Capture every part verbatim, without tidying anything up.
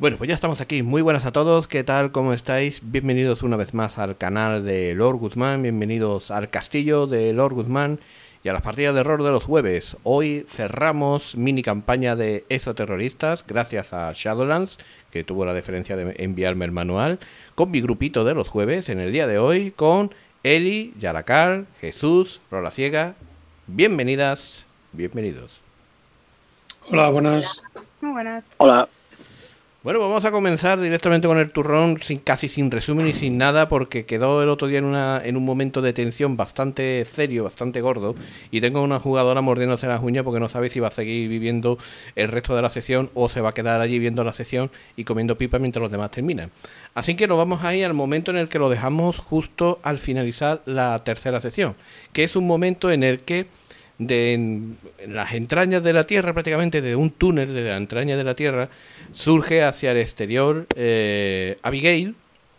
Bueno, pues ya estamos aquí. Muy buenas a todos. ¿Qué tal? ¿Cómo estáis? Bienvenidos una vez más al canal de Lord Guzmán. Bienvenidos al castillo de Lord Guzmán y a las partidas de horror de los jueves. Hoy cerramos mini campaña de exoterroristas gracias a Shadowlands, que tuvo la deferencia de enviarme el manual, con mi grupito de los jueves en el día de hoy, con Eli, Yaracal, Jesús, Rola Ciega. Bienvenidas, bienvenidos. Hola, buenas. Hola. Muy buenas. Hola. Bueno, pues vamos a comenzar directamente con el turrón, sin, casi sin resumen y sin nada, porque quedó el otro día en, una, en un momento de tensión bastante serio, bastante gordo, y tengo una jugadora mordiéndose las uñas porque no sabe si va a seguir viviendo el resto de la sesión o se va a quedar allí viendo la sesión y comiendo pipa mientras los demás terminan. Así que nos vamos a ir al momento en el que lo dejamos justo al finalizar la tercera sesión, que es un momento en el que de en las entrañas de la Tierra, prácticamente de un túnel de la entraña de la Tierra, surge hacia el exterior eh, Abigail,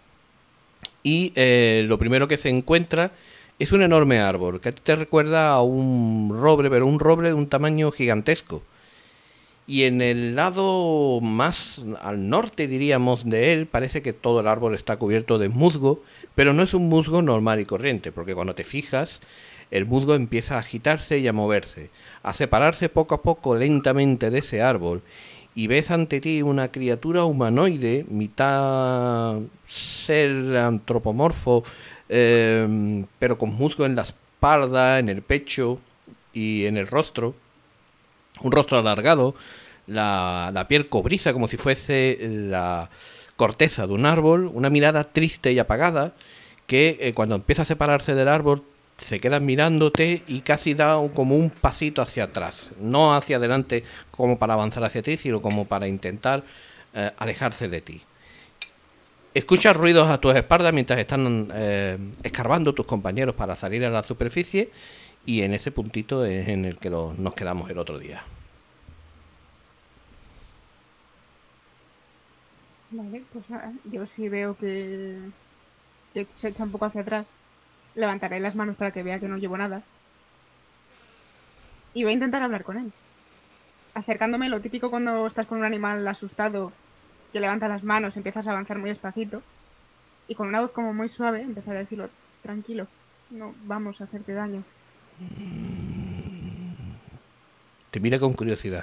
y eh, lo primero que se encuentra es un enorme árbol que te recuerda a un roble, pero un roble de un tamaño gigantesco. Y en el lado más al norte, diríamos, de él, parece que todo el árbol está cubierto de musgo, pero no es un musgo normal y corriente, porque cuando te fijas, el musgo empieza a agitarse y a moverse, a separarse poco a poco lentamente de ese árbol, y ves ante ti una criatura humanoide, mitad ser antropomorfo, eh, pero con musgo en la espalda, en el pecho y en el rostro, un rostro alargado, la, la piel cobriza como si fuese la corteza de un árbol, una mirada triste y apagada, que eh, cuando empieza a separarse del árbol se queda mirándote y casi da un, como un pasito hacia atrás, no hacia adelante como para avanzar hacia ti, sino como para intentar eh, alejarse de ti. Escuchas ruidos a tus espaldas mientras están eh, escarbando tus compañeros para salir a la superficie, y en ese puntito es en el que lo, nos quedamos el otro día. Vale, pues nada, yo sí veo que, que se echa un poco hacia atrás. Levantaré las manos para que vea que no llevo nada. Y voy a intentar hablar con él. Acercándome, lo típico cuando estás con un animal asustado, que levanta las manos, empiezas a avanzar muy despacito. Y con una voz como muy suave, empezar a decirlo, tranquilo, no vamos a hacerte daño. Te mira con curiosidad.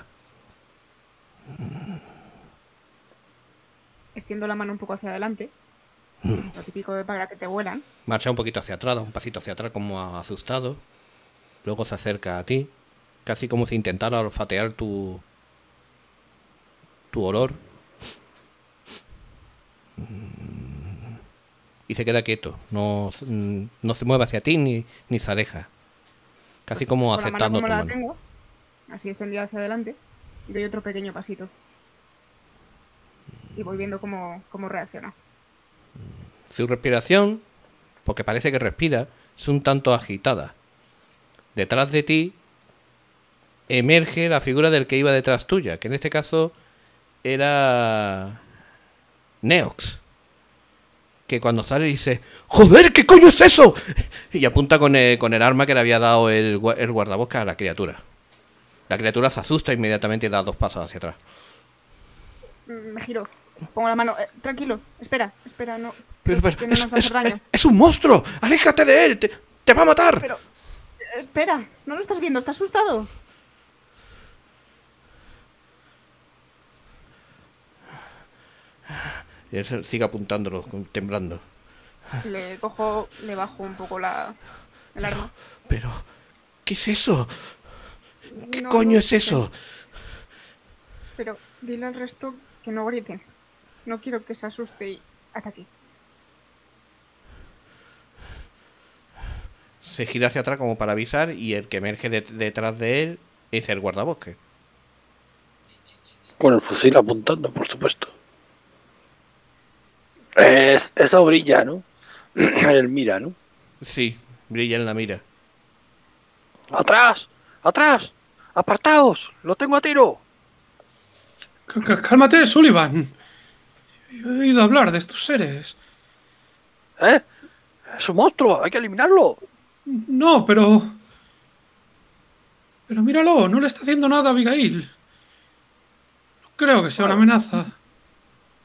Extiendo la mano un poco hacia adelante. Lo típico de para que te vuelan. Marcha un poquito hacia atrás, da un pasito hacia atrás como asustado. Luego se acerca a ti, casi como si intentara olfatear tu tu olor. Y se queda quieto, no, no se mueve hacia ti ni, ni se aleja. Casi como Con aceptando la mano tu como mano. la tengo, así extendida hacia adelante, doy otro pequeño pasito. Y voy viendo cómo, cómo reacciona. Su respiración, porque parece que respira, es un tanto agitada. Detrás de ti emerge la figura del que iba detrás tuya, que en este caso era Neox, que cuando sale dice: ¡Joder, qué coño es eso! Y apunta con el, con el arma que le había dado el, el guardabosques a la criatura. La criatura se asusta inmediatamente y da dos pasos hacia atrás. Me giro, pongo la mano, eh, tranquilo, espera, espera, no, Pero, pero, que no es, nos va a hacer es, daño. es, es un monstruo, aléjate de él, te, te va a matar. Pero, eh, espera, ¿no lo estás viendo? ¿Estás asustado? Y él sigue apuntándolo, temblando. Le cojo, le bajo un poco la, el arma. Pero, pero, ¿qué es eso? ¿Qué No, coño no es sé. eso? Pero dile al resto que no griten. No quiero que se asuste y ataque. Se gira hacia atrás como para avisar, y el que emerge de, detrás de él es el guardabosque. Con el fusil apuntando, por supuesto. Es, eso brilla, ¿no? Él mira, ¿no? Sí, brilla en la mira. ¡Atrás! ¡Atrás! ¡Apartaos! ¡Lo tengo a tiro! C -c Cálmate, Sullivan. He oído hablar de estos seres. ¿Eh? ¡Es un monstruo! ¡Hay que eliminarlo! No, pero... Pero míralo, no le está haciendo nada a Abigail. No creo que sea una amenaza.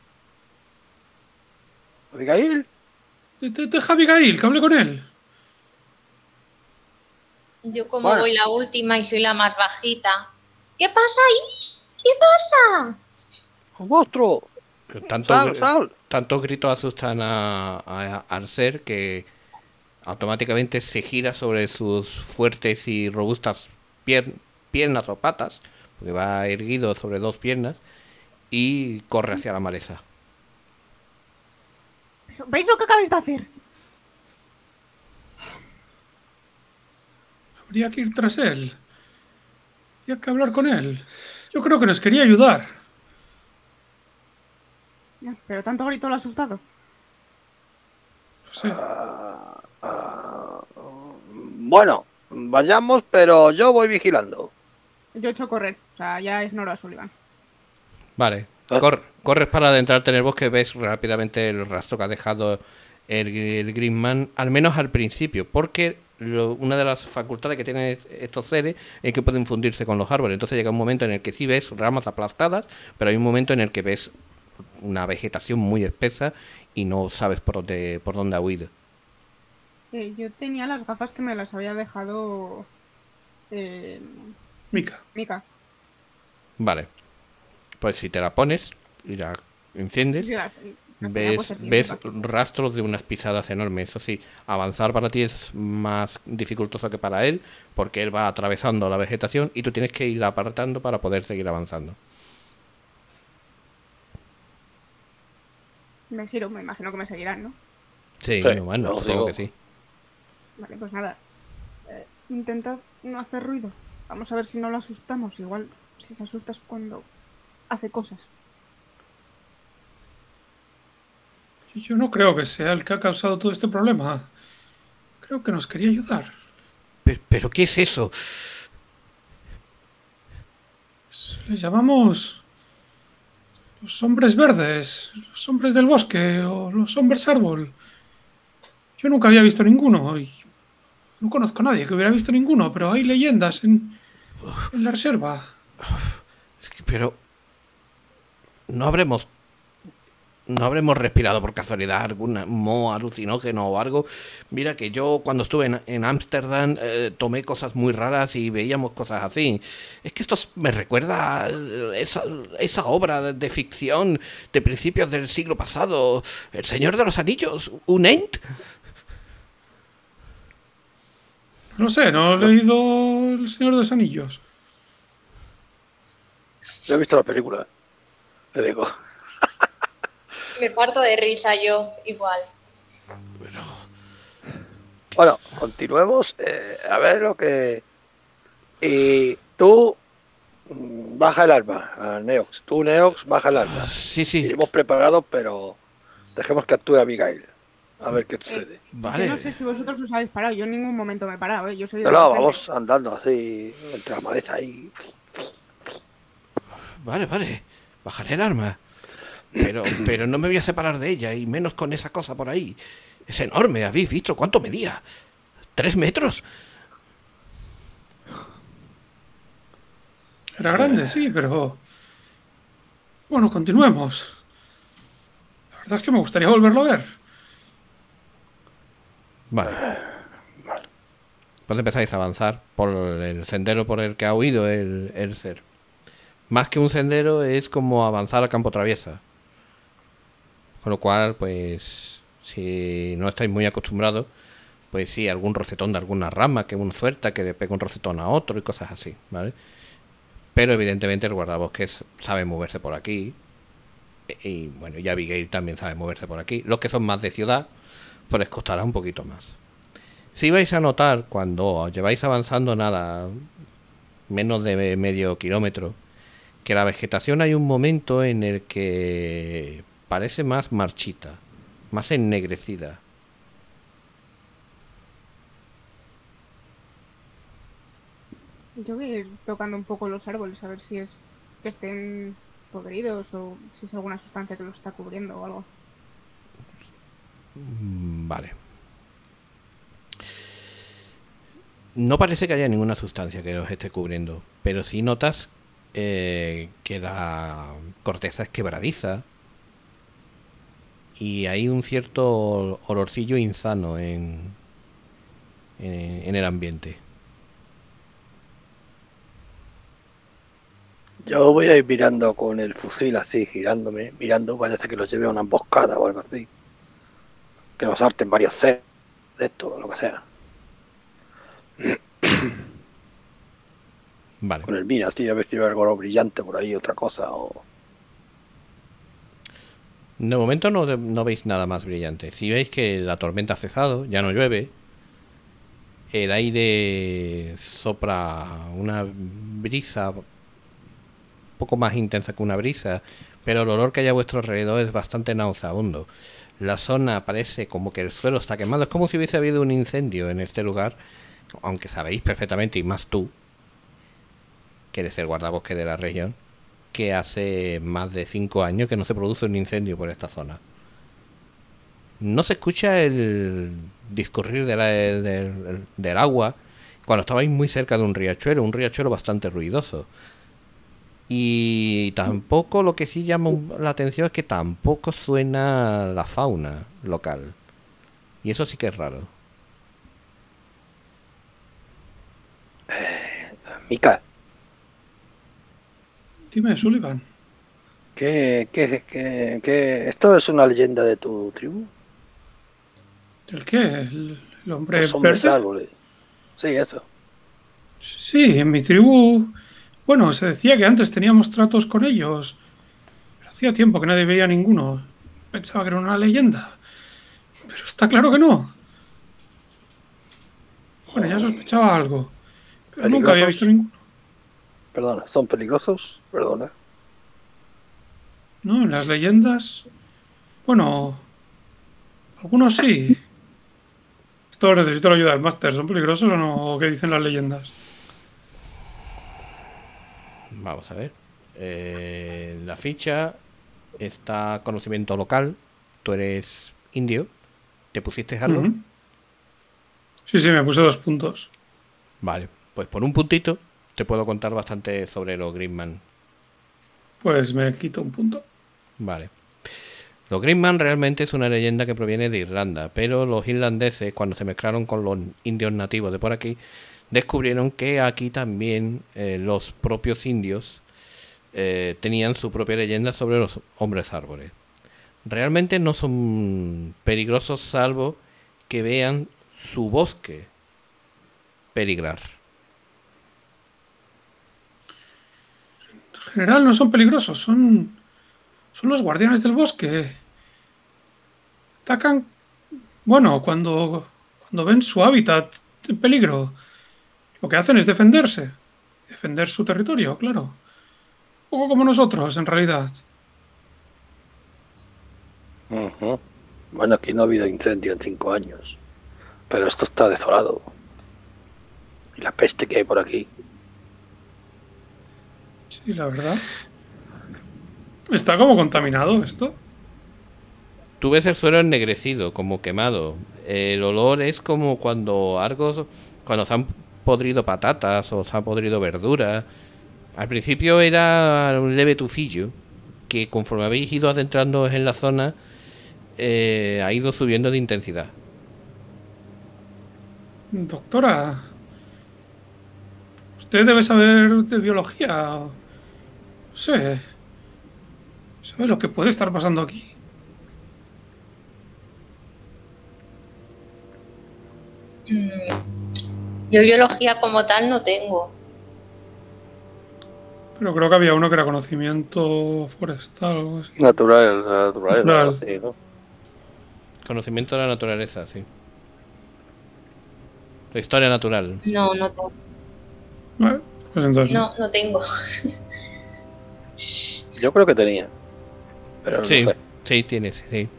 Abigail. De- de- Deja a Abigail, que hable con él. Yo como Bueno. voy la última y soy la más bajita. ¿Qué pasa ahí? ¿Qué pasa? ¡Un monstruo! Tanto, ¡Sal, sal! tantos gritos asustan a, a- al ser que automáticamente se gira sobre sus fuertes y robustas pier- piernas o patas, porque va erguido sobre dos piernas, y corre hacia la maleza. ¿Veis lo que acabáis de hacer? Habría que ir tras él. Habría que hablar con él. Yo creo que nos quería ayudar. Ya, pero tanto grito lo ha asustado. No sé. Bueno, vayamos, pero yo voy vigilando. Yo he hecho correr. O sea, ya ignoro a Sullivan. Vale, Ah. cor- corres para adentrarte en el bosque, ves rápidamente el rastro que ha dejado el, el Greenman, al menos al principio, porque lo- una de las facultades que tienen estos seres es que pueden fundirse con los árboles. Entonces llega un momento en el que sí ves ramas aplastadas, pero hay un momento en el que ves una vegetación muy espesa y no sabes por dónde, por dónde ha huido. Eh, yo tenía las gafas que me las había dejado eh, Mika. Mika. Vale, pues si te la pones y la enciendes, Sí, las- las tenía ves, puestas bien, ves Mika. rastros de unas pisadas enormes. Eso sí, avanzar para ti es más dificultoso que para él, porque él va atravesando la vegetación y tú tienes que ir apartando para poder seguir avanzando. Me giro, me imagino que me seguirán, ¿no? Sí, Sí, bueno, os supongo digo. que sí. Vale, pues nada. Eh, intentad no hacer ruido. Vamos a ver si no lo asustamos. Igual si se asusta es cuando hace cosas. Yo no creo que sea el que ha causado todo este problema. Creo que nos quería ayudar. Pe- ¿Pero qué es eso? Les llamamos los hombres verdes, los hombres del bosque o los hombres árbol. Yo nunca había visto ninguno y no conozco a nadie que hubiera visto ninguno, pero hay leyendas en, en la reserva. Es que, pero no habremos no habremos respirado por casualidad algún moho alucinógeno o algo. Mira que yo cuando estuve en en Ámsterdam eh, tomé cosas muy raras y veíamos cosas así. Es que esto s- me recuerda a esa, esa obra de, de ficción de principios del siglo pasado, El Señor de los Anillos, un Ent. No sé, no he leído El Señor de los Anillos. Yo he visto la película. Le digo. Me parto de risa yo, igual. Pero, Bueno, continuemos. eh, a ver lo que. Y tú. mm, Baja el arma, a Neox. Tú, Neox, baja el arma. sí, sí, Iremos preparados, pero dejemos que actúe Abigail. A ver qué sucede. vale. Yo no sé si vosotros os habéis parado. Yo en ningún momento me he parado, ¿eh? Yo soy de No, los no, de frente. vamos andando así, entre la maleza ahí. Vale, vale. Bajaré el arma. Pero, pero no me voy a separar de ella, y menos con esa cosa por ahí. Es enorme, ¿habéis visto? ¿Cuánto medía? ¿Tres metros? Era grande, sí, pero... Bueno, continuemos. La verdad es que me gustaría volverlo a ver. Vale. Pues empezáis a avanzar por el sendero por el que ha huido el, el ser. Más que un sendero, es como avanzar a campo traviesa. Con lo cual, pues, si no estáis muy acostumbrados, pues sí, algún rocetón de alguna rama, que uno suelta, que le pega un rocetón a otro y cosas así, ¿vale? Pero evidentemente el guardabosques sabe moverse por aquí. Y, y, bueno, y Abigail también sabe moverse por aquí. Los que son más de ciudad, pues les costará un poquito más. Si vais a notar, cuando lleváis avanzando nada, menos de medio kilómetro, que la vegetación hay un momento en el que parece más marchita, más ennegrecida. Yo voy a ir tocando un poco los árboles a ver si es que estén podridos o si es alguna sustancia que los está cubriendo o algo. Mm, Vale. No parece que haya ninguna sustancia que los esté cubriendo, pero sí notas eh, que la corteza es quebradiza y hay un cierto olorcillo insano en, en, en el ambiente. Yo voy a ir mirando con el fusil así, girándome, mirando, parece que los lleve a una emboscada o algo así. Que nos salten varios C de esto, o lo que sea. Vale. Con el mira, así, a ver si hay algo brillante por ahí, otra cosa, o... De momento no, no veis nada más brillante. Si veis que la tormenta ha cesado, ya no llueve, el aire sopra una brisa poco más intensa que una brisa, pero el olor que hay a vuestro alrededor es bastante nauseabundo. La zona parece como que el suelo está quemado, es como si hubiese habido un incendio en este lugar, aunque sabéis perfectamente, y más tú, que eres el guardabosque de la región, que hace más de cinco años que no se produce un incendio por esta zona. No se escucha el discurrir de la, del, del agua cuando estabais muy cerca de un riachuelo, un riachuelo bastante ruidoso. Y tampoco, lo que sí llama la atención es que tampoco suena la fauna local. Y eso sí que es raro. Eh, Mika, Dime, Sullivan. ¿qué, qué, qué, qué- ¿esto es una leyenda de tu tribu? ¿El qué? ¿El, el hombre Los hombres verde? árboles. Sí, eso. Sí, en mi tribu... Bueno, se decía que antes teníamos tratos con ellos. Pero hacía tiempo que nadie veía ninguno. Pensaba que era una leyenda. Pero está claro que no. Bueno, ya sospechaba algo. Pero nunca había visto ¿Peligrosos? ninguno. Perdona, ¿son peligrosos? Perdona. No, en las leyendas... Bueno, algunos sí. Esto necesito la ayuda del máster. ¿Son peligrosos o no? ¿O qué dicen las leyendas? Vamos a ver. Eh, la ficha está conocimiento local. Tú eres indio. ¿Te pusiste algo? Ujú. Sí, sí, me puse dos puntos. Vale, pues por un puntito te puedo contar bastante sobre los Greenman. Pues me quito un punto. Vale. Los Greenman realmente es una leyenda que proviene de Irlanda, pero los irlandeses, cuando se mezclaron con los indios nativos de por aquí, descubrieron que aquí también eh, los propios indios eh, tenían su propia leyenda sobre los hombres árboles. Realmente no son peligrosos salvo que vean su bosque peligrar. En general no son peligrosos, son, son los guardianes del bosque. Atacan, bueno, cuando, cuando ven su hábitat en peligro. Lo que hacen es defenderse. Defender su territorio, claro. Un poco como nosotros, en realidad. Ujú. Bueno, aquí no ha habido incendio en cinco años. Pero esto está desolado. Y la peste que hay por aquí. Sí, la verdad. Está como contaminado esto. Tú ves el suelo ennegrecido, como quemado. El olor es como cuando algo, cuando se han podrido patatas o se han podrido verduras. Al principio era un leve tufillo que conforme habéis ido adentrando en la zona eh, ha ido subiendo de intensidad. Doctora, usted debe saber de biología. No sé. ¿Sabe lo que puede estar pasando aquí? Mm, yo biología como tal no tengo. Pero creo que había uno que era conocimiento forestal o algo así. Natural, la naturaleza, Natural. algo así, ¿no? Conocimiento de la naturaleza, sí. La historia natural. No, no tengo. Vale, pues entonces. No, no tengo. Yo creo que tenía. Pero Sí, no sé. sí, tienes, sí.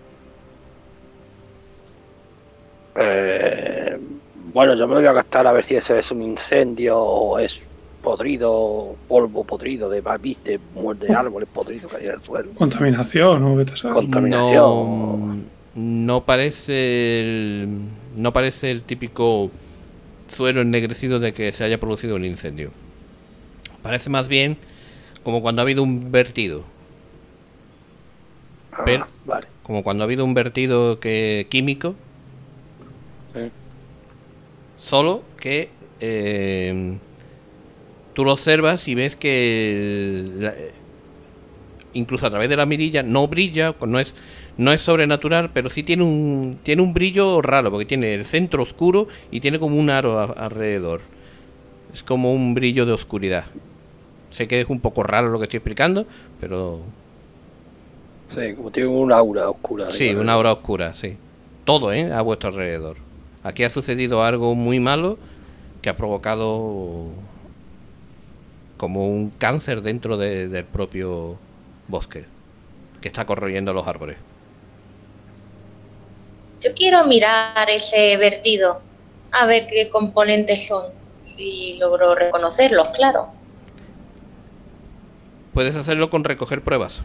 Eh, bueno, yo me voy a gastar a ver si ese es un incendio o es podrido, polvo podrido de viste, de árboles podridos que hay en el suelo. Contaminación, ¿no? Vete a saber. Contaminación. No, no parece el, no parece el típico suelo ennegrecido de que se haya producido un incendio. Parece más bien como cuando ha habido un vertido. Ah, Pero- vale. como cuando ha habido un vertido que químico. Sí. Solo que eh, tú lo observas y ves que la- incluso a través de la mirilla no brilla, pues no es no es sobrenatural, pero sí tiene un tiene un brillo raro, porque tiene el centro oscuro y tiene como un aro a- alrededor. Es como un brillo de oscuridad. Sé que es un poco raro lo que estoy explicando, pero Sí, como tiene un aura oscura. sí, ahí una alrededor. aura oscura, sí. Todo, ¿eh? A vuestro alrededor. Aquí ha sucedido algo muy malo que ha provocado como un cáncer dentro de- del propio bosque, que está corroyendo los árboles. Yo quiero mirar ese vertido, a ver qué componentes son, si logro reconocerlos, claro. Puedes hacerlo con recoger pruebas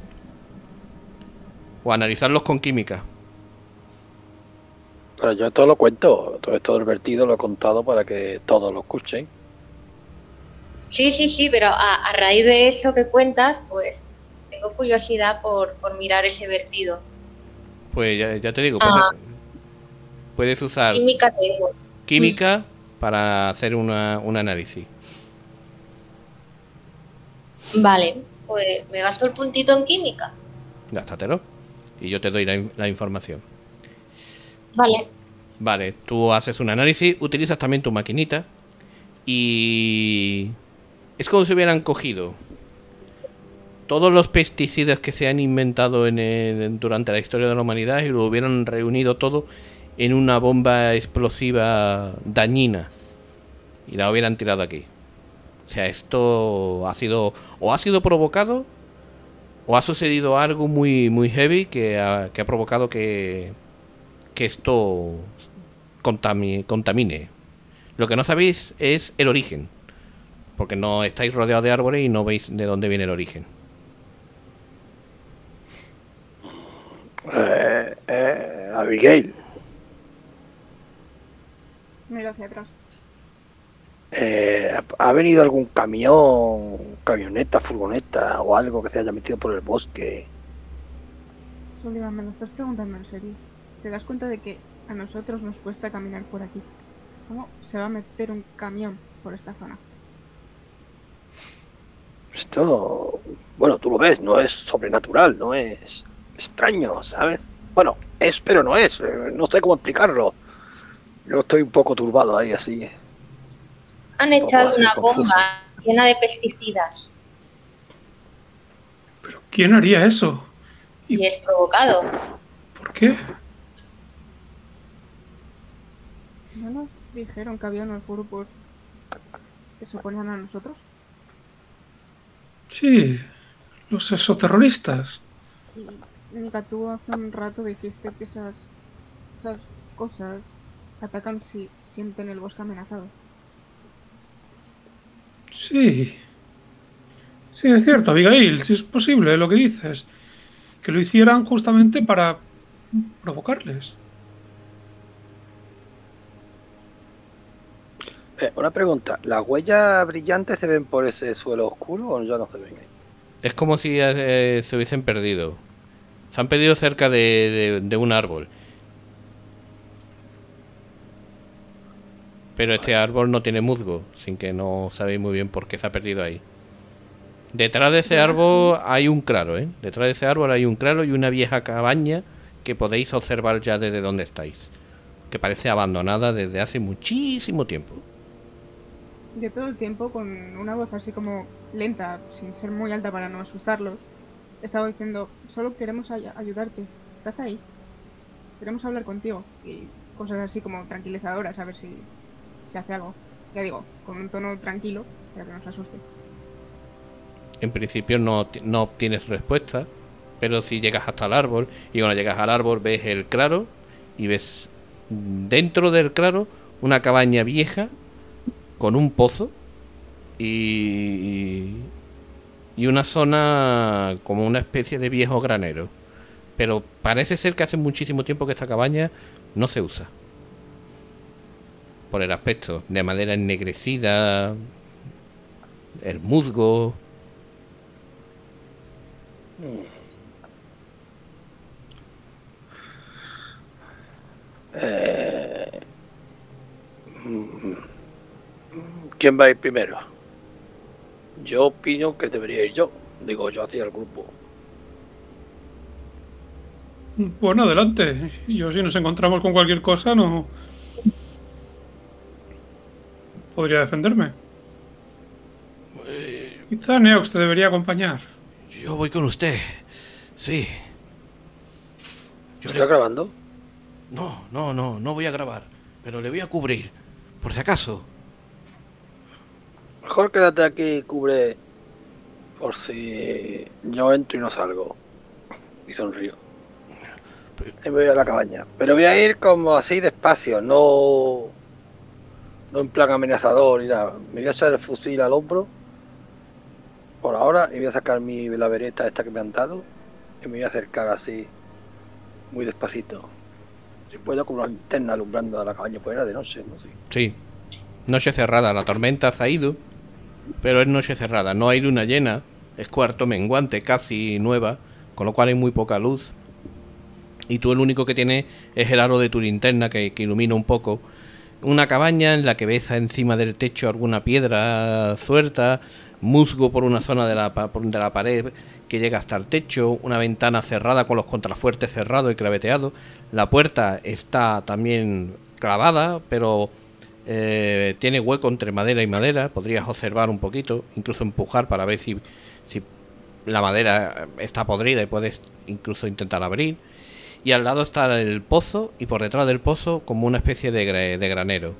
o analizarlos con química. Pero yo todo lo cuento, todo esto del vertido lo he contado para que todos lo escuchen. Sí, sí, sí, pero a, a raíz de eso que cuentas, pues tengo curiosidad por, por mirar ese vertido. Pues ya, ya te digo, puedes, Ah, puedes usar química tengo. Mm, química para hacer una, un análisis. Vale, pues me gasto el puntito en química. Gástatelo y yo te doy la, in- la información. Vale. Vale, tú haces un análisis, utilizas también tu maquinita y es como si hubieran cogido todos los pesticidas que se han inventado en el- durante la historia de la humanidad y lo hubieran reunido todo en una bomba explosiva dañina y la hubieran tirado aquí. O sea, esto ha sido o ha sido provocado o ha sucedido algo muy muy heavy que ha, que ha provocado que, que esto contami- contamine. Lo que no sabéis es el origen, porque no estáis rodeados de árboles y no veis de dónde viene el origen. Eh, eh, Abigail, Miro hacia atrás. eh, ¿ha venido algún camión, camioneta, furgoneta o algo que se haya metido por el bosque? Sullivan, me lo estás preguntando en serio. ¿Te das cuenta de que a nosotros nos cuesta caminar por aquí? ¿Cómo se va a meter un camión por esta zona? Esto, bueno, tú lo ves, no es sobrenatural, no es extraño, ¿sabes? Bueno, es, pero no es, eh, no sé cómo explicarlo. Yo estoy un poco turbado ahí, así. Han Un poco echado así, una confuso. bomba llena de pesticidas ¿Pero quién haría eso? y es provocado. ¿Por qué? ¿No nos dijeron que había unos grupos que se oponían a nosotros? Sí, los exoterroristas. Y, Nika, tú hace un rato dijiste que esas, esas cosas atacan si sienten el bosque amenazado. Sí. Sí, es cierto, Abigail, si es posible lo que dices. Que lo hicieran justamente para provocarles. Eh, una pregunta, ¿las huellas brillantes se ven por ese suelo oscuro o ya no se ven ahí? Es como si eh, se hubiesen perdido. Se han perdido cerca de, de- de un árbol. Pero este árbol no tiene musgo, sin que no sabéis muy bien por qué se ha perdido ahí. Detrás de ese Yo árbol hay un claro, ¿eh? Detrás de ese árbol hay un claro y una vieja cabaña que podéis observar ya desde donde estáis. Que parece abandonada desde hace muchísimo tiempo. Yo todo el tiempo, con una voz así como lenta, sin ser muy alta para no asustarlos, estaba diciendo, solo queremos ay- ayudarte. ¿Estás ahí? Queremos hablar contigo. Y cosas así como tranquilizadoras, a ver si se hace algo. Ya digo, con un tono tranquilo, para que no se asuste. En principio no, ti- no obtienes respuesta, pero si llegas hasta el árbol y cuando llegas al árbol ves el claro y ves dentro del claro una cabaña vieja con un pozo y, y una zona como una especie de viejo granero. Pero parece ser que hace muchísimo tiempo que esta cabaña no se usa. Por el aspecto de madera ennegrecida, el musgo. ¿Quién va a ir primero? Yo opino que debería ir yo. Digo yo hacia el grupo. Bueno, adelante. Yo si nos encontramos con cualquier cosa no... podría defenderme. Eh, Quizá Neox te debería acompañar. yo voy con usted. Sí. Yo ¿Está le- grabando? No, no, no, no voy a grabar. Pero le voy a cubrir. Por si acaso. Mejor quédate aquí y cubre por si yo entro y no salgo. Y sonrío. Y me voy a la cabaña. Pero voy a ir como así despacio, no... No en plan amenazador ni nada. Me voy a echar el fusil al hombro. Por ahora. Y voy a sacar mi la vereta esta que me han dado. Y me voy a acercar así. Muy despacito. Si puedo con una linterna alumbrando a la cabaña. Pues era de noche, no sé. Sí. Noche cerrada. La tormenta se ha ido. Pero es noche cerrada. No hay luna llena. Es cuarto menguante, casi nueva. Con lo cual hay muy poca luz. Y tú el único que tienes es el aro de tu linterna que, que ilumina un poco. Una cabaña en la que ves encima del techo alguna piedra suelta, musgo por una zona de la, pa- de la pared que llega hasta el techo, una ventana cerrada con los contrafuertes cerrados y claveteados. La puerta está también clavada, pero eh, tiene hueco entre madera y madera. Podrías observar un poquito, incluso empujar para ver si, si la madera está podrida y puedes incluso intentar abrir. Y al lado está el pozo y por detrás del pozo como una especie de, gra- de granero.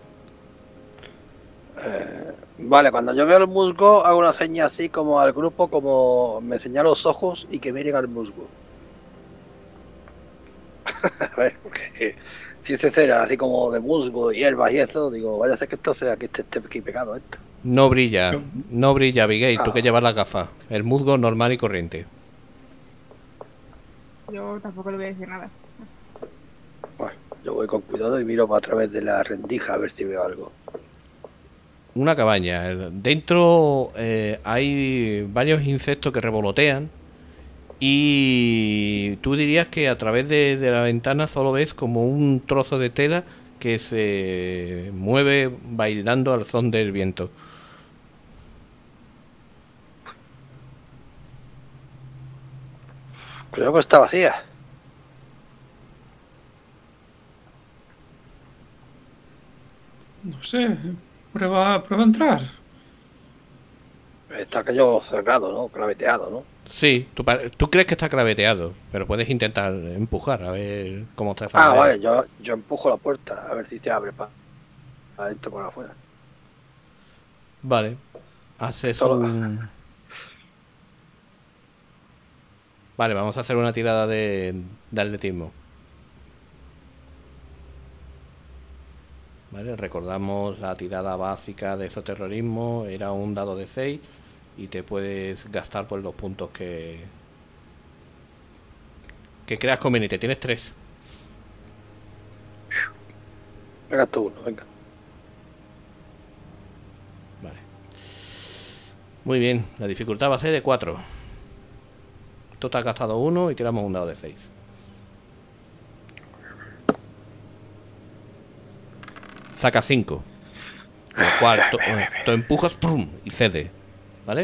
Eh, vale, cuando yo veo el musgo hago una seña así como al grupo, como me señalo los ojos y que miren al musgo. A ver, porque si es cera así como de musgo, hierbas y eso, digo, vaya a ser que esto sea que esté, esté aquí pegado esto. No brilla, no brilla, Abigail, tú Ah. que llevas las gafas. El musgo normal y corriente. Yo tampoco le voy a decir nada. Bueno, yo voy con cuidado y miro a través de la rendija a ver si veo algo. Una cabaña. El- Dentro eh, hay varios insectos que revolotean. Y tú dirías que a través de, de la ventana solo ves como un trozo de tela que se mueve bailando al son del viento. Creo que está vacía. No sé. Prueba, prueba a entrar. Está aquello cerrado, ¿no? Claveteado, ¿no? Sí, tú, pa- tú crees que está claveteado, pero puedes intentar empujar a ver cómo está esa Ah, madera. vale, yo, yo empujo la puerta a ver si se abre para adentro por afuera. Vale. Haces Solo- un... Vale, vamos a hacer una tirada de, de atletismo. Vale, recordamos la tirada básica de esoterrorismo. Era un dado de seis y te puedes gastar por los puntos que... que creas conveniente. Tienes tres. Me gasto uno, venga. Vale. Muy bien, la dificultad va a ser de cuatro. Tú te has gastado uno y tiramos un dado de seis. Saca cinco. Con lo cual tú, tú empujas ¡prum! Y cede. ¿Vale?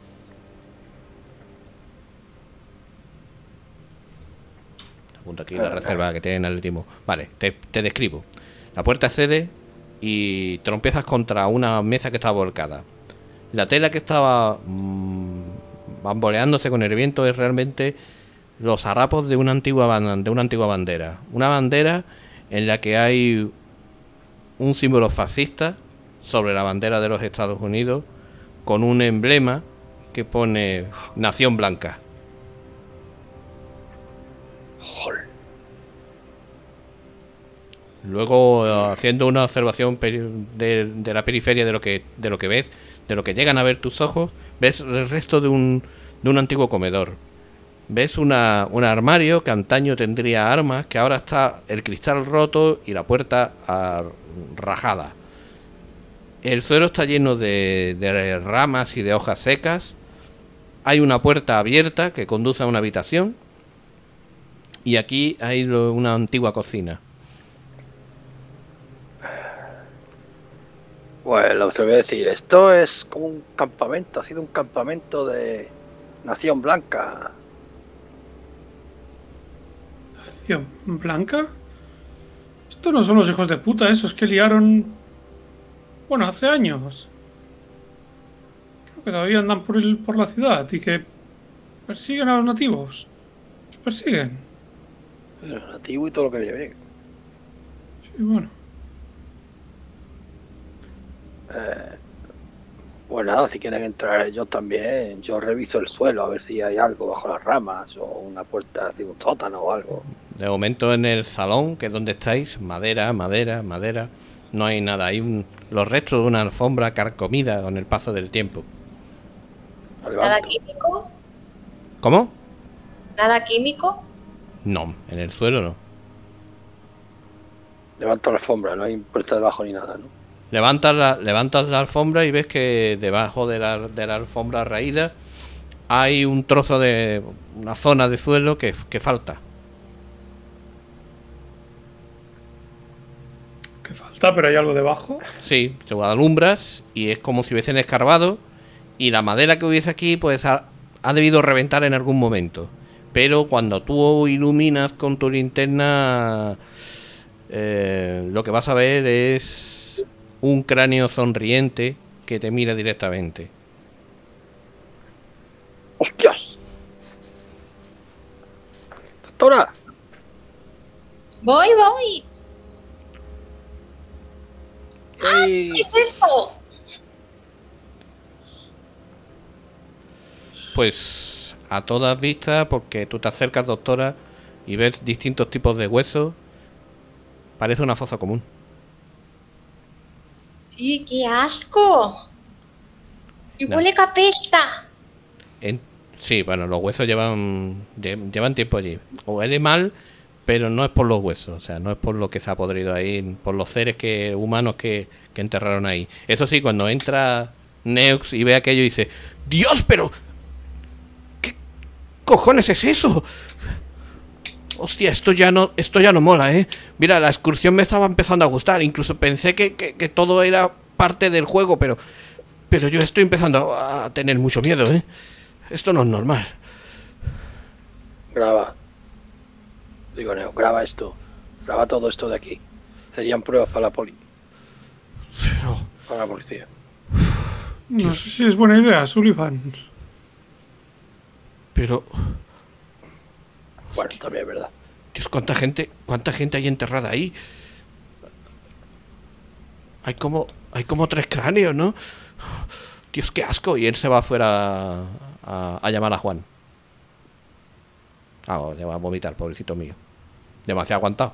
Apunto aquí la reserva que tiene en atletismo. Vale, te, te describo. La puerta cede y trompiezas contra una mesa que estaba volcada. La tela que estaba mmm, bamboleándose con el viento es realmente los harapos de una antigua ban- de una antigua bandera. Una bandera en la que hay un símbolo fascista sobre la bandera de los Estados Unidos con un emblema que pone Nación Blanca. Joder. Luego, eh, haciendo una observación peri- de, de la periferia de lo que de lo que ves, de lo que llegan a ver tus ojos, ves el resto de un, de un antiguo comedor. Ves una, un armario que antaño tendría armas, que ahora está el cristal roto y la puerta ah, rajada. El suelo está lleno de, de ramas y de hojas secas. Hay una puerta abierta que conduce a una habitación. Y aquí hay lo- una antigua cocina. Pues lo que te voy a decir, esto es como un campamento, ha sido un campamento de Nación Blanca. ¿Nación Blanca? Estos no son los hijos de puta esos que liaron... Bueno, hace años. Creo que todavía andan por, el, por la ciudad y que persiguen a los nativos. Los persiguen. El nativo y todo lo que viene. Sí, bueno. Eh, pues nada, si quieren entrar ellos también, yo reviso el suelo a ver si hay algo bajo las ramas o una puerta así, un sótano o algo. De momento en el salón, que es donde estáis, madera, madera, madera, no hay nada. Hay un, los restos de una alfombra carcomida con el paso del tiempo. Lo ¿Nada levanto. químico? ¿Cómo? ¿Nada químico? No, en el suelo no. Levanto la alfombra, no hay puerta debajo ni nada, ¿no? Levantas la, levantas la alfombra y ves que debajo de la, de la alfombra raída hay un trozo de una zona de suelo que, que falta. ¿Qué falta? ¿Pero hay algo debajo? Sí, te alumbras y es como si hubiesen escarbado y la madera que hubiese aquí pues ha, ha debido reventar en algún momento. Pero cuando tú iluminas con tu linterna, eh, lo que vas a ver es un cráneo sonriente que te mira directamente. ¡Hostias! ¡Doctora! Voy, voy. ¡Ey! ¿Qué es esto? Pues a todas vistas, porque tú te acercas, doctora, y ves distintos tipos de huesos, parece una fosa común. Sí, qué asco. Y No. huele que apesta. En- sí, bueno, los huesos llevan lle- llevan tiempo allí. Huele mal, pero no es por los huesos, o sea, no es por lo que se ha podrido ahí, por los seres que humanos que, que enterraron ahí. Eso sí, cuando entra Neux y ve aquello y dice, ¡Dios, pero! ¿Qué cojones es eso? Hostia, esto ya no, esto ya no mola, ¿eh? Mira, la excursión me estaba empezando a gustar. Incluso pensé que, que, que todo era parte del juego, pero... Pero yo estoy empezando a tener mucho miedo, ¿eh? Esto no es normal. Graba. Digo, Neo, graba esto. Graba todo esto de aquí. Serían pruebas para la poli, Pero... para la policía. No sé si es buena idea, Sullivan. Pero... Bueno, también es verdad. Dios, cuánta gente, cuánta gente hay enterrada ahí. Hay como, hay como tres cráneos, ¿no? Dios, qué asco. Y él se va afuera a, a llamar a Juan. Ah, oh, le va a vomitar, pobrecito mío. Demasiado aguantado.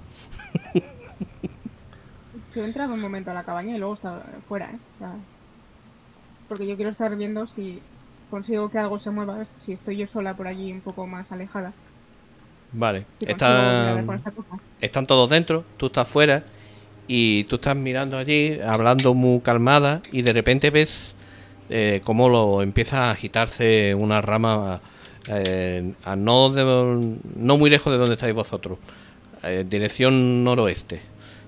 Yo he entrado un momento a la cabaña y luego estaba fuera, ¿eh? O sea, porque yo quiero estar viendo si consigo que algo se mueva, si estoy yo sola por allí un poco más alejada. Vale. Si consigo mirar Están, con esta cosa. están todos dentro, tú estás fuera y tú estás mirando allí, hablando muy calmada y de repente ves eh, cómo lo empieza a agitarse una rama eh, a no, de- no muy lejos de donde estáis vosotros, eh, dirección noroeste.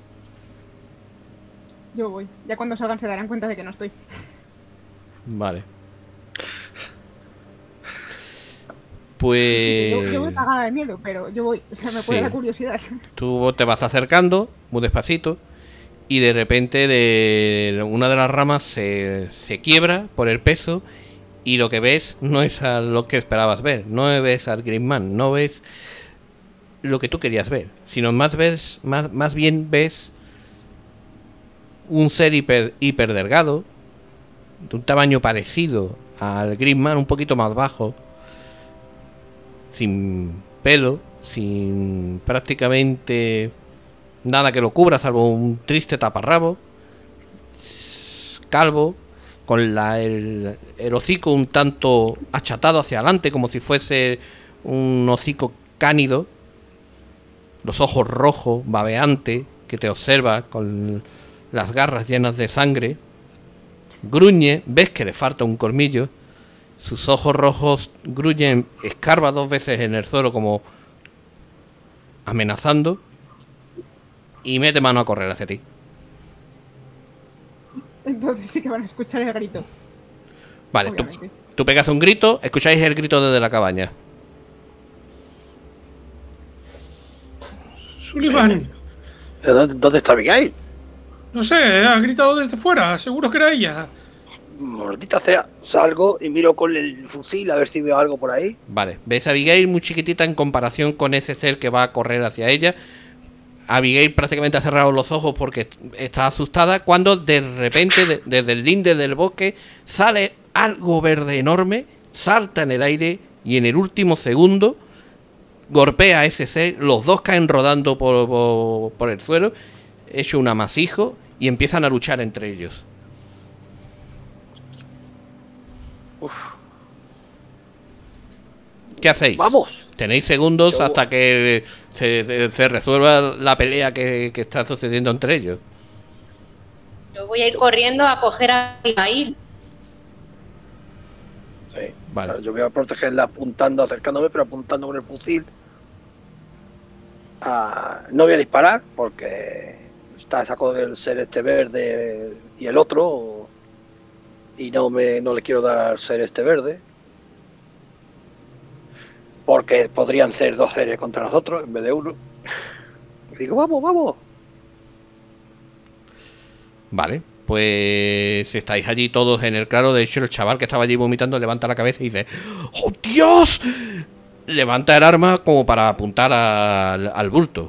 Yo voy. Ya cuando salgan se darán cuenta de que no estoy. Vale. Sí, que yo, yo Pues voy cagada de miedo, pero yo voy. O sea, me puede Sí. dar curiosidad. tú te vas acercando muy despacito y de repente de una de las ramas se, se quiebra por el peso y lo que ves no es a lo que esperabas ver, no ves al Greenman, no ves lo que tú querías ver, sino más ves, más, más bien ves un ser hiper, hiper delgado, de un tamaño parecido al Greenman, un poquito más bajo, sin pelo, sin prácticamente nada que lo cubra, salvo un triste taparrabo, calvo, con la, el, el hocico un tanto achatado hacia adelante, como si fuese un hocico cánido, los ojos rojos, babeante, que te observa con las garras llenas de sangre, gruñe, ves que le falta un colmillo, sus ojos rojos gruñen, escarba dos veces en el suelo como amenazando y mete mano a correr hacia ti. Entonces entonces sí que van a escuchar el grito. Vale, tú, Obviamente. tú pegas un grito, escucháis el grito desde la cabaña. Sullivan, ¿Dónde, dónde está Abigail? no sé, ha gritado desde fuera, seguro que era ella. Maldita sea. Salgo y miro con el fusil a ver si veo algo por ahí. Vale, ves a Abigail muy chiquitita en comparación con ese ser que va a correr hacia ella. Abigail prácticamente ha cerrado los ojos porque está asustada cuando de repente de- desde el linde del bosque sale algo verde enorme, salta en el aire y en el último segundo golpea a ese ser, los dos caen rodando por, por, por el suelo, hecho un amasijo y empiezan a luchar entre ellos. Uf, ¿Qué hacéis? vamos. Tenéis segundos Yo- hasta que se, se- se resuelva la pelea que, que está sucediendo entre ellos. Yo voy a ir corriendo a coger a Abigail. Sí. Vale. Claro, yo voy a protegerla apuntando, acercándome, pero apuntando con el fusil. Ah, no voy a disparar porque está saco del ser este verde y el otro. Y no me no le quiero dar al ser este verde. Porque podrían ser dos seres contra nosotros en vez de uno. Y digo, vamos, vamos. Vale, pues estáis allí todos en el claro. De hecho, el chaval que estaba allí vomitando levanta la cabeza y dice: ¡Oh, Dios! Levanta el arma como para apuntar al, al bulto.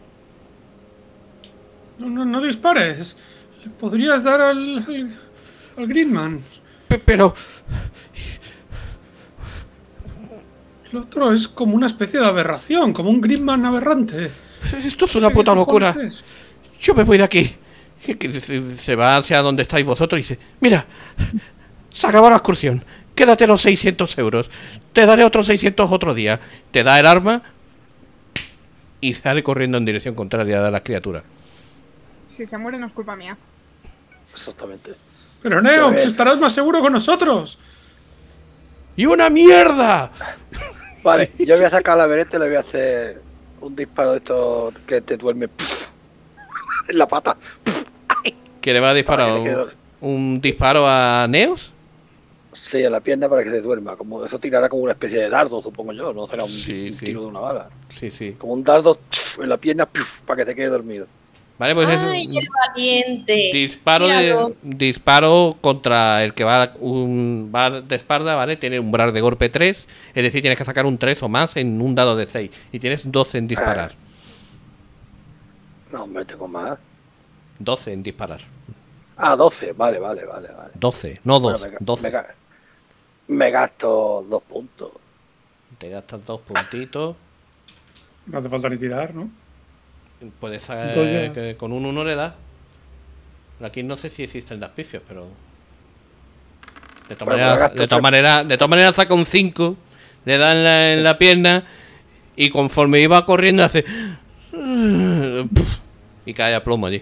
No, no, no dispares. Le podrías dar al, al, al Greenman. Pe- Pero... El otro es como una especie de aberración, como un Greenman aberrante. esto es una No sé puta qué locura. cojones es. Yo me voy de aquí. Que- que Se, se va hacia donde estáis vosotros y dice: Mira, se acabó la excursión. Quédate los seiscientos euros. Te daré otros seiscientos otro día. Te da el arma y sale corriendo en dirección contraria de las criaturas. Si se muere no es culpa mía. Exactamente. Pero A Neox, ver. estarás más seguro con nosotros. ¡Y una mierda! Vale, yo voy a sacar la vereta y le voy a hacer un disparo de estos que te duerme en la pata. Que le va a disparar Para que te un, quede- un disparo a Neos. Sí, a la pierna para que se duerma. Como eso tirará como una especie de dardo, supongo yo. No será un, Sí, un sí. tiro de una bala. Sí, sí. Como un dardo en la pierna para que te quede dormido. Vale, pues es ¡Ay, un el valiente! disparo Míralo. de, disparo contra el que va, un, va de espalda, ¿vale? Tiene un umbral de golpe tres, es decir, tienes que sacar un tres o más en un dado de seis. Y tienes doce en disparar. No, hombre, tengo más. doce en disparar. Ah, doce. Vale, vale, vale, vale. doce, no Bueno, dos, me, ga- doce. me ga- me gasto dos puntos. Te gastas dos puntitos. No hace falta ni tirar, ¿no? Puedes Dos saber ya. que con un uno le das. Aquí no sé si existen daspifios, pero. De todas Bueno, me maneras, gasto de todas tres. maneras, de todas maneras saca un cinco, le da en la, en la pierna y conforme iba corriendo hace. Y cae a plomo allí.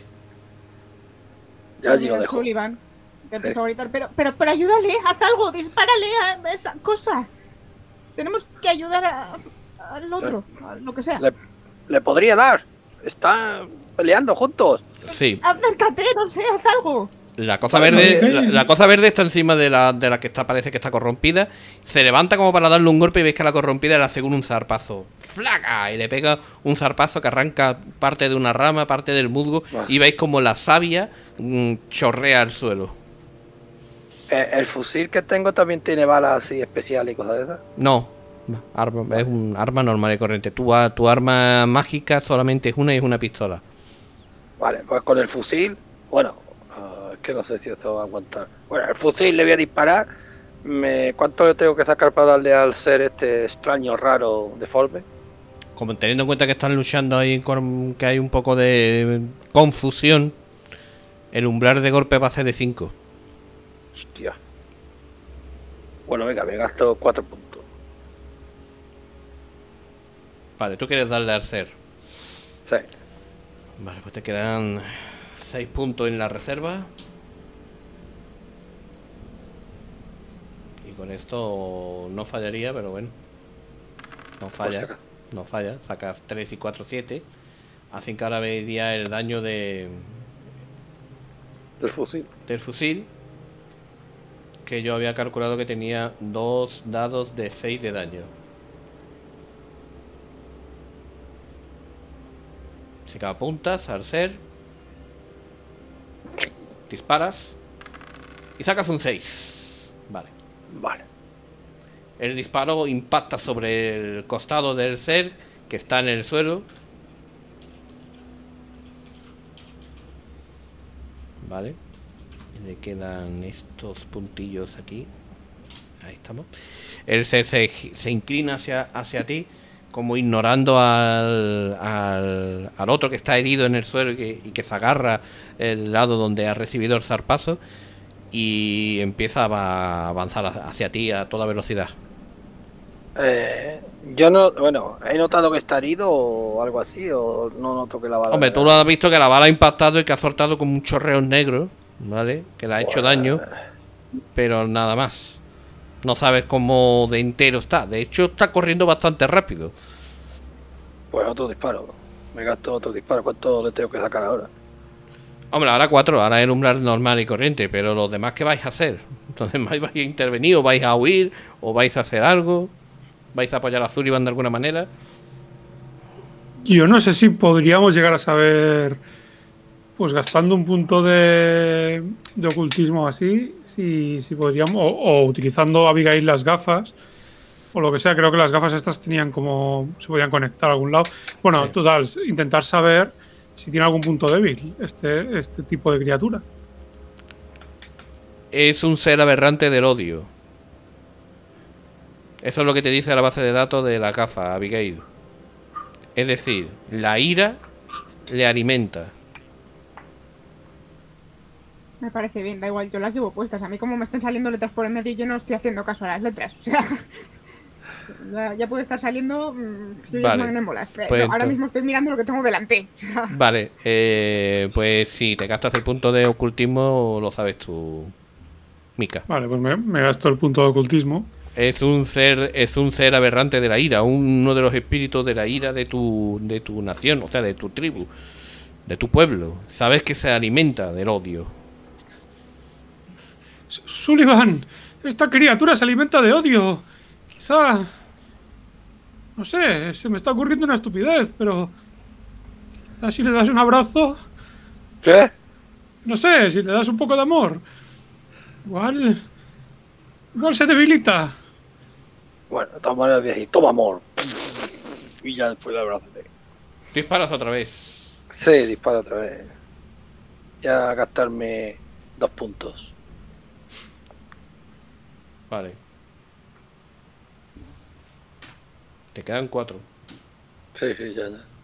Ya allí Mira, lo dejo. Sullivan. Te empezó Sí. a gritar, pero, pero, pero ayúdale, haz algo, dispárale a esa cosa. Tenemos que ayudar a- al otro, a lo que sea. Le, le podría dar. Están peleando juntos. Sí, Acércate, no sé, haz algo. la cosa Vale, verde, vale. la, la cosa verde está encima de la, de la que está, parece que está corrompida. Se levanta como para darle un golpe y veis que la corrompida le hace un zarpazo. ¡Flaca! Y le pega un zarpazo que arranca parte de una rama, parte del musgo. Buah. Y veis como la savia mm, chorrea al suelo. Eh, el fusil que tengo también tiene balas así especiales y cosas de esas. No, arma- es un arma normal y corriente. Tu, a- tu arma mágica solamente es una y es una pistola. Vale, pues con el fusil, bueno, ah, es que no sé si esto va a aguantar. Bueno, el fusil le voy a disparar. Me, ¿Cuánto le tengo que sacar para darle al ser este extraño, raro, deforme? Como teniendo en cuenta que están luchando ahí, con, que hay un poco de confusión, el umbral de golpe va a ser de cinco. Hostia. Bueno, venga, me gasto cuatro puntos. Vale, tú quieres darle al ser. Sí. Vale, pues te quedan seis puntos en la reserva. Y con esto no fallaría, pero bueno. No falla. Pues No falla. Sacas tres y cuatro, siete. Así que ahora vería el daño de, del fusil. del fusil. que yo había calculado que tenía dos dados de seis de daño. Así que apuntas al ser, disparas y sacas un seis. Vale. Vale. El disparo impacta sobre el costado del ser que está en el suelo. Vale. Le quedan estos puntillos aquí. Ahí estamos. El ser se, se inclina hacia, hacia ti, como ignorando al, al, al otro que está herido en el suelo y que, y que se agarra el lado donde ha recibido el zarpazo. Y empieza a avanzar hacia ti a toda velocidad. Eh, yo no, bueno, ¿he notado que está herido o algo así? ¿O no noto que la bala? Hombre, tú lo has visto que la bala ha impactado y que ha soltado como un chorreo negro, ¿vale? Que le ha hecho Pues, daño, pero nada más. No sabes cómo de entero está. De hecho, está corriendo bastante rápido. Pues otro disparo. Me gasto otro disparo. ¿Cuánto le tengo que sacar ahora? Hombre, ahora cuatro, ahora el umbral normal y corriente, pero los demás, ¿qué vais a hacer? Entonces, ¿vais a intervenir o vais a huir o vais a hacer algo? ¿Vais a apoyar a Zuriban de alguna manera? Yo no sé si podríamos llegar a saber, pues gastando un punto de, de ocultismo así, si, si podríamos, o, o utilizando Abigail las gafas, o lo que sea. Creo que las gafas estas tenían como, se podían conectar a algún lado. Bueno, Sí. total, intentar saber si tiene algún punto débil este, este tipo de criatura. Es un ser aberrante del odio. Eso es lo que te dice la base de datos de la gafa, Abigail. Es decir, la ira le alimenta. Me parece bien, da igual, yo las llevo puestas. A mí como me están saliendo letras por en medio, yo no estoy haciendo caso a las letras. O sea, ya, ya puede estar saliendo mm, si Vale. me molas. Pero Pues no, ahora entonces- mismo estoy mirando lo que tengo delante. O sea, Vale, eh, pues si te gastas el punto de ocultismo, lo sabes tú, Mika. Vale, pues me, me gasto el punto de ocultismo. Es un ser, es un ser aberrante de la ira, uno de los espíritus de la ira de tu, de tu nación, o sea, de tu tribu, de tu pueblo. Sabes que se alimenta del odio. Sullivan, esta criatura se alimenta de odio. Quizá... No sé, se me está ocurriendo una estupidez, pero... Quizá si le das un abrazo... ¿Qué? No sé, si le das un poco de amor... Igual... Igual se debilita. Bueno, de todas maneras, de ahí, toma amor. Y ya después le abrazaré. Disparas otra vez. Sí, disparo otra vez. Ya gastarme dos puntos. Vale. Te quedan cuatro. Sí, sí, ya, ya.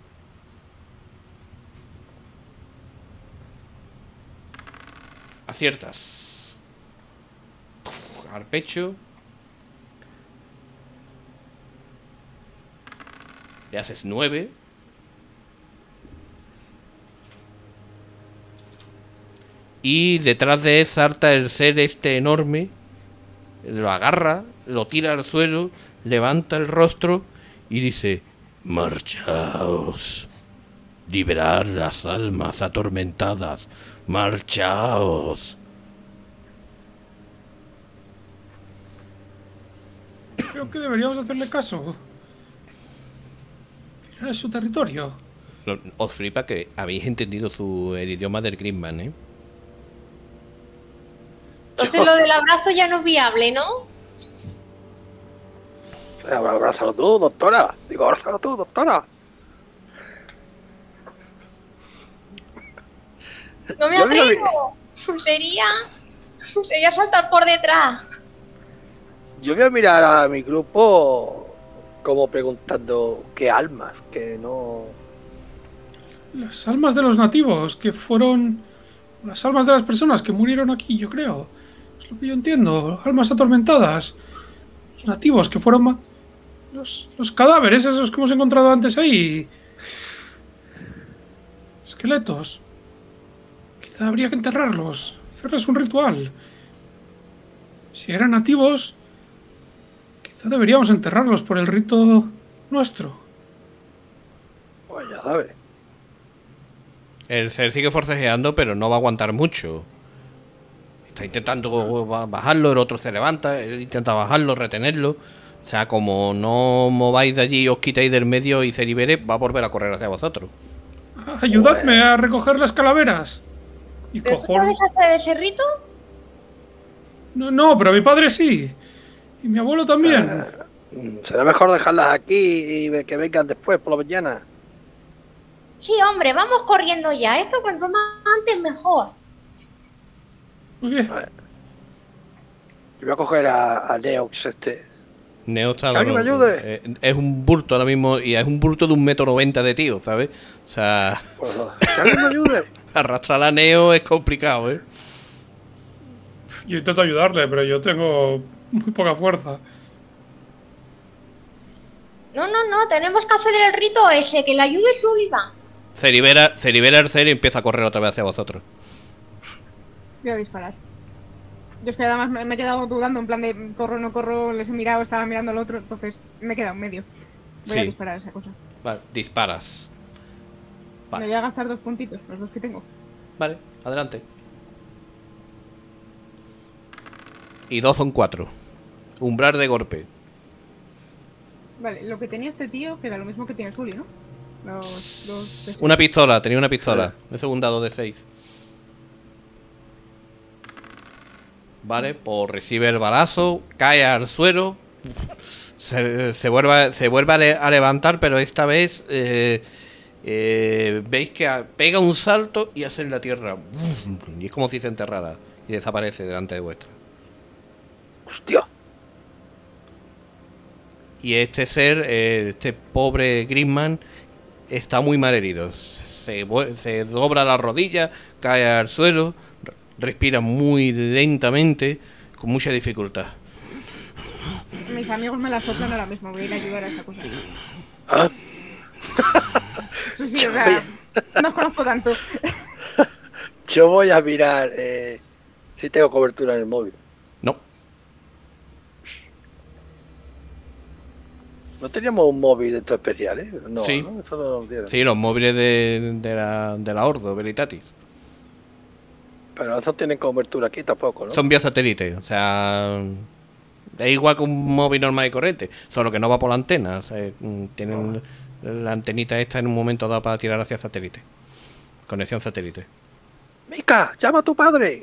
Aciertas. Uf, al pecho. Le haces nueve. Y detrás de él salta el ser este enorme. Lo agarra, lo tira al suelo, levanta el rostro y dice: marchaos. Liberar las almas atormentadas. Marchaos. Creo que deberíamos hacerle caso. Es su territorio. No, os flipa que habéis entendido su, el idioma del Grimman, ¿eh? Entonces lo del abrazo ya no es viable, ¿no? Eh, Abrázalo tú, doctora. Digo, abrázalo tú, doctora. No me Yo mira, atrevo. Sería... Sería saltar por detrás. Yo voy a mirar a mi grupo como preguntando qué almas, que no... Las almas de los nativos que fueron... Las almas de las personas que murieron aquí, yo creo. Es lo que yo entiendo. Almas atormentadas. Los nativos que fueron... ma- Los, los cadáveres esos que hemos encontrado antes ahí. Esqueletos. Quizá habría que enterrarlos. Hacerles un ritual. Si eran nativos... Quizá deberíamos enterrarlos por el rito nuestro. Pues ya sabes. El ser sigue forcejeando, pero no va a aguantar mucho. está intentando ba- bajarlo, el otro se levanta, él intenta bajarlo, retenerlo. O sea, como no mováis de allí y os quitáis del medio y Ceribere va a volver a correr hacia vosotros. Ayudadme a recoger las calaveras. Y ¿Pero tú cojo... sabes hacer ese rito? No, no, pero mi padre sí. Y mi abuelo también. Mm, Será mejor dejarlas aquí y ve- que vengan después por la mañana. Sí, hombre, vamos corriendo ya. Esto cuanto más antes mejor. Muy bien. Vale. Yo voy a coger a, a Neox este. Neo está Que alguien me dolor- ayude. eh, es un bulto ahora mismo y es un bulto de un metro noventa de tío, ¿sabes? O sea, Pues, que alguien me ayude. arrastrar a Neo es complicado, ¿eh? Yo intento ayudarle, pero yo tengo muy poca fuerza. No, no, no, tenemos que hacer el rito ese, que le ayude Sullivan. Ceribera, Ceribera Arcer y empieza a correr otra vez hacia vosotros. Voy a disparar. Yo es que además me me he quedado dudando, en plan de corro, no corro, les he mirado, estaba mirando al otro, entonces me he quedado en medio. Voy Sí. a disparar esa cosa. Vale, disparas. Vale. Me voy a gastar dos puntitos, los dos que tengo. Vale, adelante. Y dos son cuatro. Umbral de golpe. Vale, lo que tenía este tío, que era lo mismo que tiene Sully, ¿no? Los dos de seis. Una pistola, tenía una pistola. Es un dado de seis. Vale, pues recibe el balazo, cae al suelo. Se, se vuelve, se vuelve a, le- a levantar, pero esta vez eh, eh, veis que a- pega un salto y hace en la tierra. Y es como si se enterrara y desaparece delante de vuestra. Hostia. Y este ser, eh, este pobre Grisman, está muy mal herido. Se, vue- se dobla la rodilla, cae al suelo, re- respira muy lentamente, con mucha dificultad. Mis amigos me la soplan ahora mismo, voy a ir a ayudar a esa cosa. ¿Ah? Sí, sí, o sea, no os conozco tanto. Yo voy a mirar eh, si tengo cobertura en el móvil. No, ¿No teníamos un móvil de estos especiales? No, Sí. ¿no? Eso no lo dieron. sí, los móviles de, de la, de la Ordo, Veritatis. Pero esos tienen cobertura aquí tampoco, ¿no? Son vía satélite, o sea, es igual que un móvil normal y corriente, solo que no va por la antena. O sea, mm, tienen la antenita esta en un momento dado para tirar hacia satélite. Conexión satélite. Mica, llama a tu padre.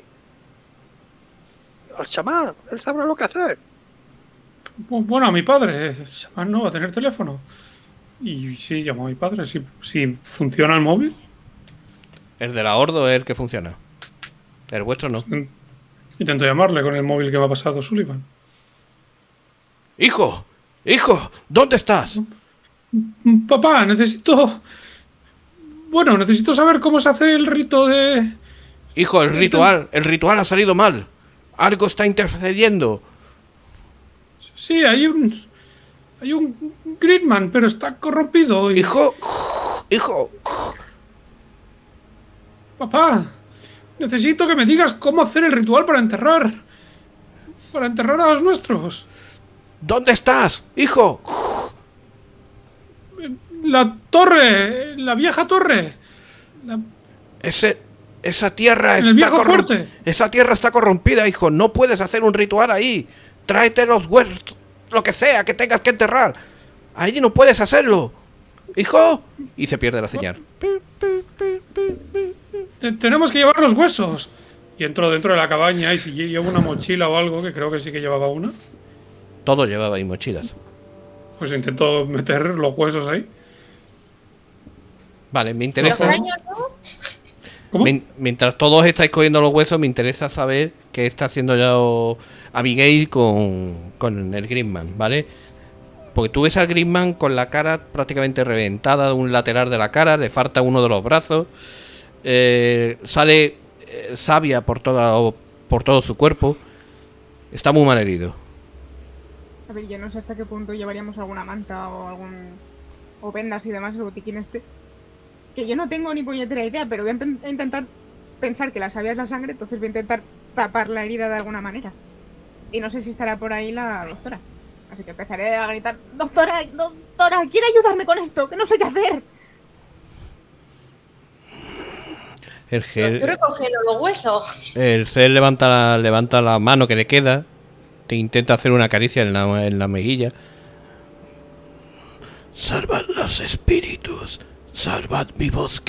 Al chamán, él sabrá lo que hacer. Bu- Bueno, a mi padre. El chamán no va a tener teléfono. Y sí, llamo a mi padre. Si, si funciona el móvil. El de la Ordo es el que funciona. El vuestro no. in- Intento llamarle con el móvil que me ha pasado Sullivan. ¡Hijo! ¡Hijo! ¿Dónde estás? Mm, Papá, necesito... Bueno, necesito saber cómo se hace el rito de... Hijo, el ritual, el ritual ha salido mal. Algo está intercediendo. Sí, hay un... Hay un Gridman, pero está corrompido y... Hijo, hijo. Papá, necesito que me digas cómo hacer el ritual para enterrar... Para enterrar a los nuestros. ¿Dónde estás? Hijo. La torre, la vieja torre. La- Ese, esa tierra En está el viejo corrom- fuerte. Esa tierra está corrompida, hijo. No puedes hacer un ritual ahí. Tráete los huesos, lo que sea que tengas que enterrar. Allí no puedes hacerlo. Hijo. Y se pierde la señal. Te- tenemos que llevar los huesos. Y entro dentro de la cabaña y si lle- llevo una mochila o algo, que creo que sí que llevaba una, Todo llevaba ahí mochilas. pues intento meter los huesos ahí. Vale, me Lo interesa. extraño, ¿no? ¿Cómo? Mien- Mientras todos estáis cogiendo los huesos, me interesa saber qué está haciendo ya o- Abigail con, con el Grisman, ¿vale? Porque tú ves al Grisman con la cara prácticamente reventada, un lateral de la cara, le falta uno de los brazos, eh, sale eh, savia por, toda, por todo su cuerpo, está muy mal herido. A ver, yo no sé hasta qué punto llevaríamos alguna manta o algún... o vendas y demás, el botiquín este. Que yo no tengo ni puñetera idea, pero voy a pen- intentar pensar que la savia es la sangre, entonces voy a intentar tapar la herida de alguna manera. Y no sé si estará por ahí la doctora. Así que empezaré a gritar, doctora, doctora, ¿quiere ayudarme con esto? Que no sé qué hacer. El Lo estoy Ger, recogiendo los huesos. el Ger levanta la, levanta la mano que le queda, te intenta hacer una caricia en la, en la mejilla. Salvad los espíritus, salvad mi bosque.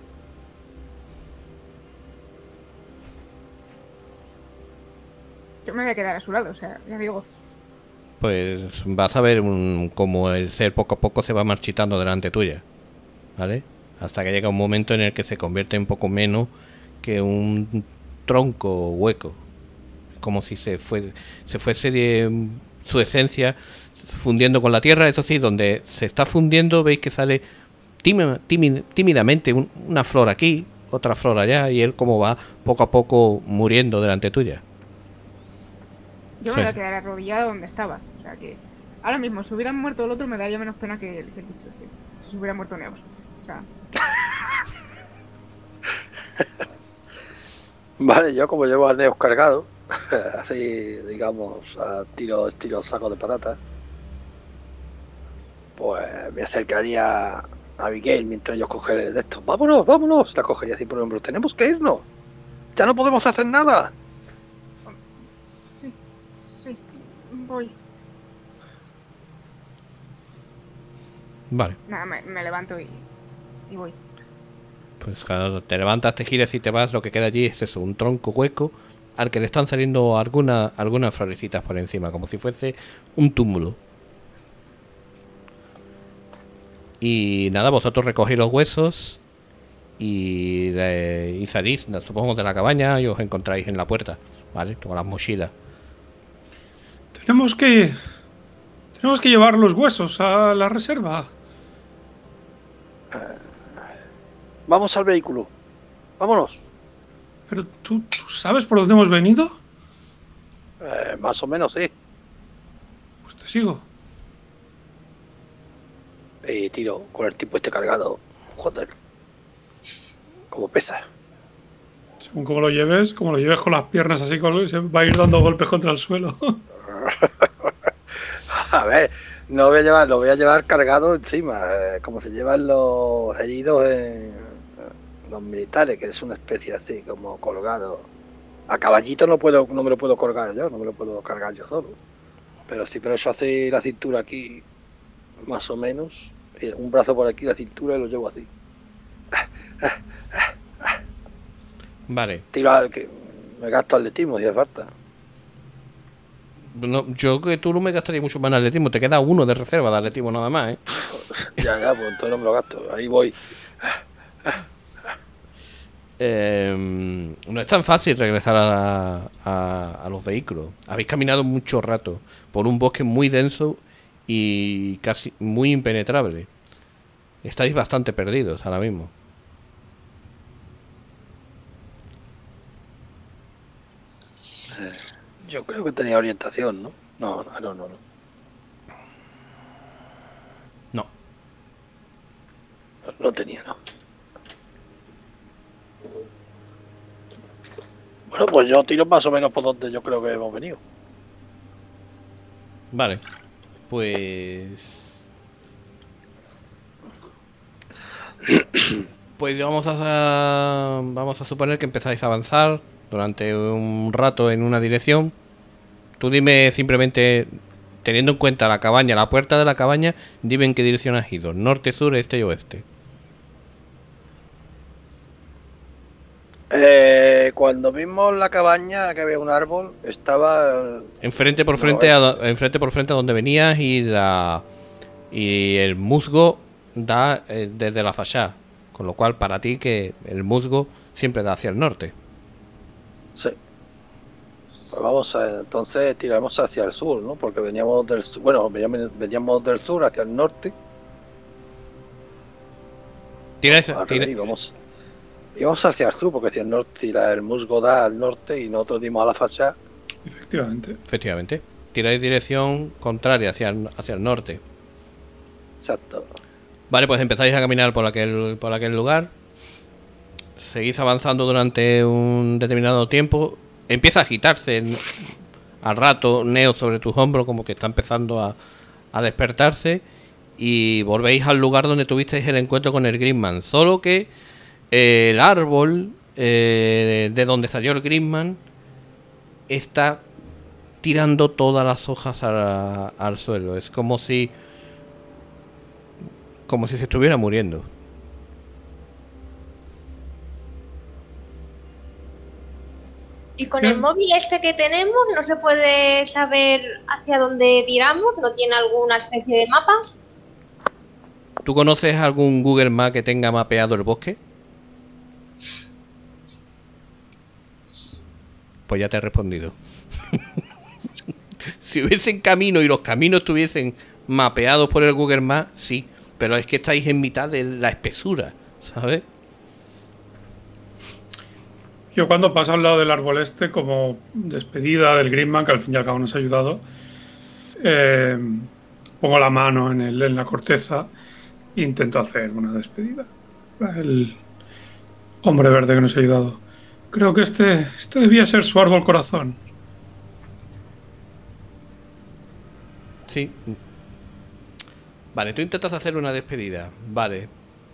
Yo me voy a quedar a su lado, o sea, ya digo. Pues vas a ver un, como el ser poco a poco se va marchitando delante tuya, ¿vale? Hasta que llega un momento en el que se convierte un poco menos que un tronco hueco, como si se fue, se fuese de, su esencia fundiendo con la tierra. Eso sí, donde se está fundiendo veis que sale tímida, tímida, tímidamente un, una flor aquí, otra flor allá, y él como va poco a poco muriendo delante tuya. Yo Sí. me voy a quedar arrodillado donde estaba. O sea que ahora mismo, si hubieran muerto el otro, me daría menos pena que el, que el bicho este. Si se hubiera muerto Neos. O sea, Vale, yo como llevo a Neos cargado, así, digamos, a tiro, estilo saco de patatas, pues me acercaría a Abigail mientras yo cogeré de estos. ¡Vámonos, vámonos! La cogería así por el hombro. ¡Tenemos que irnos! ¡Ya no podemos hacer nada! sí, sí, voy. Vale, Nada, me, me levanto y, y voy. pues cuando te levantas, te giras y te vas, lo que queda allí es eso, un tronco hueco al que le están saliendo alguna, algunas florecitas por encima, como si fuese un túmulo. Y nada, vosotros recogéis los huesos y, eh, y salís, supongo, de la cabaña y os encontráis en la puerta, ¿vale? Con las mochilas. Tenemos que... Tenemos que llevar los huesos a la reserva. Vamos al vehículo. Vámonos. Pero tú, ¿tú sabes por dónde hemos venido? Eh, más o menos, sí. Pues te sigo. Y tiro con el tipo este cargado. Joder. Como pesa. Según como lo lleves, como lo lleves con las piernas así, con- se va a ir dando golpes contra el suelo. A ver, no lo voy a llevar, lo voy a llevar cargado encima, eh, como se llevan los heridos en los militares, que es una especie así, como colgado. A caballito no puedo, no me lo puedo colgar yo, no me lo puedo cargar yo solo. Pero sí, pero eso hace la cintura aquí, más o menos. y Un brazo por aquí, la cintura, y lo llevo así. Vale, Tiro al que me gasto atletismo si hace falta. no, yo que tú no me gastaría mucho más en atletismo, te queda uno de reserva de atletismo nada más, ¿eh? Ya, ya, pues entonces no me lo gasto. Ahí voy. Eh, no es tan fácil regresar a, a- a los vehículos. Habéis caminado mucho rato por un bosque muy denso y casi muy impenetrable. Estáis bastante perdidos ahora mismo. Yo creo que tenía orientación, ¿no? No, no, no, no. no. No. No tenía, no. Bueno, pues yo tiro más o menos por donde yo creo que hemos venido. Vale. Pues... Pues vamos a, vamos a suponer que empezáis a avanzar durante un rato en una dirección. Tú dime simplemente, teniendo en cuenta la cabaña, la puerta de la cabaña, dime en qué dirección has ido. Norte, sur, este y oeste. Eh, cuando vimos la cabaña, que había un árbol, estaba... Enfrente por No, frente, es- a, do- enfrente por frente a donde venías y la y el musgo da eh, desde la fachada. Con lo cual, para ti, que el musgo siempre da hacia el norte. Sí. Pues vamos a, entonces tiramos hacia el sur, ¿no? Porque veníamos del sur, bueno, veníamos, veníamos del sur hacia el norte. Tira esa, Al tira- revés, íbamos, íbamos hacia el sur, porque hacia el norte, tira- el musgo da al norte y nosotros dimos a la fachada. Efectivamente. efectivamente. Tiráis dirección contraria hacia el, hacia el norte. Exacto. Vale, pues empezáis a caminar por aquel, por aquel lugar. Seguís avanzando durante un determinado tiempo. Empieza a agitarse el- al rato Neo sobre tus hombros, como que está empezando a, a despertarse. Y volvéis al lugar donde tuvisteis el encuentro con el Greenman. Solo que El árbol eh, de donde salió el Grisman está tirando todas las hojas a- al suelo. Es como si como si se estuviera muriendo. Y con el móvil este que tenemos, ¿no se puede saber hacia dónde tiramos? ¿No tiene alguna especie de mapas? ¿Tú conoces algún Google Maps que tenga mapeado el bosque? Pues ya te he respondido. Si hubiesen camino y los caminos estuviesen mapeados por el Google Maps, sí. Pero es que estáis en mitad de la espesura, ¿sabes? Yo cuando paso al lado del árbol este, como despedida del Grisman, que al fin y al cabo nos ha ayudado, eh, pongo la mano en, el, en la corteza e intento hacer una despedida. El hombre verde que nos ha ayudado. Creo que este, este debía ser su árbol corazón. Sí. Vale, tú intentas hacer una despedida. Vale.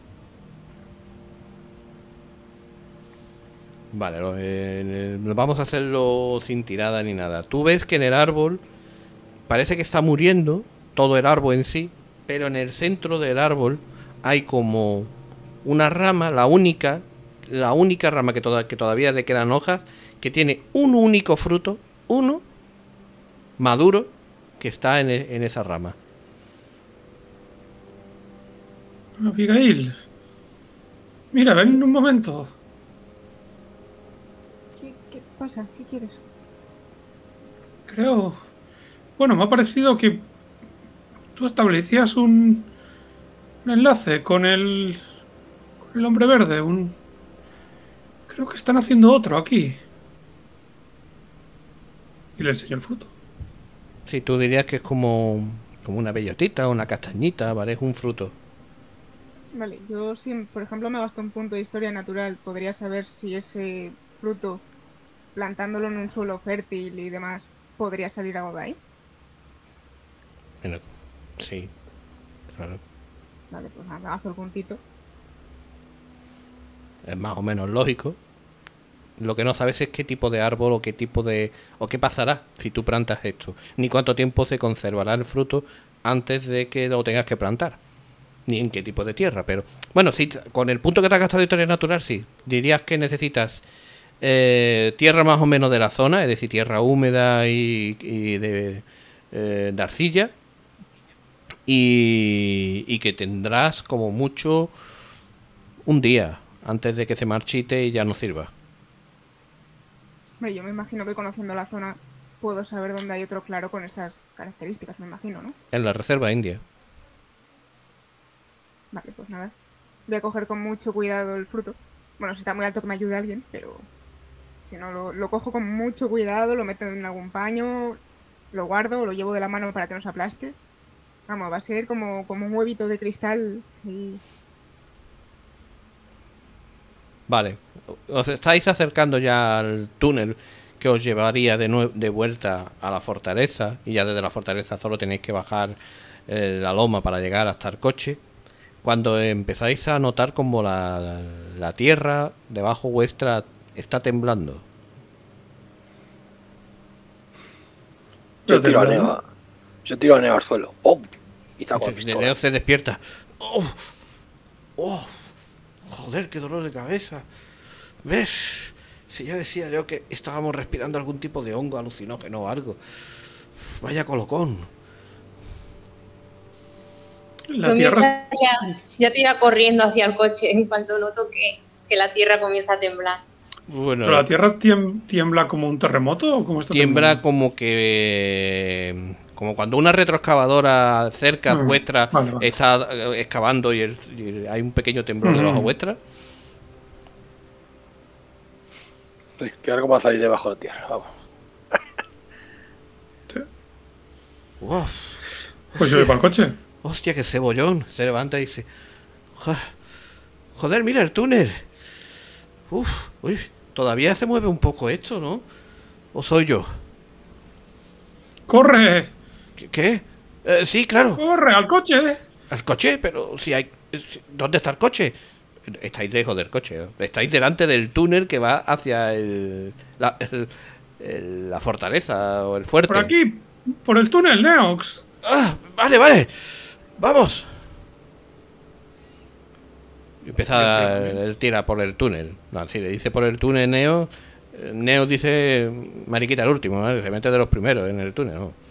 Vale, lo- eh, vamos a hacerlo sin tirada ni nada. Tú ves que en el árbol parece que está muriendo todo el árbol en sí, pero en el centro del árbol hay como una rama, la única, la única rama que, toda- que todavía le quedan hojas, que tiene un único fruto, uno, maduro, que está en, e- en esa rama. Abigail. Mira, ven un momento. ¿Qué, qué pasa? ¿Qué quieres? Creo... Bueno, me ha parecido que tú establecías un, un enlace con el, con el hombre verde. Un... Creo que están haciendo otro aquí. Y le enseño el fruto. Sí, tú dirías que es como, como una bellotita, una castañita, ¿vale? Es un fruto. Vale, yo si, por ejemplo, me gasto un punto de historia natural, podría saber si ese fruto, plantándolo en un suelo fértil y demás, podría salir algo de ahí. Bueno, sí, claro. Vale, pues nada, me gasto el puntito. Es más o menos lógico. Lo que no sabes es qué tipo de árbol o qué tipo de... o qué pasará si tú plantas esto. Ni cuánto tiempo se conservará el fruto antes de que lo tengas que plantar. Ni en qué tipo de tierra, pero... Bueno, sí, con el punto que te has gastado de historia natural, sí. Dirías que necesitas eh, tierra más o menos de la zona, es decir, tierra húmeda y, y de, eh, de arcilla. Y, y que tendrás como mucho un día antes de que se marchite y ya no sirva. Hombre, yo me imagino que conociendo la zona puedo saber dónde hay otro claro con estas características, me imagino, ¿no? En la reserva india. Vale, pues nada. Voy a coger con mucho cuidado el fruto. Bueno, si está muy alto que me ayude alguien, pero si no, lo, lo cojo con mucho cuidado, lo meto en algún paño, lo guardo, lo llevo de la mano para que no se aplaste. Vamos, va a ser como, como un huevito de cristal y... Vale, os estáis acercando ya al túnel que os llevaría de, nue- de vuelta a la fortaleza, y ya desde la fortaleza solo tenéis que bajar eh, la loma para llegar hasta el coche, cuando empezáis a notar como la, la tierra debajo vuestra está temblando. Yo Pero tiro a temblando. Neo, yo tiro a Neo al suelo. ¡Oh! Y saco la De pistola. Leo se despierta. ¡Oh! ¡Oh! ¡Joder, qué dolor de cabeza! ¿Ves? Si ya decía yo que estábamos respirando algún tipo de hongo alucinógeno o algo. Vaya colocón. La Yo tierra... mientras ya, ya tira corriendo hacia el coche en cuanto noto que, que la tierra comienza a temblar. Bueno, ¿Pero la tierra tiem- tiembla como un terremoto o como está tiembla temblando? como que... Como cuando una retroexcavadora cerca Mm, vuestra vale, vale. está eh, excavando y, el- y hay un pequeño temblor debajo Ujú. vuestra. Sí, que ahora cómo va a salir debajo de la tierra. Vamos. Sí. Uf, Pues yo voy para el coche. hostia, qué cebollón. Se levanta y dice... "Jo- Joder, mira el túnel. Uf, uy, todavía se mueve un poco esto, ¿no? ¿O soy yo? ¡Corre! ¿Qué? qué? Eh, sí, claro. ¡Corre al coche! Al coche, pero si hay... si- ¿Dónde está el coche? estáis lejos del coche, ¿no? Estáis delante del túnel que va hacia el, la, el- el- la fortaleza o el fuerte. Por aquí, por el túnel, Neox. Ah, vale, vale. Vamos. Y empieza, él tira por el túnel. No, si le dice por el túnel Neo, eh, Neo dice mariquita el último, ¿vale? Se mete de los primeros en el túnel, ¿no?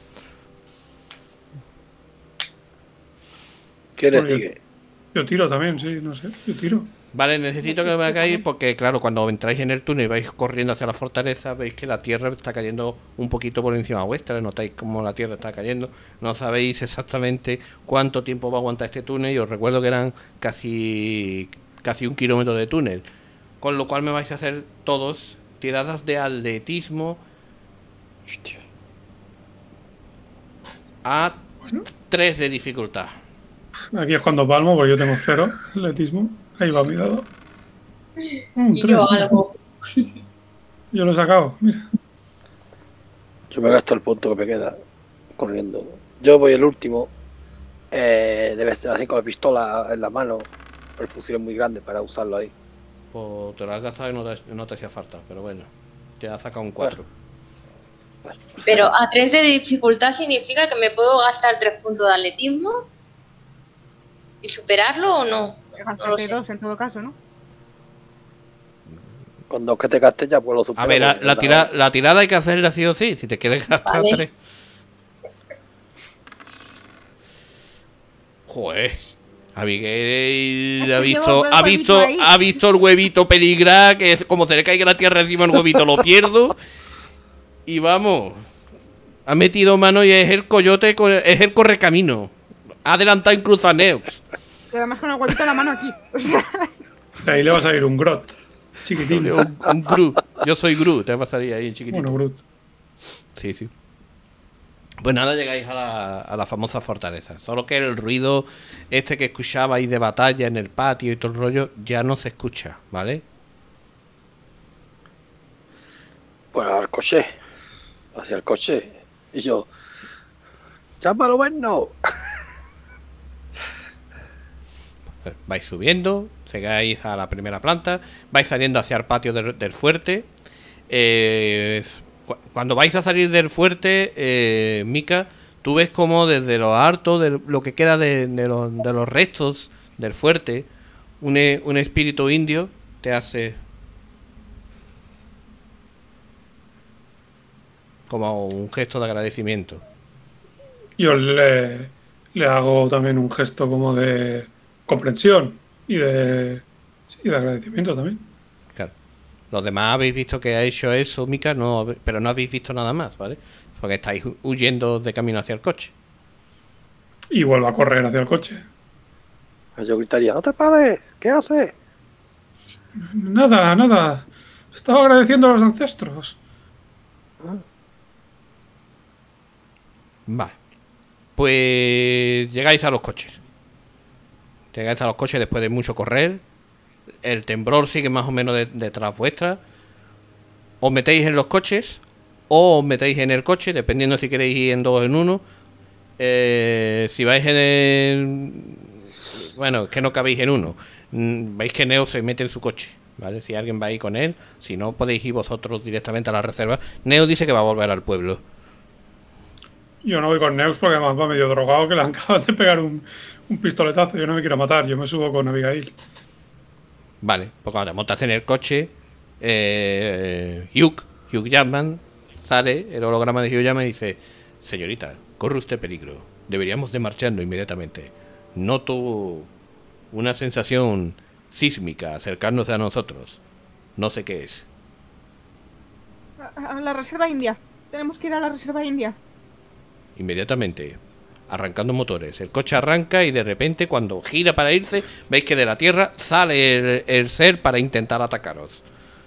¿Qué le Oye. sigue? Yo tiro también, sí, no sé. Yo tiro. Vale, necesito que me hagáis porque, claro, cuando entráis en el túnel y vais corriendo hacia la fortaleza, veis que la tierra está cayendo un poquito por encima vuestra, notáis cómo la tierra está cayendo, no sabéis exactamente cuánto tiempo va a aguantar este túnel y os recuerdo que eran casi, casi un kilómetro de túnel, con lo cual me vais a hacer todos tiradas de atletismo Hostia. a Bueno, tres de dificultad. aquí es cuando palmo, porque yo tengo cero atletismo. Ahí va mi dado. Mm, Y tres, yo mira. algo. Yo lo he sacado, mira. Yo me gasto el punto que me queda corriendo. Yo voy el último. Eh, debes tener así con la pistola en la mano. El fusil es muy grande para usarlo ahí. Pues te lo has gastado y no te, no te hacía falta, pero bueno, te has sacado un cuatro. Bueno, Pero a tres de dificultad significa que me puedo gastar tres puntos de atletismo y superarlo o no. No lo Bastante sé. dos en todo caso, ¿no? con dos que te gastes ya pues lo supero. A ver, la, porque la ya tira- está. la tirada hay que hacerla sí o sí, si te quieres gastar Vale. tres. Joder. Abigail ha Es que visto, llevo el ha huevito visto, ahí. ha visto el huevito peligrar, que es como se le caiga la tierra encima el huevito lo pierdo. Y vamos. Ha metido mano y es el coyote, co- es el correcamino. Ha adelantado incluso a Neox. Y además con el huevito en la mano aquí. O sea, De ahí le va a salir un grot. Chiquitín. Un, un Gru. Yo soy Gru, te pasaría ahí en chiquitito. Bueno, Groot. Sí, sí. Pues nada, llegáis a la, a la famosa fortaleza. Solo que el ruido este que escuchabais de batalla en el patio y todo el rollo ya no se escucha, ¿vale? Pues al coche. Hacia el coche. Y yo. ¡Llámalo, bueno! Pues vais subiendo, llegáis a la primera planta, vais saliendo hacia el patio del, del fuerte. Eh, es- cu- cuando vais a salir del fuerte, eh, Mika, tú ves como desde lo alto, de lo que queda de, de los, de los restos del fuerte, un, e- un espíritu indio te hace como un gesto de agradecimiento. Yo le, le hago también un gesto como de comprensión y de, sí, de agradecimiento también. Claro. Los demás habéis visto que ha hecho eso, Mika, no, habe- pero no habéis visto nada más, ¿vale? Porque estáis hu- huyendo de camino hacia el coche. Y vuelvo a correr hacia el coche. Yo gritaría, ¡no te pares! ¿Qué haces? Nada, nada. Estaba agradeciendo a los ancestros. Vale. Pues llegáis a los coches. Llegáis a los coches después de mucho correr. El temblor sigue más o menos de- detrás vuestra. Os metéis en los coches o os metéis en el coche, dependiendo si queréis ir en dos o en uno. Eh, si vais en el... Bueno, es que no cabéis en uno. Mm, Veis que Neo se mete en su coche, ¿vale? Si alguien va ahí con él. Si no, podéis ir vosotros directamente a la reserva. Neo dice que va a volver al pueblo. Yo no voy con Neus porque además va medio drogado que le acaban de pegar un, un pistoletazo. Yo no me quiero matar, yo me subo con Abigail. Vale, pues cuando te montas en el coche, eh, Hugh, Hugh Jackman sale, el holograma de Hugh Jackman y dice: señorita, corre usted peligro, deberíamos de marcharnos inmediatamente. Noto una sensación sísmica acercarnos a nosotros. No sé qué es. a, a la reserva india. Tenemos que ir a la reserva india. Inmediatamente, arrancando motores. El coche arranca y de repente, cuando gira para irse, veis que de la tierra sale el, el ser para intentar atacaros.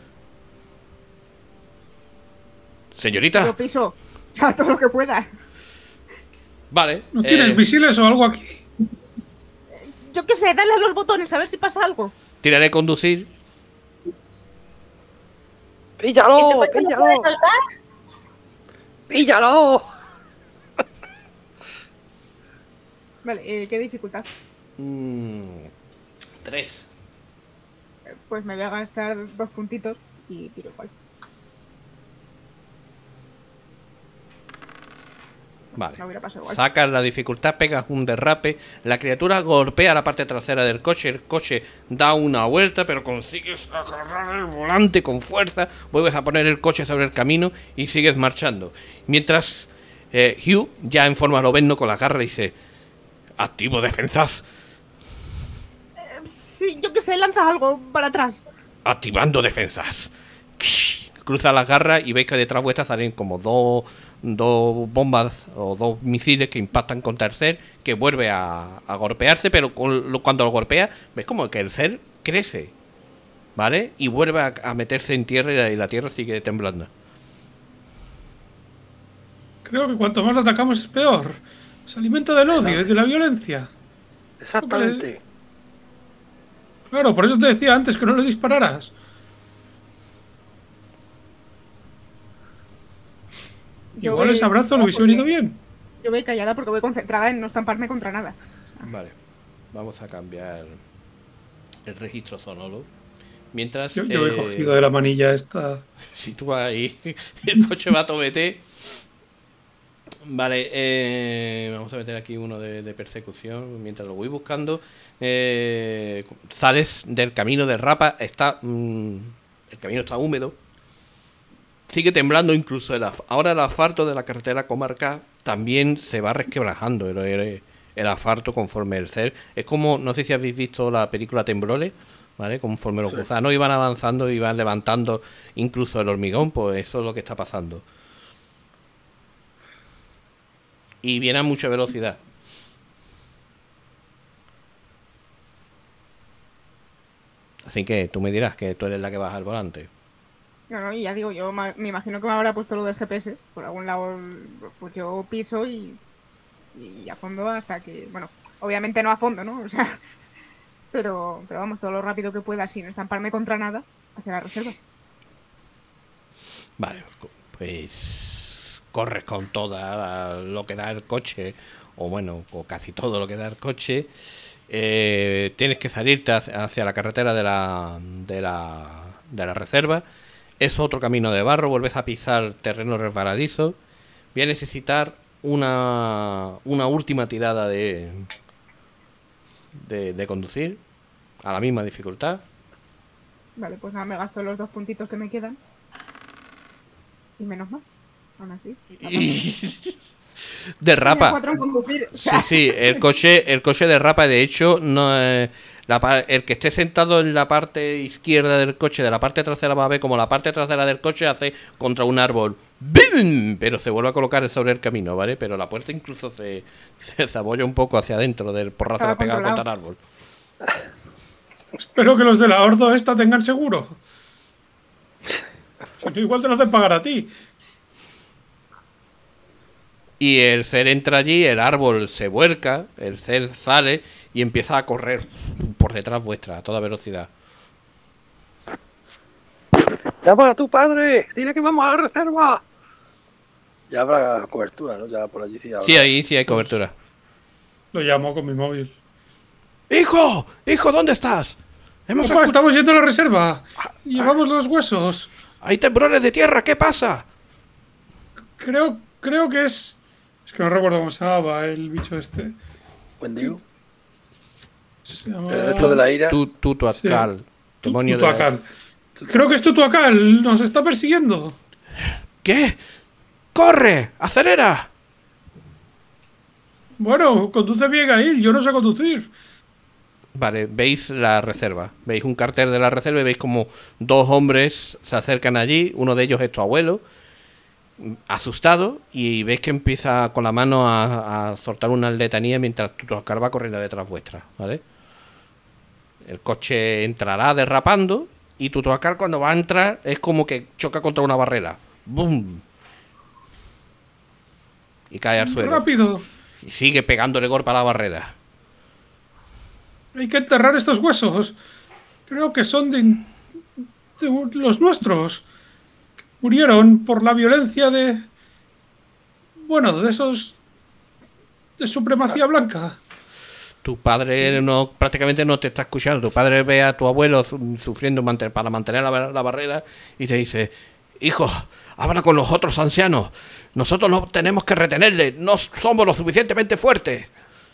Señorita, Yo piso. O sea, todo lo que pueda. vale. ¿No tienes eh, misiles o algo aquí? Yo qué sé, dale a los botones a ver si pasa algo. tiraré a conducir. ¡Píllalo! ¿Este coche no ¡Píllalo! puede saltar? ¡Píllalo! Vale, eh, ¿qué dificultad? Mm, tres. Pues me voy a gastar dos puntitos y tiro igual. Vale. No hubiera pasado igual. Sacas la dificultad, pegas un derrape, la criatura golpea la parte trasera del coche, el coche da una vuelta, pero consigues agarrar el volante con fuerza, vuelves a poner el coche sobre el camino y sigues marchando. Mientras eh, Hugh, ya en forma lobezno con la garra, dice: activo defensas. Sí, yo que sé, lanza algo para atrás. Activando defensas. Cruza las garras y veis que detrás vuestra salen como dos, dos bombas o dos misiles que impactan contra el ser, que vuelve a, a golpearse, pero con lo- cuando lo golpea, ves como que el ser crece, ¿vale? Y vuelve a, a meterse en tierra y la, y la tierra sigue temblando. Creo que cuanto más lo atacamos es peor. Se alimenta del odio y de la violencia. Exactamente. Claro, por eso te decía antes que no le dispararas. Yo Igual voy- ese abrazo le hubiese porque- venido bien. Yo voy callada porque voy concentrada en no estamparme contra nada. Vale, vamos a cambiar el registro sonoro. Mientras, Yo, yo he eh, cogido de la manilla esta. si tú vas ahí, el coche va a tomete. Vale, eh, vamos a meter aquí uno de, de persecución mientras lo voy buscando. Eh, sales del camino de Rapa, está mm, el camino está húmedo, sigue temblando incluso el af- ahora el asfalto de la carretera comarcal también se va resquebrajando el, el, el asfalto conforme el ser. Es como, no sé si habéis visto la película Temblores, ¿vale? Conforme los Sí. gusanos iban avanzando, iban levantando incluso el hormigón, pues eso es lo que está pasando. Y viene a mucha velocidad. Así que tú me dirás que tú eres la que vas al volante. No, no, y ya digo, yo ma- me imagino que me habrá puesto lo del G P S. Por algún lado, pues yo piso y, y a fondo hasta que, bueno, obviamente no a fondo, ¿no? O sea, pero, pero vamos, todo lo rápido que pueda sin estamparme contra nada hacia la reserva. Vale, pues corres con toda lo que da el coche, o bueno, o casi todo lo que da el coche. Eh, tienes que salirte hacia hacia la carretera de la, de la, de la reserva. Es otro camino de barro, vuelves a pisar terreno resbaladizo. Voy a necesitar una, una última tirada de, de, de conducir a la misma dificultad. Vale, pues nada, me gasto los dos puntitos que me quedan. Y menos mal, aún así. Y derrapa. Cuatro en conducir, o Sí, sea, sí, el coche, el coche derrapa. De hecho, no es- la pa- el que esté sentado en la parte izquierda del coche, de la parte trasera, va a ver como la parte trasera del coche hace contra un árbol. ¡Bim! Pero se vuelve a colocar sobre el camino, ¿vale? Pero la puerta incluso se, se zabolla un poco hacia adentro del porrazo que Estaba ha pegado contra el controlado. árbol. Espero que los de la Ordo esta tengan seguro. Si no, igual te lo hacen pagar a ti. Y el ser entra allí, el árbol se vuelca, el ser sale y empieza a correr por detrás vuestra a toda velocidad. Llama a tu padre, dile que vamos a la reserva. Ya habrá cobertura, ¿no? Ya por allí sí habrá. Sí, ahí sí hay cobertura. Lo llamo con mi móvil. ¡Hijo! ¡Hijo! ¿Dónde estás? Hemos Papá, escu- estamos yendo a la reserva. Llevamos los huesos. ¡Hay temblores de tierra! ¿Qué pasa? Creo, creo que es... Es que no recuerdo cómo se llamaba el bicho este. Wendigo. Se llama... Pero esto de la ira. Tu, Tutuacal, Tu- demonio de la- Tutuacal. Creo que es Tutuacal. Nos está persiguiendo. ¿Qué? ¡Corre! ¡Acelera! Bueno, conduce bien ahí. Yo no sé conducir. Vale, veis la reserva. Veis un cartel de la reserva y veis como dos hombres se acercan allí. Uno de ellos es tu abuelo, asustado, y veis que empieza con la mano a, a soltar una letanía mientras Tutuacal va corriendo detrás vuestra, ¿vale? El coche entrará derrapando y Tutuacal cuando va a entrar es como que choca contra una barrera. ¡Bum! Y cae al suelo. Rápido. Y sigue pegándole golpe a la barrera. Hay que enterrar estos huesos. Creo que son de, de los nuestros. Murieron por la violencia de... Bueno, de esos... De supremacía blanca. Tu padre no prácticamente no te está escuchando. Tu padre ve a tu abuelo su- sufriendo manter- para mantener la, bar- la barrera y te dice, hijo, habla con los otros ancianos. Nosotros no tenemos que retenerle. No somos lo suficientemente fuertes.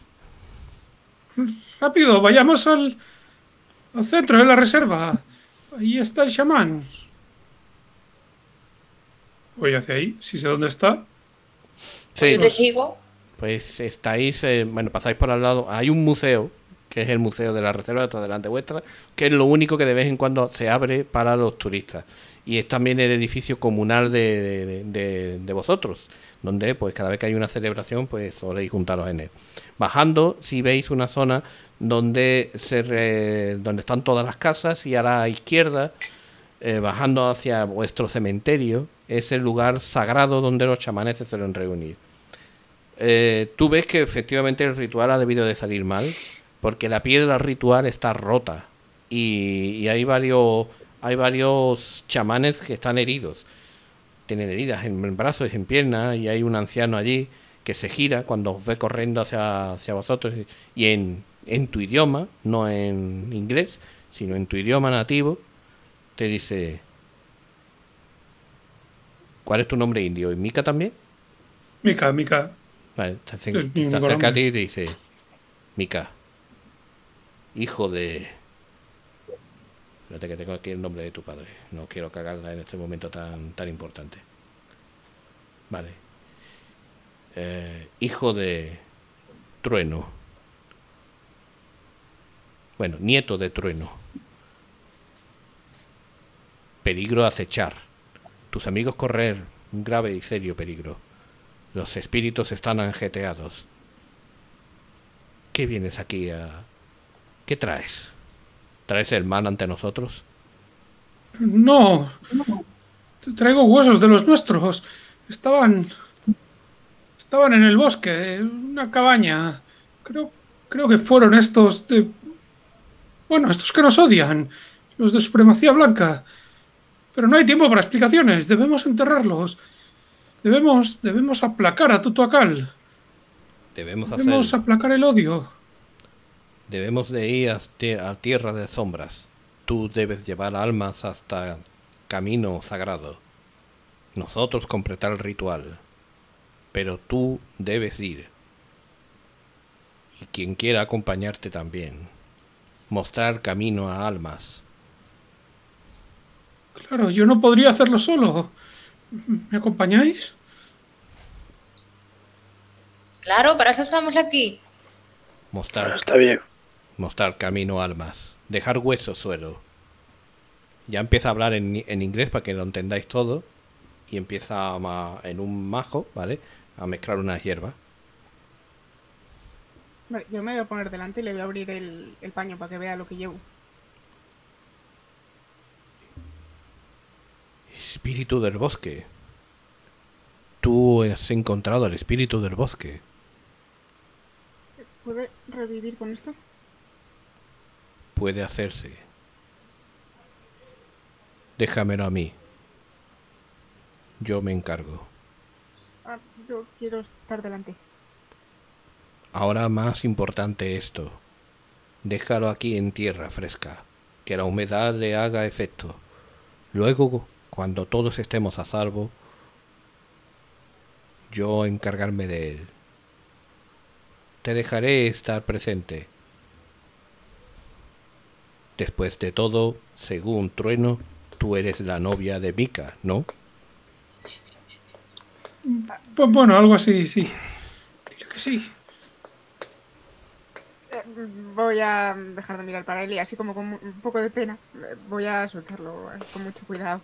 Rápido, vayamos al, al centro de la reserva. Ahí está el chamán. Voy hacia ahí, si sé dónde está. Sí. Yo te sigo. Pues estáis, eh, bueno, pasáis por al lado. Hay un museo, que es el Museo de la Reserva, está delante vuestra, que es lo único que de vez en cuando se abre para los turistas. Y es también el edificio comunal de, de, de- de vosotros, donde pues cada vez que hay una celebración, pues soléis juntaros en él. Bajando, si veis una zona donde se re- donde están todas las casas y a la izquierda, eh, bajando hacia vuestro cementerio, es el lugar sagrado donde los chamanes se suelen reunir. Eh, tú ves que efectivamente el ritual ha debido de salir mal, porque la piedra ritual está rota y, y hay varios hay varios chamanes que están heridos. Tienen heridas en, en brazos, en piernas, y hay un anciano allí que se gira cuando os ve corriendo hacia, hacia vosotros y y en, en tu idioma, no en inglés, sino en tu idioma nativo, te dice, ¿cuál es tu nombre indio? ¿Y Mika también? Mica, Mica. Vale, te, ace- Es mi te único acerca a ti nombre. y te dice, Mika, hijo de... Espérate que tengo aquí el nombre de tu padre. No quiero cagarla en este momento tan, tan importante. Vale. Eh, hijo de Trueno. Bueno, nieto de Trueno. Peligro a acechar. Tus amigos correr un grave y serio peligro. Los espíritus están anjeteados. ¿Qué vienes aquí a...? ¿Qué traes? ¿Traes el mal ante nosotros? No. Te traigo huesos de los nuestros. Estaban. Estaban en el bosque, en una cabaña. Creo, creo que fueron estos de. Bueno, estos que nos odian. Los de supremacía blanca. Pero no hay tiempo para explicaciones. Debemos enterrarlos. Debemos. Debemos aplacar a Tutuacal. Debemos Debemos hacer... aplacar el odio. Debemos de ir a, tie- a tierra de sombras. Tú debes llevar almas hasta camino sagrado. Nosotros completar el ritual. Pero tú debes ir. Y quien quiera acompañarte también. Mostrar camino a almas. Claro, yo no podría hacerlo solo. ¿Me acompañáis? Claro, para eso estamos aquí. Mostrar, Está bien. mostrar camino a almas. Dejar huesos suelo. Ya empieza a hablar en, en inglés para que lo entendáis todo. Y empieza a ma- en un majo, ¿vale? A mezclar unas hierbas. Vale, yo me voy a poner delante y le voy a abrir el, el paño para que vea lo que llevo. Espíritu del bosque. Tú has encontrado al espíritu del bosque. ¿Puede revivir con esto? Puede hacerse. Déjamelo a mí. Yo me encargo. Ah, yo quiero estar delante. Ahora más importante esto. Déjalo aquí en tierra fresca. Que la humedad le haga efecto. Luego, cuando todos estemos a salvo, yo encargarme de él. Te dejaré estar presente. Después de todo, según Trueno, tú eres la novia de Mika, ¿no? Pues bueno, algo así, sí. Diría que sí. Eh, Voy a dejar de mirar para él y así como con un poco de pena eh, voy a soltarlo eh, con mucho cuidado.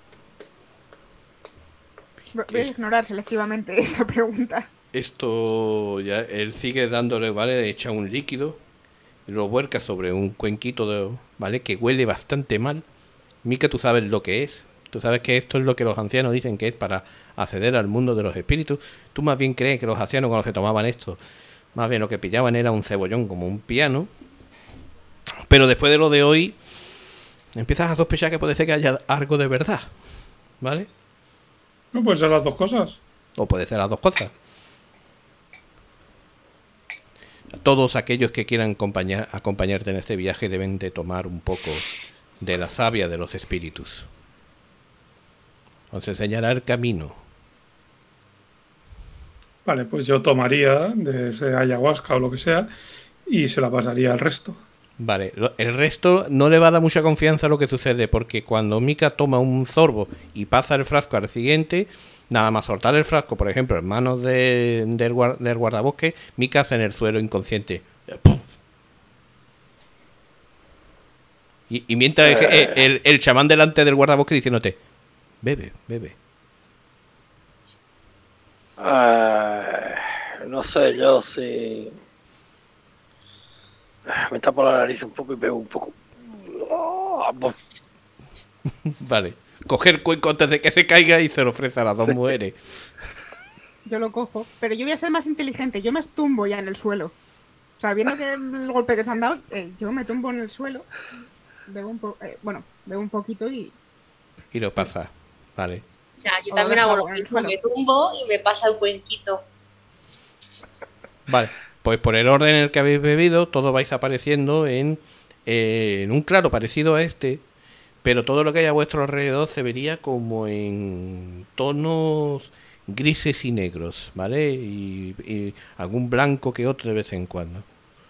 Vo- Voy a ignorar selectivamente esa pregunta. Esto ya él sigue dándole, ¿vale? Echa un líquido y lo vuelca sobre un cuenquito de, ¿vale? Que huele bastante mal. Mika, tú sabes lo que es. Tú sabes que esto es lo que los ancianos dicen que es para acceder al mundo de los espíritus. Tú más bien crees que los ancianos cuando se tomaban esto, más bien lo que pillaban era un cebollón como un piano. Pero después de lo de hoy, empiezas a sospechar que puede ser que haya algo de verdad, ¿vale? No pueden ser las dos cosas. O puede ser las dos cosas. todos aquellos que quieran acompañar, acompañarte en este viaje deben de tomar un poco de la savia de los espíritus. Os enseñará el camino. Vale, pues yo tomaría de ese ayahuasca o lo que sea y se la pasaría al resto. Vale, lo- el resto no le va a dar mucha confianza a lo que sucede, porque cuando Mika toma un sorbo y pasa el frasco al siguiente, nada más soltar el frasco, por ejemplo, en manos de- del, guar- del guardabosque, Mika hace en el suelo inconsciente. ¡Pum! Y, y mientras el, el, el- el chamán delante del guardabosque diciéndote, bebe, bebe. Eh, no sé, yo si me tapo la nariz un poco y bebo un poco. Ah, bu- Vale, coger el cuenco antes de que se caiga y se lo ofrece a las dos mujeres. Yo lo cojo, pero yo voy a ser más inteligente. Yo me estumbo ya en el suelo. O sea, viendo que el golpe que se han dado, eh, yo me tumbo en el suelo. Bebo un po eh, bueno, bebo un poquito y Y lo pasa. Vale. O sea, yo O también dejo hago lo en el mismo, suelo. me tumbo y me pasa el cuenquito. Vale, pues por el orden en el que habéis bebido, todos vais apareciendo en, eh, en un claro parecido a este, pero todo lo que hay a vuestro alrededor se vería como en tonos grises y negros, ¿vale? Y, y algún blanco que otro de vez en cuando.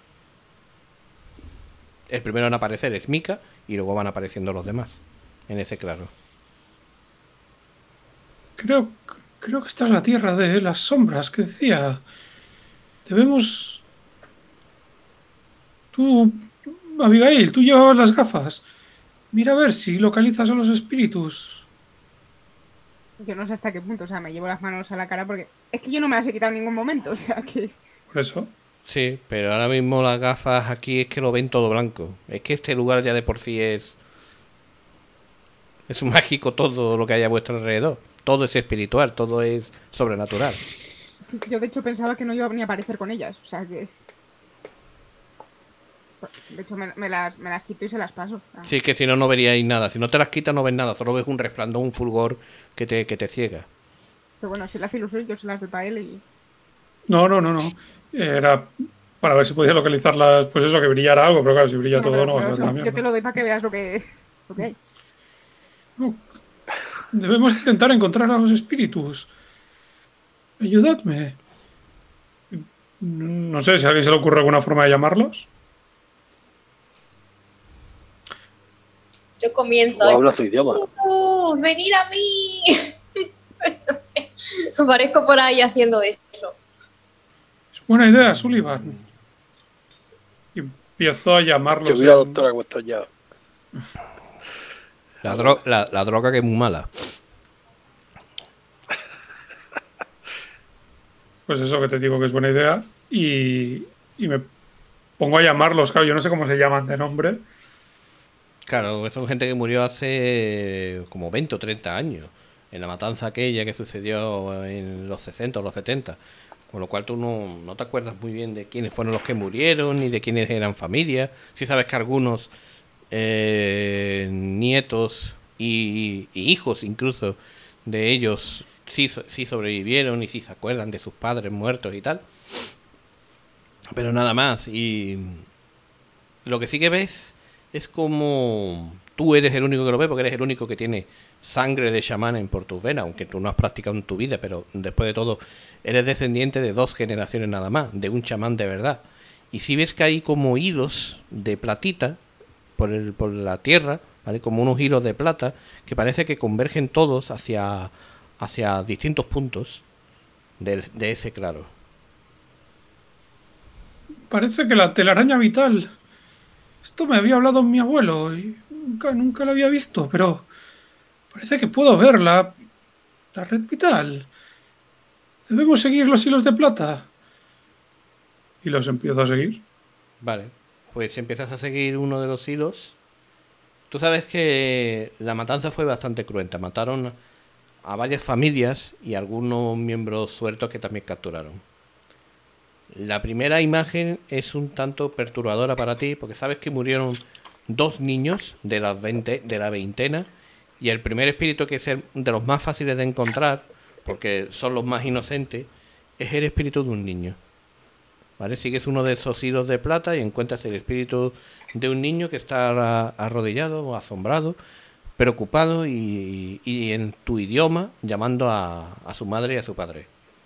El primero en aparecer es Mika y luego van apareciendo los demás en ese claro. Creo, creo que esta es la tierra de las sombras que decía. Debemos... Tú, Abigail, tú llevabas las gafas. Mira a ver si localizas a los espíritus. yo no sé hasta qué punto. O sea, me llevo las manos a la cara porque es que yo no me las he quitado en ningún momento. O sea, que Por eso. Sí, pero ahora mismo las gafas aquí es que lo ven todo blanco. Es que este lugar ya de por sí es... Es mágico todo lo que hay a vuestro alrededor. Todo es espiritual, todo es sobrenatural. yo de hecho pensaba que no iba ni a aparecer con ellas. O sea, que... De hecho, me, me las, me las quito y se las paso. O sea, Sí, que si no, no veríais nada. Si no te las quitas, no ves nada. Solo ves un resplandor, un fulgor que te, que te ciega. pero bueno, si le hace ilusión, yo se las doy para él y... No, no, no, no. Era para ver si podía localizarlas, pues eso, que brillara algo, pero claro, si brilla No, todo pero- no va a pero ser eso, una yo te mierda. lo doy para que veas lo que, lo que hay. No. Debemos intentar encontrar a los espíritus. Ayudadme. No sé si a alguien se le ocurre alguna forma de llamarlos. Yo comienzo. o habla su idioma. ¡Uh, venir a mí! No sé, aparezco por ahí haciendo eso. Es buena idea, Sullivan. Y empiezo a llamarlos. Que hubiera en- doctora cuestión ya. La, dro- la, la droga que es muy mala. Pues eso que te digo que es buena idea. Y, y me pongo a llamarlos, claro, yo no sé cómo se llaman de nombre. Claro, son gente que murió hace como veinte o treinta años. En la matanza aquella que sucedió en los sesenta o los setenta. Con lo cual tú no, no te acuerdas muy bien de quiénes fueron los que murieron, ni de quiénes eran familias. Sí sabes que algunos eh, nietos y, y hijos incluso de ellos sí, so- sí sobrevivieron y sí se acuerdan de sus padres muertos y tal. Pero nada más. Y lo que sí que ves es como tú eres el único que lo ve, porque eres el único que tiene sangre de chamán en por tus venas, aunque tú no has practicado en tu vida, pero después de todo eres descendiente de dos generaciones nada más, de un chamán de verdad. Y si ves que hay como hilos de platita por, el, por la tierra, ¿vale? Como unos hilos de plata que parece que convergen todos hacia, hacia distintos puntos del- de ese claro. Parece que la telaraña vital. Esto me había hablado mi abuelo y nunca, nunca lo había visto, pero parece que puedo ver la, la red vital. Debemos seguir los hilos de plata. Y los empiezo a seguir. Vale, pues si empiezas a seguir uno de los hilos, tú sabes que la matanza fue bastante cruenta. Mataron a varias familias y algunos miembros sueltos que también capturaron. La primera imagen es un tanto perturbadora para ti, porque sabes que murieron dos niños de las veinte, de la veintena, y el primer espíritu, que es el de los más fáciles de encontrar, porque son los más inocentes, es el espíritu de un niño. ¿vale? Sigues uno de esos hilos de plata y encuentras el espíritu de un niño que está arrodillado o asombrado, preocupado y, y en tu idioma llamando a, a su madre y a su padre.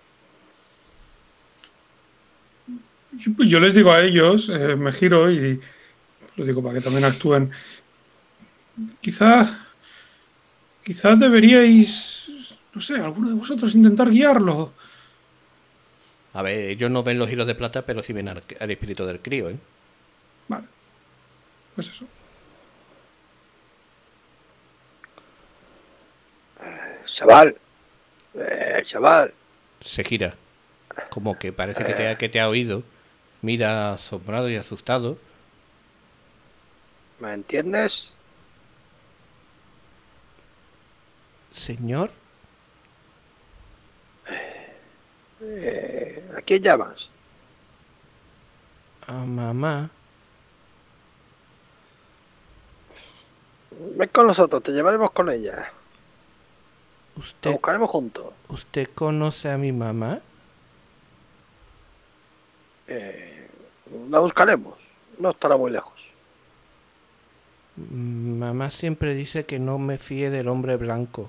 Yo, yo les digo a ellos, eh, me giro y les digo para que también actúen. Quizás, quizás deberíais, no sé, alguno de vosotros intentar guiarlo. A ver, ellos no ven los hilos de plata, pero sí ven al, al espíritu del crío, ¿eh? Vale, pues eso. Chaval, eh, chaval. Se gira, como que parece que te ha, que te ha oído. Mira asombrado y asustado. ¿Me entiendes? Señor, Eh, ¿A quién llamas? a mamá. Ven con nosotros, te llevaremos con ella. La ¿Usted, buscaremos juntos. ¿Usted conoce a mi mamá? Eh, la buscaremos. No estará muy lejos. Mamá siempre dice que no me fíe del hombre blanco.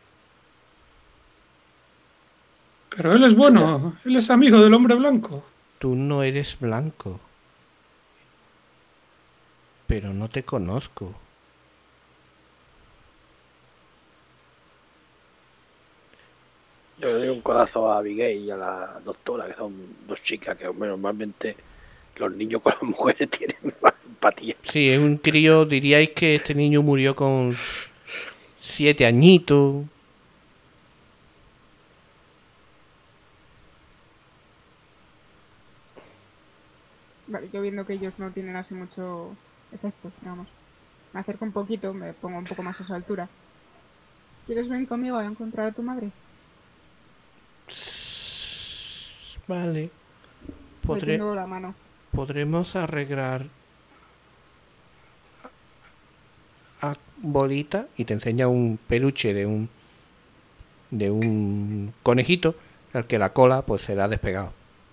Pero él es bueno, él es amigo del hombre blanco. Tú no eres blanco. Pero no te conozco. Yo le doy un codazo a Abigail y a la doctora, que son dos chicas que hombre, normalmente los niños con las mujeres tienen más empatía. Sí, es un crío, diríais que este niño murió con siete añitos. Vale, yo viendo que ellos no tienen así mucho efecto, digamos. Me acerco un poquito, me pongo un poco más a su altura. ¿Quieres venir conmigo a encontrar a tu madre? Vale. Le Podré, tengo la mano. podremos arreglar a, a Bolita y te enseña un peluche de un de un conejito al que la cola pues se le ha despegado.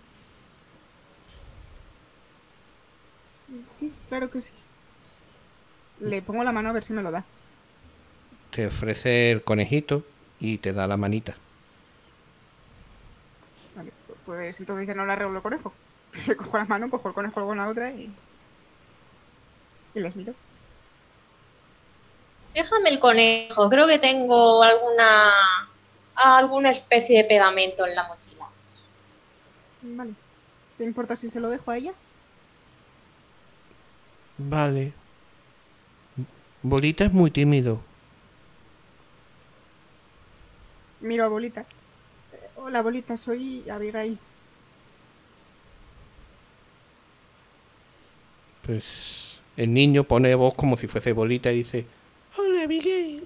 Sí, sí, claro que sí. Le pongo la mano a ver si me lo da. Te ofrece el conejito y te da la manita. Vale, pues entonces ya no le arreglo el conejo. Le cojo la mano, cojo el conejo con la otra y... y les miro. Déjame el conejo, creo que tengo alguna alguna especie de pegamento en la mochila. Vale. ¿Te importa si se lo dejo a ella? Vale. Bolita es muy tímido. Miro a Bolita. Eh, Hola, Bolita, soy Abigail. Pues el niño pone voz como si fuese Bolita y dice: Hola, Miguel.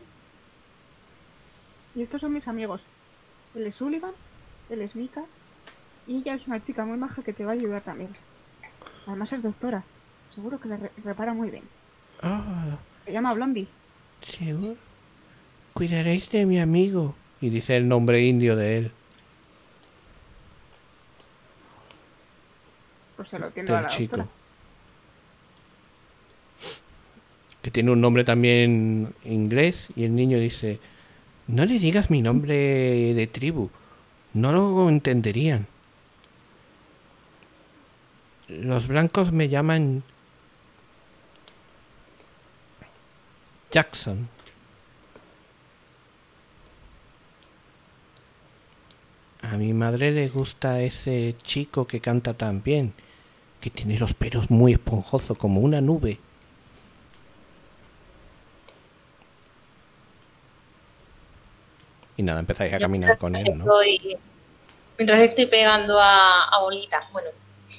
Y estos son mis amigos. Él es Sullivan, él es Mika, y ella es una chica muy maja que te va a ayudar también. Además es doctora. Seguro que le re- repara muy bien. Ah, Se llama Blondie. seguro. Cuidaréis de mi amigo. Y dice el nombre indio de él. Pues se lo tiendo a Del la chico. doctora. Que tiene un nombre también inglés. Y el niño dice: no le digas mi nombre de tribu. No lo entenderían. Los blancos me llaman Jackson. A mi madre le gusta ese chico que canta tan bien, que tiene los pelos muy esponjosos como una nube. Y nada, empezáis a Yo caminar con él, ¿no? Estoy, mientras estoy pegando a, a Bolita, bueno.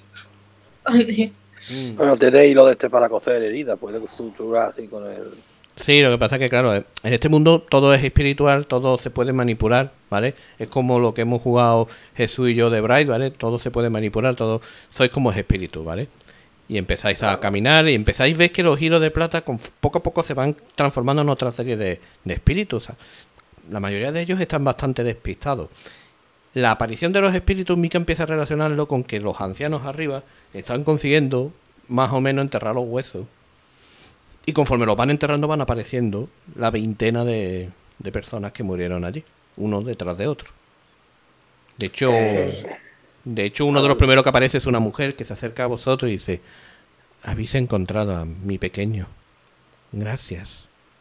Mm. Bueno, tenéis lo de este para coser heridas, puede suturar así con el... Sí, lo que pasa es que, claro, en este mundo todo es espiritual, todo se puede manipular, ¿vale? Es como lo que hemos jugado Jesús y yo de Bright, ¿vale? Todo se puede manipular, todo... Sois como espíritu, ¿vale? Y empezáis a caminar y empezáis a ver que los hilos de plata con poco a poco se van transformando en otra serie de, de espíritus. O sea, la mayoría de ellos están bastante despistados. La aparición de los espíritus, Mika empieza a relacionarlo con que los ancianos arriba están consiguiendo más o menos enterrar los huesos. Y conforme los van enterrando van apareciendo la veintena de, de personas que murieron allí, uno detrás de otro. De hecho, de hecho uno de los primeros que aparece es una mujer que se acerca a vosotros y dice: habéis encontrado a mi pequeño. Gracias.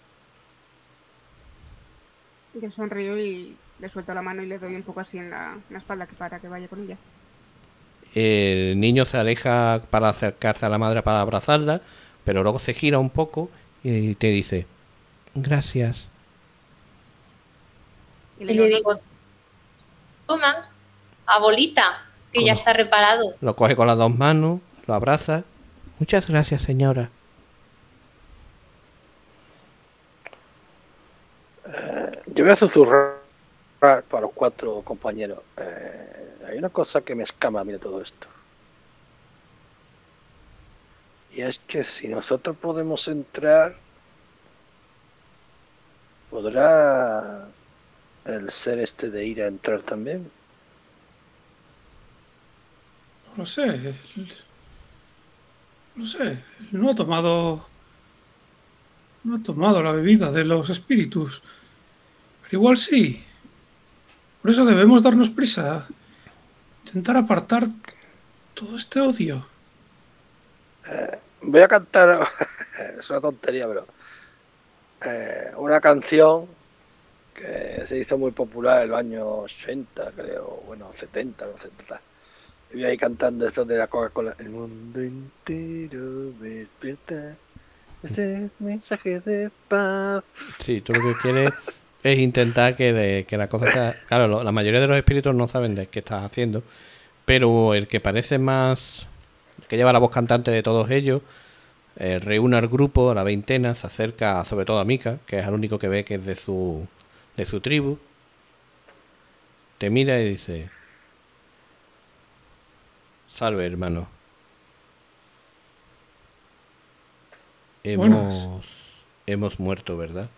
Yo sonrío y le suelto la mano y le doy un poco así en la, en la espalda que para que vaya con ella. El niño se aleja para acercarse a la madre para abrazarla, pero luego se gira un poco y te dice: gracias. Y le digo: toma, abuelita, que ya está reparado. Lo coge con las dos manos, lo abraza. Muchas gracias, señora. Eh, yo voy a susurrar para los cuatro compañeros. Eh, hay una cosa que me escama a mí de todo esto. Y es que si nosotros podemos entrar, ¿podrá el ser este de Ira entrar también? No lo sé. No sé. No ha tomado... No ha tomado la bebida de los espíritus. Pero igual sí. Por eso debemos darnos prisa. Intentar apartar todo este odio. Eh, voy a cantar, es una tontería, pero eh, una canción que se hizo muy popular en los años ochenta, creo, bueno, setenta, no sé, total. Y voy ahí cantando eso de la Coca-Cola. El mundo entero despierta ese mensaje de paz. Sí, tú lo que quieres es intentar que, de, que la cosa sea... Claro, lo, la mayoría de los espíritus no saben de qué estás haciendo, pero el que parece más... El que lleva la voz cantante de todos ellos, eh, reúne al grupo, a la veintena, se acerca sobre todo a Mika, que es el único que ve que es de su, de su tribu. Te mira y dice: salve, hermano. Hemos, Buenas. hemos muerto, ¿verdad?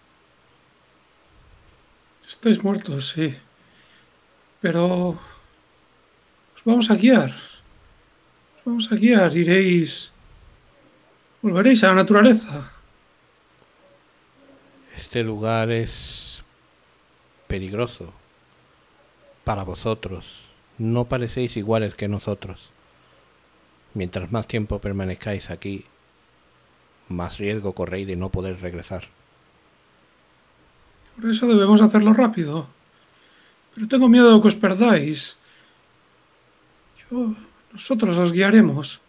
Estáis muertos, sí. Pero... os vamos a guiar. Os vamos a guiar. Iréis... Volveréis a la naturaleza. Este lugar es peligroso para vosotros. No parecéis iguales que nosotros. Mientras más tiempo permanezcáis aquí, más riesgo corréis de no poder regresar. Por eso debemos hacerlo rápido. Pero tengo miedo de que os perdáis. Yo... Nosotros os guiaremos.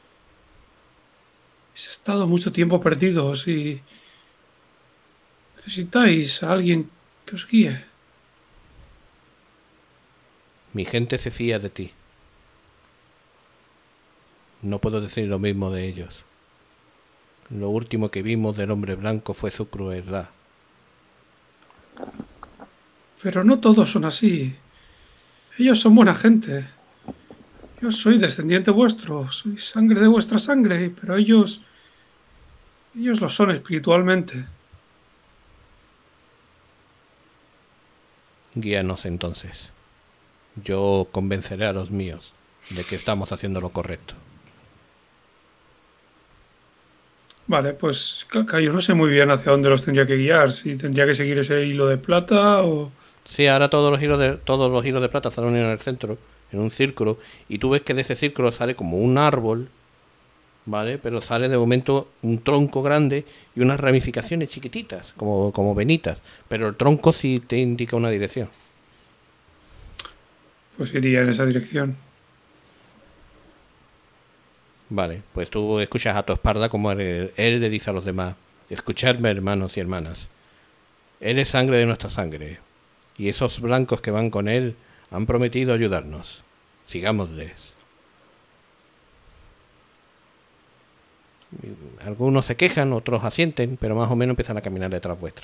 Habéis estado mucho tiempo perdidos y... necesitáis a alguien que os guíe. Mi gente se fía de ti. No puedo decir lo mismo de ellos. Lo último que vimos del hombre blanco fue su crueldad. Pero no todos son así. Ellos son buena gente. Yo soy descendiente vuestro, soy sangre de vuestra sangre, pero ellos... ellos lo son espiritualmente. Guíanos entonces. Yo convenceré a los míos de que estamos haciendo lo correcto. Vale, pues ca- ca- yo no sé muy bien hacia dónde los tendría que guiar, si tendría que seguir ese hilo de plata o... Sí, ahora todos los hilos de todos los hilos de plata salen en el centro, en un círculo, y tú ves que de ese círculo sale como un árbol, ¿vale? Pero sale de momento un tronco grande y unas ramificaciones chiquititas, como, como venitas, pero el tronco sí te indica una dirección. Pues iría en esa dirección. Vale, pues tú escuchas a tu espalda como él, él le dice a los demás: escuchadme, hermanos y hermanas. Él es sangre de nuestra sangre, y esos blancos que van con él han prometido ayudarnos. Sigámosles. Algunos se quejan, otros asienten, pero más o menos empiezan a caminar detrás vuestra.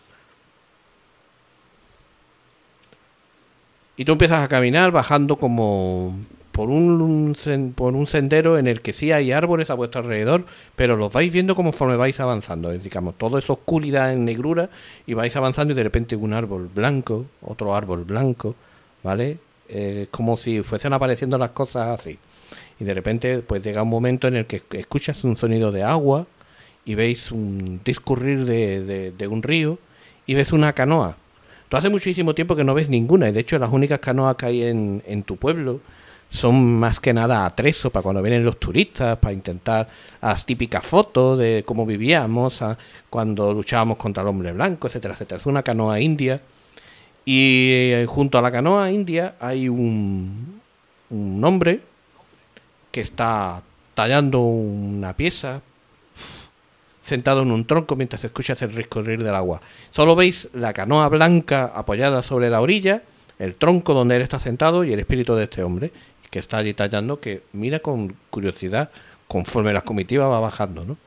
Y tú empiezas a caminar bajando como por un, sen- por un sendero en el que sí hay árboles a vuestro alrededor, pero los vais viendo conforme vais avanzando. Es, digamos, todo es oscuridad en negrura y vais avanzando y de repente un árbol blanco, otro árbol blanco, ¿vale? eh, como si fuesen apareciendo las cosas así. Y de repente pues llega un momento en el que escuchas un sonido de agua y veis un discurrir de, de, de un río y ves una canoa. Tú hace muchísimo tiempo que no ves ninguna, y de hecho las únicas canoas que hay en, en tu pueblo son más que nada atrezo para cuando vienen los turistas, para intentar las típicas fotos de cómo vivíamos, a, cuando luchábamos contra el hombre blanco, etcétera, etcétera. Es una canoa india, y eh, junto a la canoa india hay un, un hombre que está tallando una pieza, sentado en un tronco mientras escuchas el rescorrer del agua. Solo veis la canoa blanca apoyada sobre la orilla, el tronco donde él está sentado y el espíritu de este hombre, que está allí tallando, que mira con curiosidad conforme la comitiva va bajando, ¿no?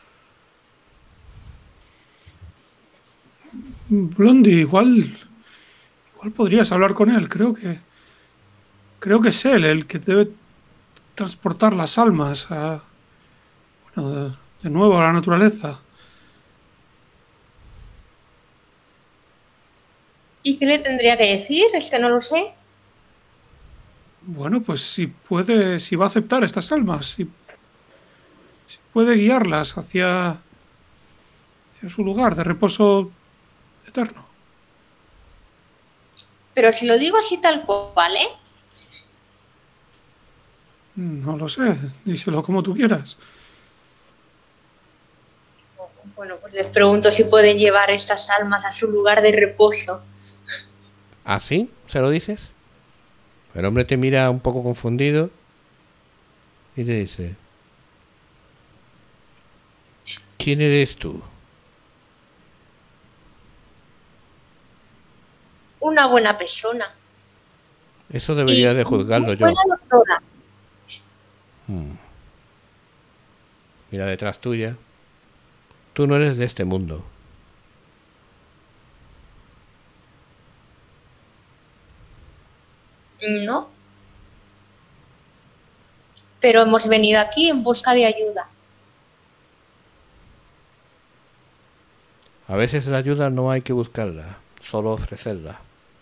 Blondie, igual, igual podrías hablar con él. Creo que, creo que es él el que debe transportar las almas a, bueno, de, de nuevo a la naturaleza. ¿Y qué le tendría que decir? Es que no lo sé. Bueno, pues si puede, si va a aceptar estas almas, si, si puede guiarlas hacia, hacia su lugar de reposo eterno. Pero si lo digo así tal cual, ¿eh? No lo sé, díselo como tú quieras. Bueno, pues les pregunto si pueden llevar estas almas a su lugar de reposo. ¿Así? ¿Se lo dices? El hombre te mira un poco confundido y te dice: ¿quién eres tú? Una buena persona. Eso debería Y de juzgarlo muy yo. buena doctora. Hmm. Mira detrás tuya. Tú no eres de este mundo. No. Pero hemos venido aquí en busca de ayuda. A veces la ayuda no hay que buscarla, solo ofrecerla.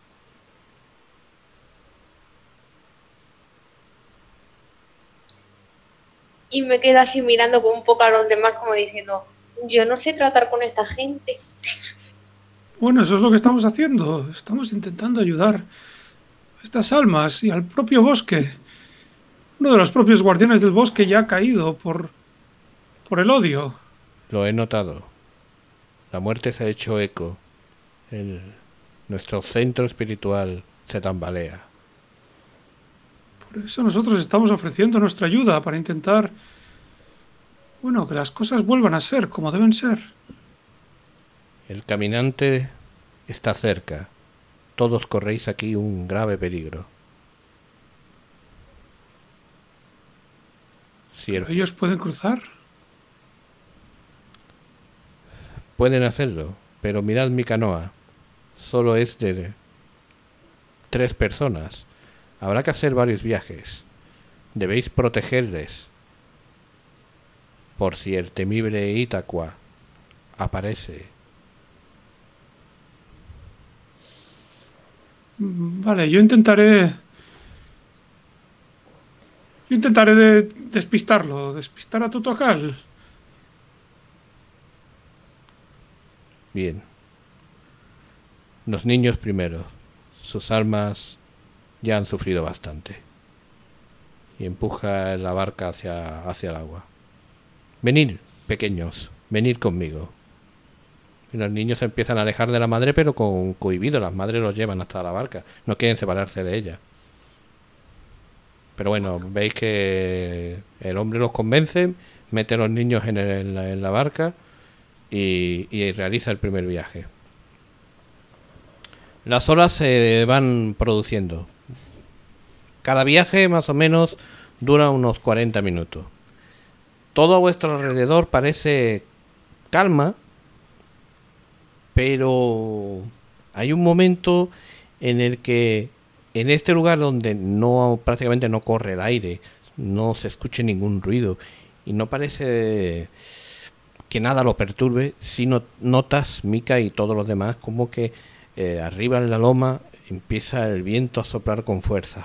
Y me quedo así mirando con un poco a los demás como diciendo, yo no sé tratar con esta gente. Bueno, eso es lo que estamos haciendo. Estamos intentando ayudar a estas almas y al propio bosque. Uno de los propios guardianes del bosque ya ha caído por, por el odio. Lo he notado. La muerte se ha hecho eco. El, nuestro centro espiritual se tambalea. Por eso nosotros estamos ofreciendo nuestra ayuda para intentar, bueno, que las cosas vuelvan a ser como deben ser. El caminante está cerca. Todos corréis aquí un grave peligro. Si el- Pero ellos pueden cruzar. Pueden hacerlo, pero mirad mi canoa. Solo es de tres personas. Habrá que hacer varios viajes. Debéis protegerles. Por si el temible Itaqua aparece. Mm, Vale, yo intentaré... Yo intentaré de- despistarlo, despistar a Tutocal. Bien. Los niños primero. Sus almas ya han sufrido bastante. Y empuja la barca hacia, hacia el agua. Venid, pequeños, venid conmigo. Y los niños se empiezan a alejar de la madre, pero con cohibido. Las madres los llevan hasta la barca. No quieren separarse de ella. Pero bueno, veis que el hombre los convence, mete a los niños en, el- en la, en la barca y, y realiza el primer viaje. Las horas se van produciendo. Cada viaje más o menos dura unos cuarenta minutos. Todo a vuestro alrededor parece calma, pero hay un momento en el que en este lugar donde no prácticamente no corre el aire, no se escuche ningún ruido y no parece que nada lo perturbe, si no, notas, Mika y todos los demás, como que eh, arriba en la loma empieza el viento a soplar con fuerza.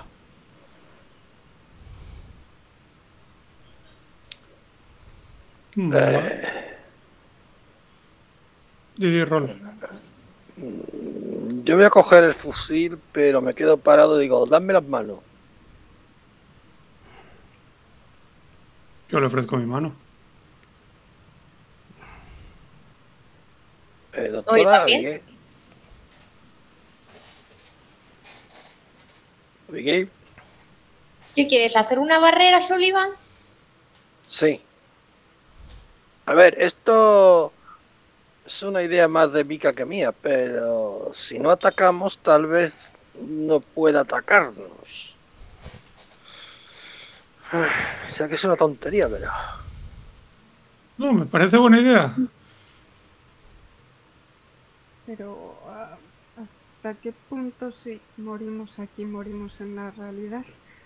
Vale. Didi roll. Yo voy a coger el fusil, pero me quedo parado y digo, dame las manos. Yo le ofrezco mi mano. Eh, Oye, doctora, ¿también? Abigail. Abigail, ¿Qué quieres? ¿Hacer una barrera, Sullivan? sí. A ver, esto es una idea más de Mika que mía, pero si no atacamos, tal vez no pueda atacarnos. O sea que es una tontería, pero... No, me parece buena idea. Pero ah, ¿hasta qué punto si morimos aquí, morimos en la realidad?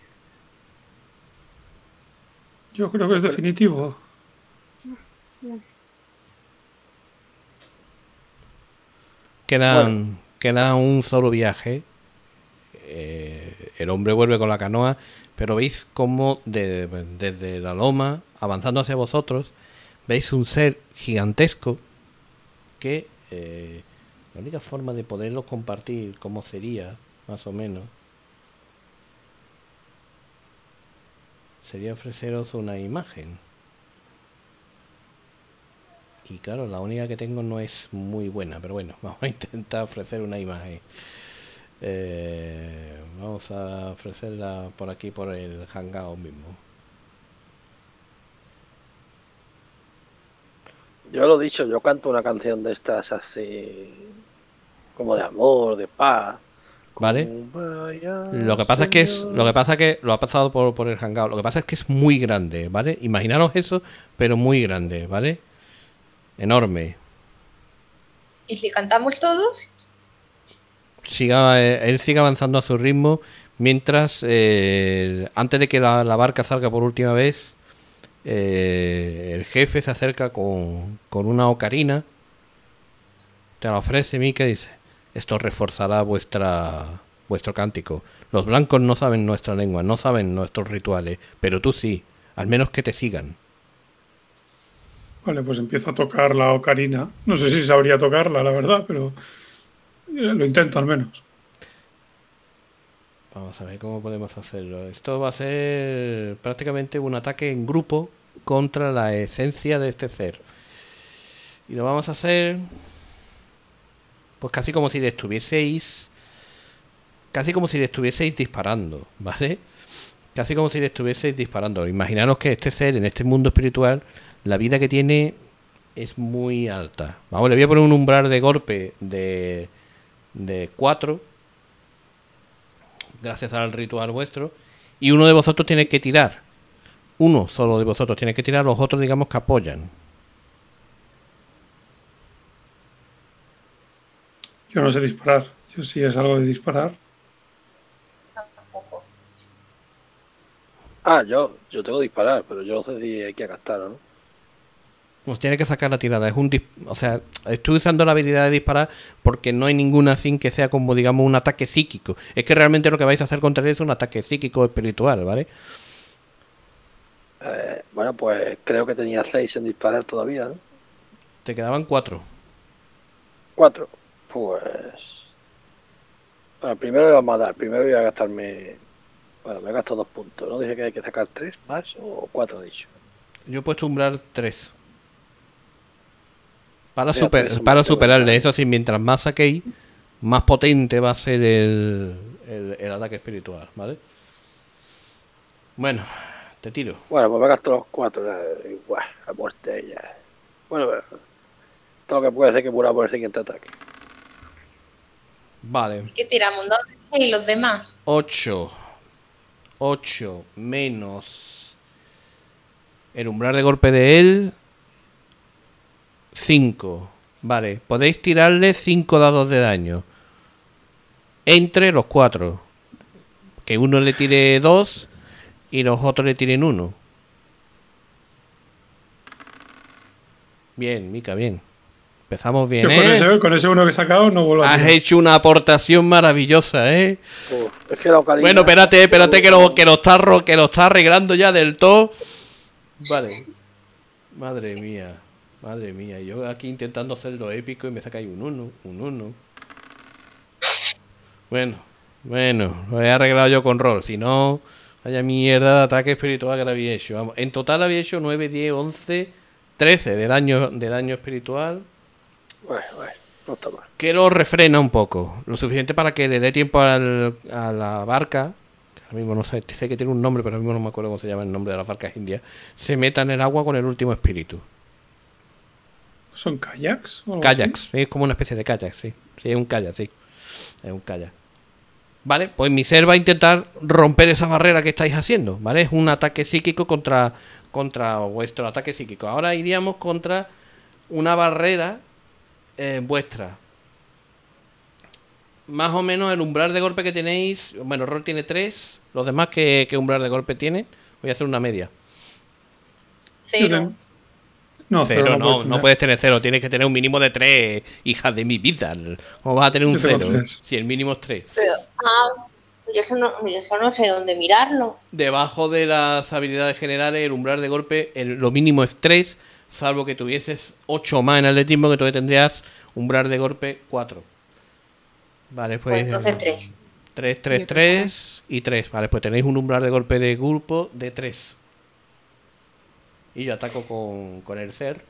Yo creo que es definitivo. Bien. Quedan, queda un solo viaje. Eh, el hombre vuelve con la canoa, pero veis como de- desde la loma, avanzando hacia vosotros, veis un ser gigantesco que eh, la única forma de poderlo compartir, como sería, más o menos, sería ofreceros una imagen. Y claro, la única que tengo no es muy buena, pero bueno, vamos a intentar ofrecer una imagen. Eh, vamos a ofrecerla por aquí, por el hangout mismo. Yo lo he dicho, yo canto una canción de estas así, como de amor, de paz. ¿Vale? Kumbaya, Lo que pasa es que es, Señor. lo que pasa es que lo ha pasado por, por el hangout. Lo que pasa es que es muy grande, ¿vale? Imaginaros eso, pero muy grande, ¿vale? Enorme. ¿Y si cantamos todos? Siga, eh, él sigue avanzando a su ritmo mientras, eh, antes de que la, la barca salga por última vez, eh, el jefe se acerca con, con una ocarina, te la ofrece Mika y dice: esto reforzará vuestra vuestro cántico. Los blancos no saben nuestra lengua, no saben nuestros rituales, pero tú sí, al menos que te sigan. Vale, pues empiezo a tocar la ocarina. No sé si sabría tocarla, la verdad, pero eh, lo intento al menos. Vamos a ver cómo podemos hacerlo. Esto va a ser prácticamente un ataque en grupo contra la esencia de este ser. Y lo vamos a hacer pues casi como si le estuvieseis casi como si le estuvieseis disparando, ¿vale? Casi como si le estuvieseis disparando. Imaginaros que este ser en este mundo espiritual, la vida que tiene es muy alta. Vamos, le voy a poner un umbral de golpe de de cuatro, gracias al ritual vuestro, y uno de vosotros tiene que tirar. Uno solo de vosotros tiene que tirar, los otros digamos que apoyan. Yo no sé disparar. Yo sí es algo de disparar. Tampoco. Ah, yo, yo tengo que disparar, pero yo no sé si hay que gastar o no. Os tiene que sacar la tirada. Es un dis- o sea, estoy usando la habilidad de disparar porque no hay ninguna sin que sea como digamos un ataque psíquico. Es que realmente lo que vais a hacer contra él es un ataque psíquico espiritual, ¿vale? Eh, bueno, pues creo que tenía seis en disparar todavía, ¿no? Te quedaban cuatro. Cuatro. Pues... Bueno, primero le vamos a dar. Primero voy a gastarme... Bueno, me gasto dos puntos. ¿No dije que hay que sacar tres más o cuatro, he dicho? Yo he puesto umbral tres. Para, Mira, super- tres son para más que superarle. buenas. Eso sí, mientras más saquéis, más potente va a ser el, el, el ataque espiritual, ¿vale? Bueno, te tiro. Bueno, pues me gasto los cuatro. eh, Igual, a muerte ya. Bueno, pero... Todo lo que puede hacer que muera por el siguiente ataque. Vale. ¿Qué tiramos? ¿Dos de seis y los demás? ocho. ocho menos el umbral de golpe de él. cinco. Vale, podéis tirarle cinco dados de daño. Entre los cuatro. Que uno le tire dos y los otros le tiren uno. Bien, Mika, bien. Empezamos bien, Yo con, ¿eh? ese, con ese uno que he sacado no vuelvo a Has tirar. hecho una aportación maravillosa, ¿eh? Uf, es que la ocarina... Bueno, espérate, espérate que lo, que lo está ro- que lo está arreglando ya del todo. Vale. Madre mía. Madre mía. Yo aquí intentando hacerlo épico y me saca ahí un uno, un uno. Bueno, bueno, lo he arreglado yo con rol. Si no, vaya mierda de ataque espiritual que le había hecho. Vamos, en total había hecho nueve, diez, once, trece de daño, de daño espiritual. Bueno, bueno, no está mal. Que lo refrena un poco. Lo suficiente para que le dé tiempo al- a la barca. Que ahora mismo no sé, sé que tiene un nombre, pero ahora mismo no me acuerdo cómo se llama el nombre de las barcas indias. Se meta en el agua con el último espíritu. ¿Son kayaks? o algo Kayaks, sí, es como una especie de kayak, sí. Sí, es un kayak, sí. Es un kayak. Vale, pues mi ser va a intentar romper esa barrera que estáis haciendo, ¿vale? Es un ataque psíquico contra, contra vuestro ataque psíquico. Ahora iríamos contra una barrera eh, vuestra. Más o menos el umbral de golpe que tenéis. Bueno, Rol tiene tres. Los demás, ¿qué, qué umbral de golpe tiene? Voy a hacer una media. así? Yo Cero. tengo- No, Cero, cero no, puedes no tener. puedes tener cero. Tienes que tener un mínimo de tres, hija de mi vida. ¿Cómo vas a tener un Yo tengo cero? tres. Si el mínimo es tres. Pero, ah, yo eso, no, yo eso no sé dónde mirarlo. Debajo de las habilidades generales, el umbral de golpe, el- lo mínimo es tres, salvo que tuvieses ocho más en atletismo, que todavía tendrías umbral de golpe cuatro. Vale, Pues pues entonces tres. tres, tres, Y otro tres y tres. Vale, pues tenéis un umbral de golpe de grupo de tres. Y yo ataco con, con el ser.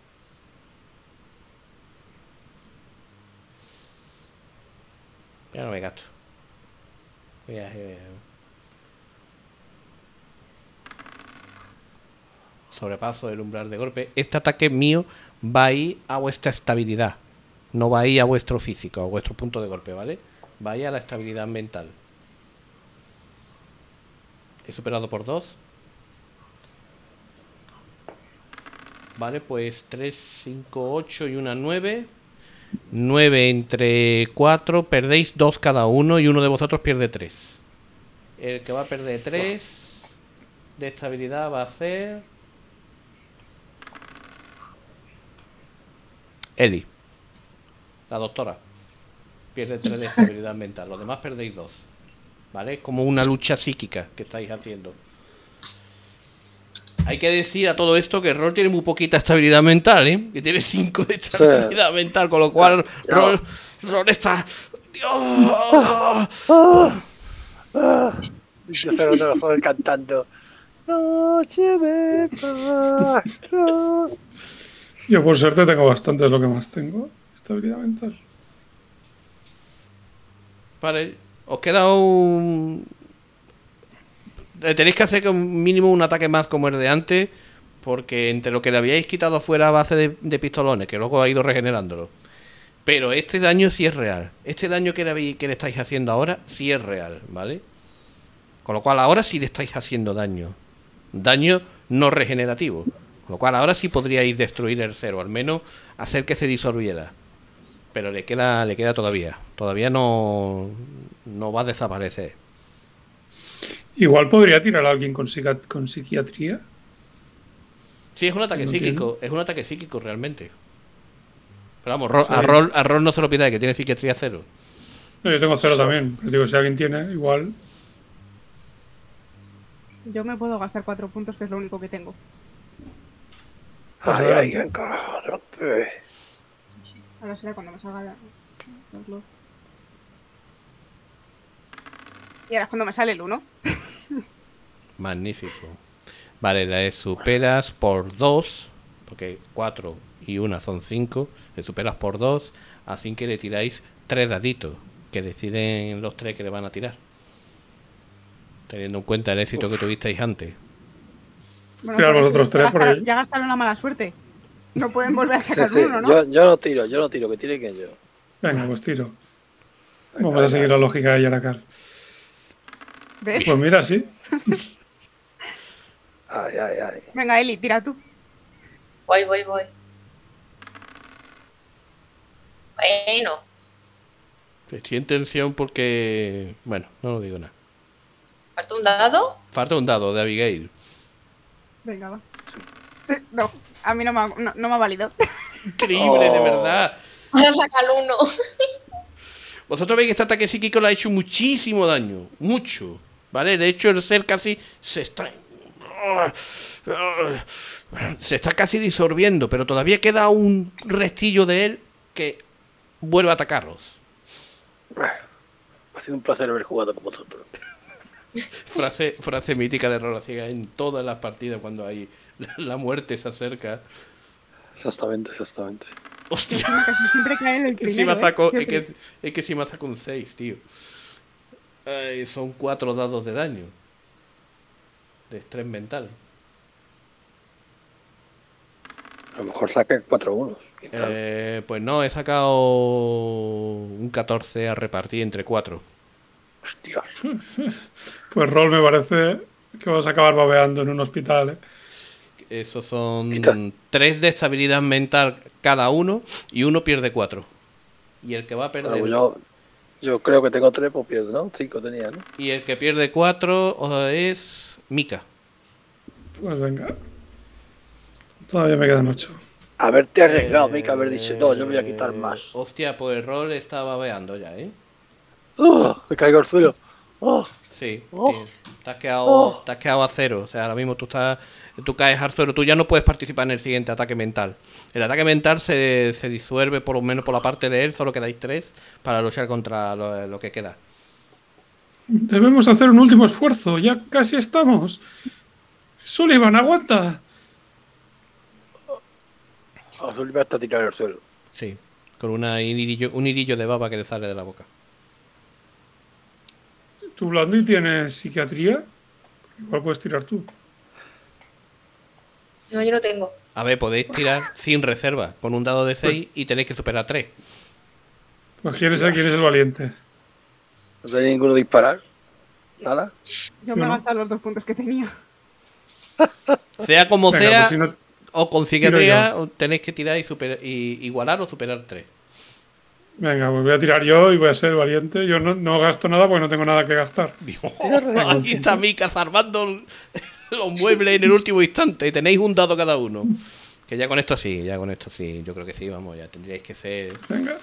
Ya no me gasto. Voy a, eh, sobrepaso del umbral de golpe. Este ataque mío va a ir a vuestra estabilidad. No va a ir a vuestro físico, a vuestro punto de golpe, ¿vale? Va a ir a la estabilidad mental. He superado por dos. Vale, pues tres, cinco, ocho y una nueve. nueve entre cuatro. Perdéis dos cada uno y uno de vosotros pierde tres. El que va a perder tres de estabilidad va a ser Eli, la doctora. Pierde tres de estabilidad mental. Los demás perdéis dos. ¿Vale? Es como una lucha psíquica que estáis haciendo. Hay que decir a todo esto que Rol tiene muy poquita estabilidad mental, ¿eh? Que tiene cinco de estabilidad mental, con lo cual Ya. Rol, Rol está... ¡Dios! Ah, ah. Yo solo no lo estoy cantando. Noche de paz. no. Yo por suerte tengo bastante, es lo que más tengo. Estabilidad mental. Vale, os queda un... Eh, Tenéis que hacer un mínimo un ataque más como el de antes, porque entre lo que le habíais quitado fuera a base de, de pistolones, que luego ha ido regenerándolo. Pero este daño sí es real. Este daño que le, habéis- que le estáis haciendo ahora sí es real, ¿vale? Con lo cual ahora sí le estáis haciendo daño. Daño no regenerativo. Con lo cual ahora sí podríais destruir el cero, al menos hacer que se disolviera. Pero le queda, le queda todavía. Todavía no, no va a desaparecer. Igual podría tirar a alguien con, psica- con psiquiatría. Sí, es un ataque No psíquico. Es un ataque psíquico realmente. Pero vamos, Ro- Sí. a, Rol, a Rol no se lo pidáis, que tiene psiquiatría cero. No, yo tengo cero también. Pero digo, si alguien tiene, igual. Yo me puedo gastar cuatro puntos, que es lo único que tengo. Pues Ay, ay, adelante. venga, adelante. Ahora será cuando me salga la... los los- Y ahora es cuando me sale el uno. Magnífico. Vale, la superas por dos, porque cuatro y una son cinco. Le superas por dos, así que le tiráis tres daditos, que deciden los tres que le van a tirar. Teniendo en cuenta el éxito que tuvisteis antes. Bueno, Tirar por eso vosotros ya tres, gastaron- porque- Ya gastaron la mala suerte. No pueden volver a Sí, sacar sí, uno, ¿no? Yo, yo no tiro, yo no tiro, que tiene que yo. Venga, pues tiro. Venga, Vamos a seguir venga. la lógica de Yarakar. ¿Ves? Pues mira, sí. Ay, ay, ay. Venga, Eli, tira tú. Voy, voy, voy. Bueno, Estoy en tensión porque... Bueno, no lo digo nada. falta un dado. Falta un dado de Abigail. Venga, va. No, a mí no me ha, no, no me ha valido. increíble, de Oh. verdad. Ahora saca el uno. Vosotros veis que este ataque psíquico le ha hecho muchísimo daño. Mucho. ¿Vale? De hecho, el ser casi se está... Se está casi disolviendo, pero todavía queda un restillo de él que vuelve a atacarlos. Ha sido un placer haber jugado con vosotros. Frase, frase mítica de Rola Ciega en todas las partidas cuando hay la muerte se acerca. Exactamente, exactamente. ¡Hostia! Casi siempre cae en el Que primero. encima ¿eh? saco, es Siempre. que, es que encima saco un seis, tío. Ay, son cuatro dados de daño. De estrés mental. A lo mejor saque cuatro unos. Eh, pues no, he sacado un catorce a repartir entre cuatro. Hostia. Pues Rol, me parece que vas a acabar babeando en un hospital, ¿eh? Esos son Está. tres de estabilidad mental cada uno y uno pierde cuatro. Y el que va a perder... Bueno, yo, yo creo que tengo tres, pues pierdo, ¿no? Cinco tenía, ¿no? Y el que pierde cuatro es Mika. Pues venga. Todavía me quedan ocho. Haberte arriesgado, Mika, haber dicho, no, yo me voy a quitar más. Eh, Hostia, pues el rol está babeando ya, ¿eh? ¡Oh! Me caigo al suelo. ¡Oh! Sí, Oh. tío, te, has quedado, Oh. te has quedado a cero. O sea, ahora mismo tú estás, tú caes al suelo. Tú ya no puedes participar en el siguiente ataque mental. El ataque mental se, se disuelve por lo menos por la parte de él. Solo quedáis tres para luchar contra lo, lo que queda. Debemos hacer un último esfuerzo. Ya casi estamos. Sullivan, aguanta. A Sullivan está tirado al suelo. Sí, con una, un, hirillo, un hirillo de baba que le sale de la boca. ¿Tú, Blondie, tienes psiquiatría? Igual puedes tirar tú. No, yo no tengo. A ver, podéis tirar sin reserva con un dado de seis y tenéis que superar tres. Pues quién es el, quién es el valiente. ¿No tenía ninguno disparar? ¿Nada? Yo me he Yo no. gastado los dos puntos que tenía. Sea como Venga, sea, pues si no- o con tiro psiquiatría o tenéis que tirar y, super, y igualar o superar tres. venga, pues voy a tirar yo y voy a ser el valiente. Yo no, no gasto nada porque no tengo nada que gastar. Aquí está Mika zarpando los muebles en el último instante y tenéis un dado cada uno. Que ya con esto sí, ya con esto sí, yo creo que sí, vamos, ya tendríais que ser... Venga.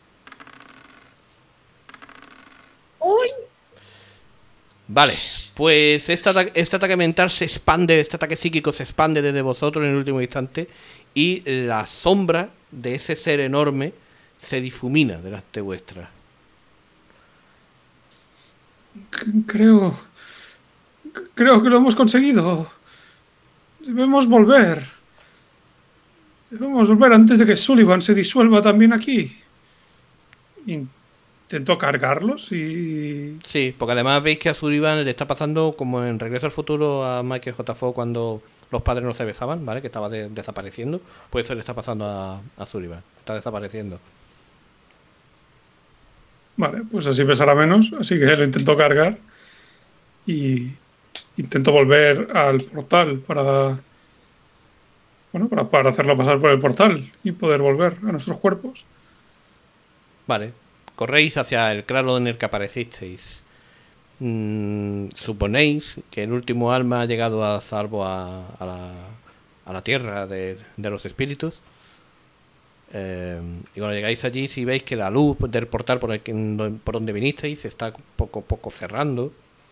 Uy, Vale, pues este, ata- este ataque mental se expande, este ataque psíquico se expande desde vosotros en el último instante y la sombra de ese ser enorme se difumina delante vuestra. C- Creo. c- Creo que lo hemos conseguido. Debemos volver. Debemos volver antes de que Sullivan se disuelva también aquí. Intentó cargarlos y. Sí, porque además veis que a Sullivan le está pasando como en Regreso al Futuro a Michael J. Fox cuando los padres no se besaban, ¿vale? Que estaba de- desapareciendo. Pues eso le está pasando a, a Sullivan. Está desapareciendo. Vale, pues así pesará menos. Así que lo intentó cargar. Y intentó volver al portal para. Bueno, para, para hacerlo pasar por el portal y poder volver a nuestros cuerpos. Vale. Corréis hacia el claro en el que aparecisteis. Mm, suponéis que el último alma ha llegado a salvo a, a, la, a la tierra de, de los espíritus. Eh, y cuando llegáis allí, si veis que la luz del portal por, el que- por donde vinisteis se está poco a poco cerrando.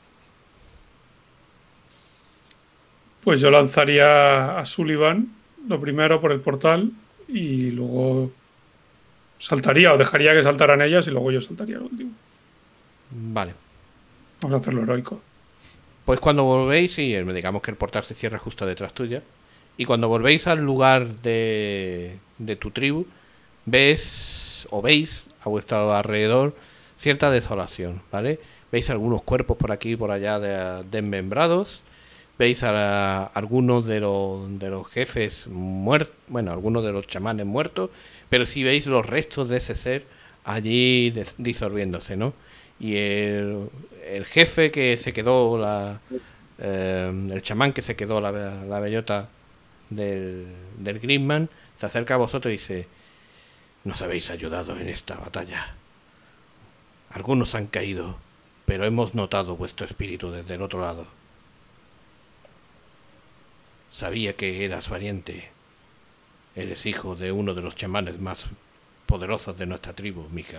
Pues yo lanzaría a Sullivan lo primero por el portal y luego saltaría o dejaría que saltaran ellas y luego yo saltaría al último. Vale. Vamos a hacerlo heroico. Pues cuando volvéis, sí, eh, digamos que el portal se cierra justo detrás tuya. Y cuando volvéis al lugar de, de tu tribu, ves o veis a vuestro alrededor cierta desolación, ¿vale? Veis algunos cuerpos por aquí y por allá de- desmembrados. Veis a, la- algunos de los, de los jefes muertos, bueno, algunos de los chamanes muertos, pero sí veis los restos de ese ser allí des- disolviéndose, ¿no? Y el, el jefe que se quedó, la, eh, el chamán que se quedó la, la bellota del, del Grimman, se acerca a vosotros y dice: nos habéis ayudado en esta batalla. Algunos han caído, pero hemos notado vuestro espíritu desde el otro lado. Sabía que eras valiente. Eres hijo de uno de los chamanes más poderosos de nuestra tribu, Mika.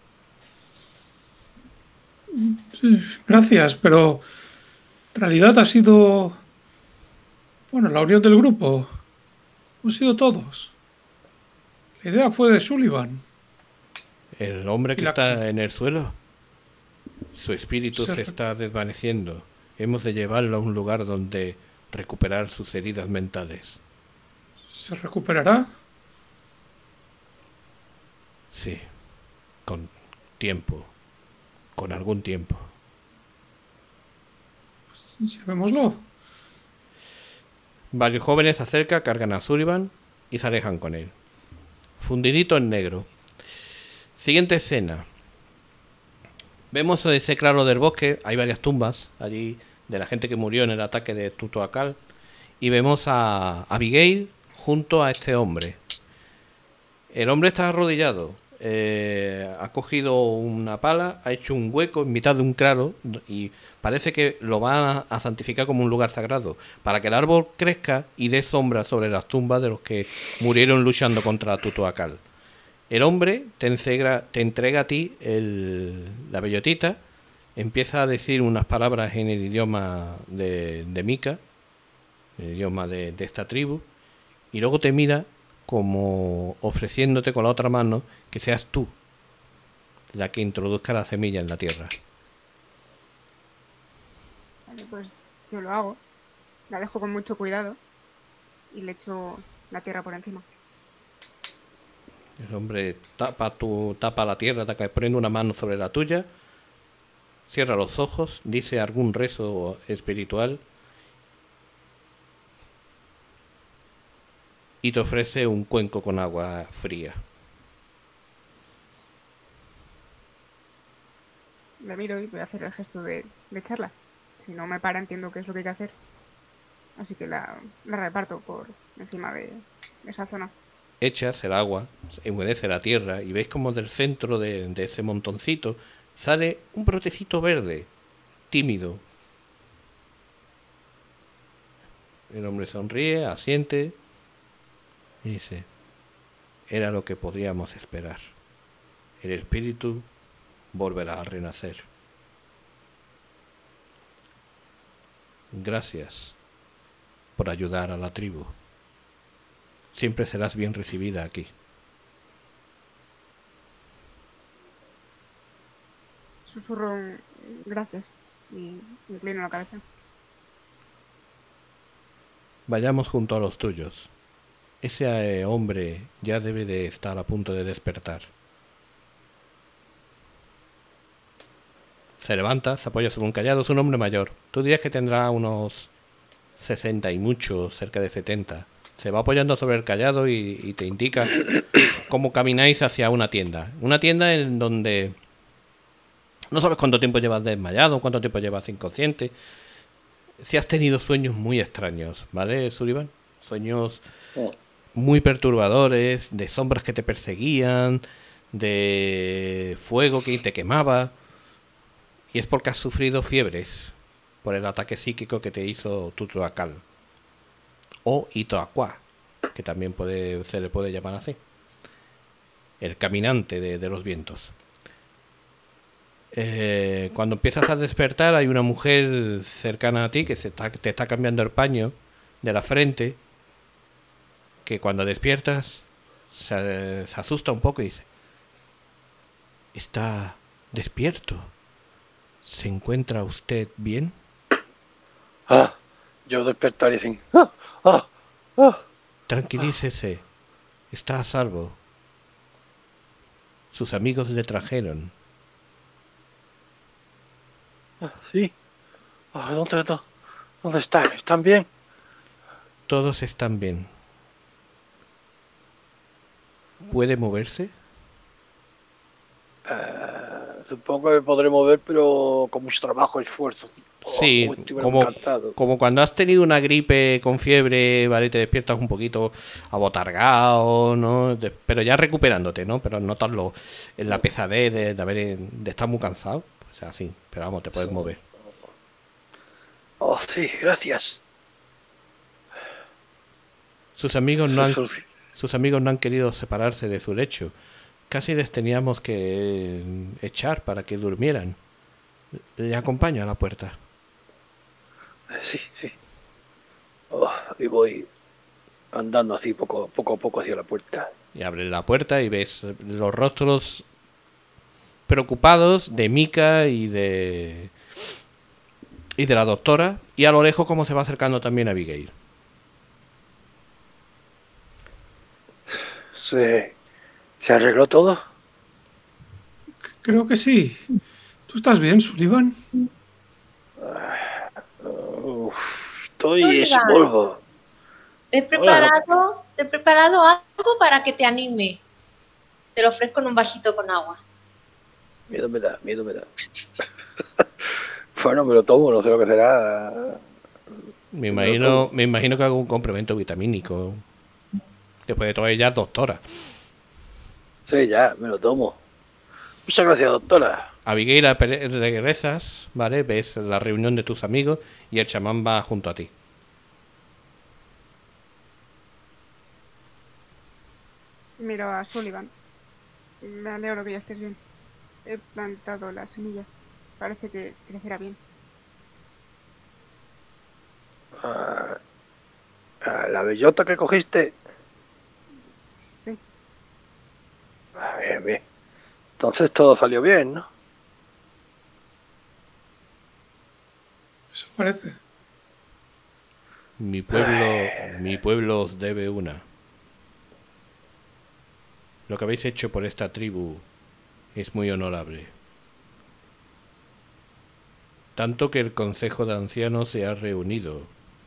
Sí, gracias, pero en realidad ha sido, bueno, la unión del grupo. Hemos sido todos. La idea fue de Sullivan. El hombre que Y la- está en el suelo. Su espíritu Se se re- está desvaneciendo. Hemos de llevarlo a un lugar donde recuperar sus heridas mentales. ¿Se recuperará? Sí, con tiempo, con algún tiempo. Llevémoslo. Varios jóvenes se acercan, cargan a Sullivan y se alejan con él. Fundidito en negro. Siguiente escena. Vemos ese claro del bosque, hay varias tumbas allí de la gente que murió en el ataque de Tutuacal. Y vemos a Abigail junto a este hombre. El hombre está arrodillado, eh, ha cogido una pala, ha hecho un hueco en mitad de un claro y parece que lo va a, a santificar como un lugar sagrado, para que el árbol crezca y dé sombra sobre las tumbas de los que murieron luchando contra Tutuacal. El hombre te entrega, te entrega a ti el, la bellotita, empieza a decir unas palabras en el idioma de, de Mika, el idioma de, de esta tribu, y luego te mira como ofreciéndote con la otra mano que seas tú la que introduzca la semilla en la tierra. Vale, pues yo lo hago. La dejo con mucho cuidado y le echo la tierra por encima. El hombre tapa, tu, tapa la tierra, te pone una mano sobre la tuya, cierra los ojos, dice algún rezo espiritual y te ofrece un cuenco con agua fría. Le miro y voy a hacer el gesto de, de echarla. Si no me para, entiendo qué es lo que hay que hacer. Así que la, la reparto por encima de esa zona. Echas el agua, humedece la tierra y veis como del centro de, de ese montoncito sale un brotecito verde, tímido. El hombre sonríe, asiente y dice: era lo que podíamos esperar. El espíritu volverá a renacer. Gracias por ayudar a la tribu. Siempre serás bien recibida aquí. Susurro un gracias y inclino la cabeza. Vayamos junto a los tuyos. Ese eh, hombre ya debe de estar a punto de despertar. Se levanta, se apoya sobre un callado. Es un hombre mayor. Tú dirías que tendrá unos sesenta y muchos, cerca de setenta. Se va apoyando sobre el callado y, y te indica cómo camináis hacia una tienda. Una tienda en donde no sabes cuánto tiempo llevas desmayado, cuánto tiempo llevas inconsciente. Si has tenido sueños muy extraños, ¿vale, Sullivan? Sueños muy perturbadores, de sombras que te perseguían, de fuego que te quemaba. Y es porque has sufrido fiebres por el ataque psíquico que te hizo Tutuacal. O Itoaqua, que también puede, se le puede llamar así. El caminante de, de los vientos. Eh, cuando empiezas a despertar hay una mujer cercana a ti que se está, te está cambiando el paño de la frente, que cuando despiertas se, se asusta un poco y dice: ¿está despierto? ¿Se encuentra usted bien? Ah, yo despertaré sin... Ah, ah, ah. Tranquilícese, está a salvo. Sus amigos le trajeron. Ah, sí. Ah, ¿dónde, dó- ¿Dónde están? ¿Están bien? Todos están bien. ¿Puede moverse? Eh, supongo que me podré mover, pero con mucho trabajo y esfuerzo. Oh, Sí, estuviera como, encantado. como cuando has tenido una gripe con fiebre, ¿vale? Te despiertas un poquito abotargado, ¿no? De- pero ya recuperándote, ¿no? Pero notas lo, en la pesadez de, de haber de estar muy cansado. O sea, sí, pero vamos, te puedes mover. Oh, sí, gracias. Sus amigos no Se han, soluci- Sus amigos no han querido separarse de su lecho. Casi les teníamos que echar para que durmieran. Le acompaño a la puerta. Eh, sí, sí. Oh, y voy andando así poco, poco a poco hacia la puerta. Y abres la puerta y ves los rostros preocupados de Mika y de y de la doctora, y a lo lejos como se va acercando también a Abigail. ¿Se, ¿se arregló todo? Creo que sí. ¿Tú estás bien, Sullivan? Uf, estoy Sullivan. hecho polvo. Te he preparado, te he preparado algo para que te anime. Te lo ofrezco en un vasito con agua. Miedo me da, miedo me da. Bueno, me lo tomo, no sé lo que será. Me imagino, me imagino que hago un complemento vitamínico. Después de todo, ella es doctora. Sí, ya, me lo tomo. Muchas gracias, doctora. Abigail, apare- regresas, ¿vale? Ves la reunión de tus amigos y el chamán va junto a ti. Miro a Sullivan. Me alegro que ya estés bien. He plantado la semilla. Parece que crecerá bien. Ah, ah, la bellota que cogiste. Sí. Ah, bien, bien. Entonces todo salió bien, ¿no? Eso parece. Mi pueblo, mi pueblo os debe una. Lo que habéis hecho por esta tribu es muy honorable. Tanto que el Consejo de Ancianos se ha reunido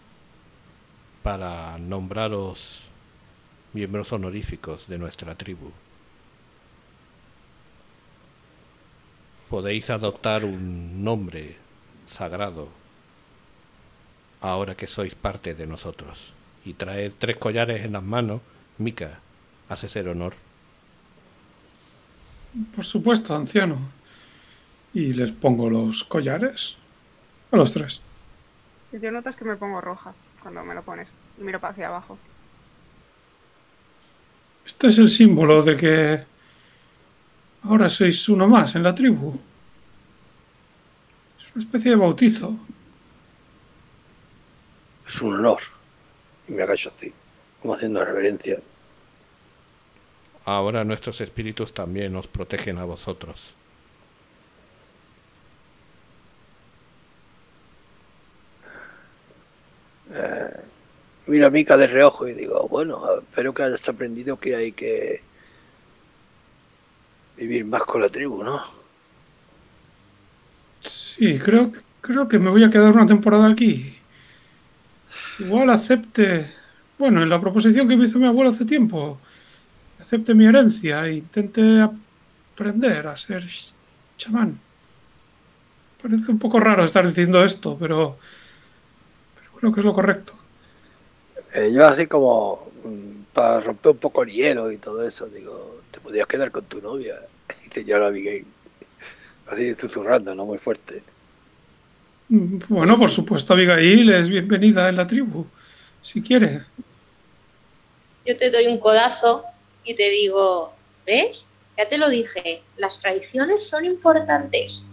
para nombraros miembros honoríficos de nuestra tribu. Podéis adoptar un nombre sagrado ahora que sois parte de nosotros. Y traer tres collares en las manos, Mika, hace ser honor. Por supuesto, anciano. Y les pongo los collares a los tres. Yo notas que me pongo roja cuando me lo pones. Y miro para hacia abajo. Este es el símbolo de que ahora sois uno más en la tribu. Es una especie de bautizo. Es un honor. Y me agacho así, como haciendo reverencia. Ahora nuestros espíritus también os protegen a vosotros. Eh, miro a Mika de reojo y digo, bueno, espero que hayas aprendido que hay que vivir más con la tribu, ¿no? Sí, creo, creo que me voy a quedar una temporada aquí. Igual acepte, bueno, en la proposición que me hizo mi abuelo hace tiempo, acepte mi herencia e intente aprender a ser sh- chamán. Parece un poco raro estar diciendo esto, pero, pero creo que es lo correcto. Eh, yo así como mm, para romper un poco el hielo y todo eso, digo, te podrías quedar con tu novia. Y señora Abigail, así susurrando, no muy fuerte. Mm, Bueno, por supuesto, Abigail es bienvenida en la tribu, si quiere. Yo te doy un codazo y te digo, ¿ves? Ya te lo dije, las tradiciones son importantes.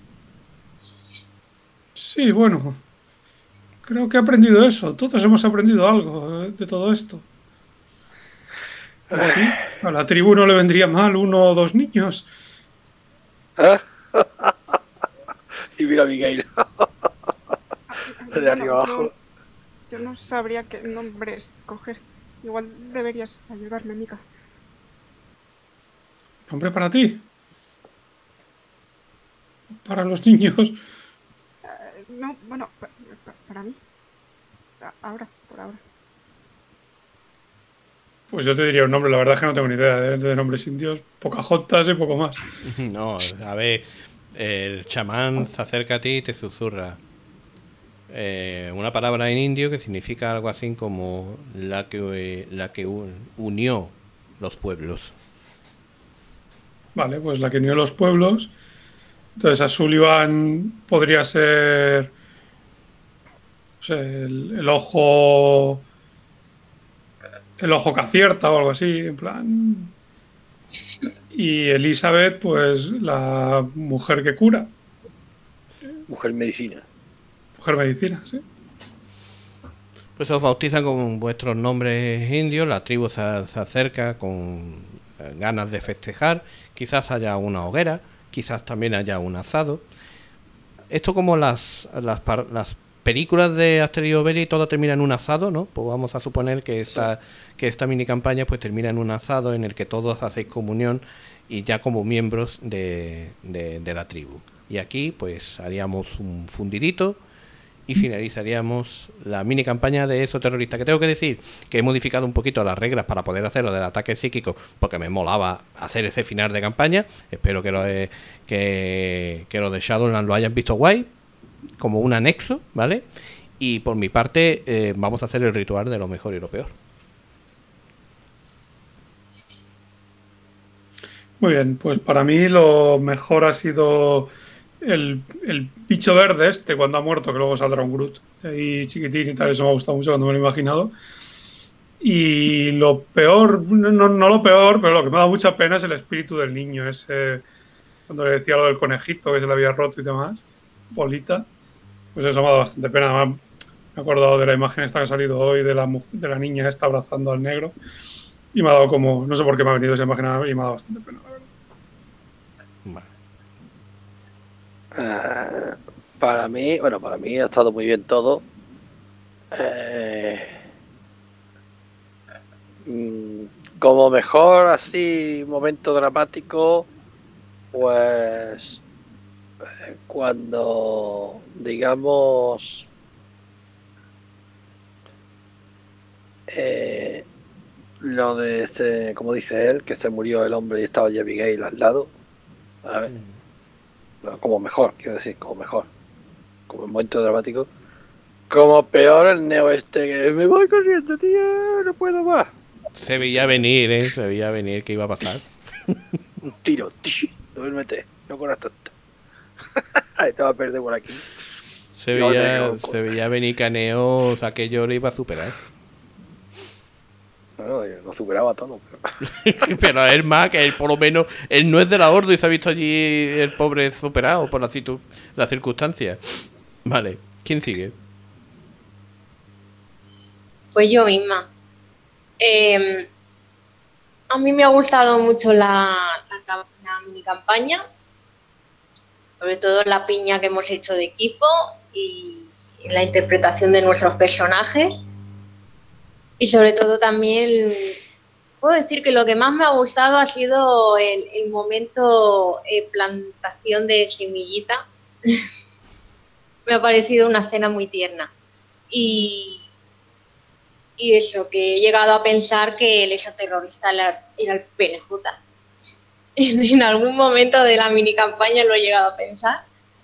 Sí, bueno, creo que he aprendido eso. Todos hemos aprendido algo eh, de todo esto. Y sí, a la tribu no le vendría mal uno o dos niños. ¿Ah? Y mira a Abigail, de Bueno, arriba abajo. Yo, yo no sabría qué nombre escoger. Igual deberías ayudarme, Mika. Nombre para ti. Para los niños. Eh, no, bueno, pa- pa- para mí. A- Ahora, por ahora. Pues yo te diría un nombre, la verdad es que no tengo ni idea de, de nombres indios. Pocahontas y poco más. No, a ver, el chamán se acerca a ti y te susurra eh, una palabra en indio que significa algo así como la que, la que un- unió los pueblos. Vale, pues la que unió los pueblos. Entonces a Sullivan podría ser no sé, el, el ojo el ojo que acierta o algo así, en plan. Y Elizabeth, pues la mujer que cura. Mujer medicina. Mujer medicina, sí. Pues os bautizan con vuestros nombres indios, la tribu se, se acerca con ganas de festejar, quizás haya una hoguera, quizás también haya un asado. Esto como las, las, las películas de Asterix y Obelix, todo termina en un asado, ¿no? Pues vamos a suponer que esta, que esta mini campaña pues termina en un asado en el que todos hacéis comunión y ya como miembros de, de, de la tribu. Y aquí pues haríamos un fundidito y finalizaríamos la mini campaña de Eso Terrorista, que tengo que decir que he modificado un poquito las reglas para poder hacer lo del ataque psíquico, porque me molaba hacer ese final de campaña. Espero que lo de, que, que lo de Shadowlands lo hayan visto guay, como un anexo, ¿vale? Y por mi parte eh, vamos a hacer el ritual de lo mejor y lo peor. Muy bien, pues para mí lo mejor ha sido el, el bicho verde este cuando ha muerto, que luego saldrá un Groot ahí chiquitín y tal. Eso me ha gustado mucho cuando me lo he imaginado. Y lo peor, no, no lo peor, pero lo que me ha dado mucha pena es el espíritu del niño ese, cuando le decía lo del conejito que se le había roto y demás, bolita. Pues eso me ha dado bastante pena. Además, me he acordado de la imagen esta que ha salido hoy de la, de la niña esta abrazando al negro. Y me ha dado como, no sé por qué me ha venido esa imagen y me ha dado bastante pena, la verdad. Vale. Uh, para mí, bueno, para mí ha estado muy bien todo. Eh, como mejor, así, momento dramático, pues eh, cuando, digamos, eh, lo de, este, como dice él, que se murió el hombre y estaba ya Abigail al lado, a ver. Como mejor, quiero decir, como mejor. Como momento dramático. Como peor el Neo este que me voy corriendo, tío, no puedo más. Se veía venir, ¿eh? Se veía venir que iba a pasar. Un tiro, tío, duérmete, no corras tanto. Ahí te va a perder por aquí. Se veía, no, se veía venir que a Neo, o sea, que yo lo iba a superar. Bueno, yo lo superaba todo, pero... pero él más, que él por lo menos, él no es de la Horda y se ha visto allí el pobre superado por la, situ la circunstancia. Vale, ¿quién sigue? Pues yo misma. Eh, a mí me ha gustado mucho la, la, la mini campaña, sobre todo la piña que hemos hecho de equipo y la interpretación de nuestros personajes. Y sobre todo también puedo decir que lo que más me ha gustado ha sido el, el momento eh, plantación de semillita. Me ha parecido una escena muy tierna. Y, y eso, que he llegado a pensar que el eso terrorista era, era el P N J. En, en algún momento de la mini campaña lo he llegado a pensar.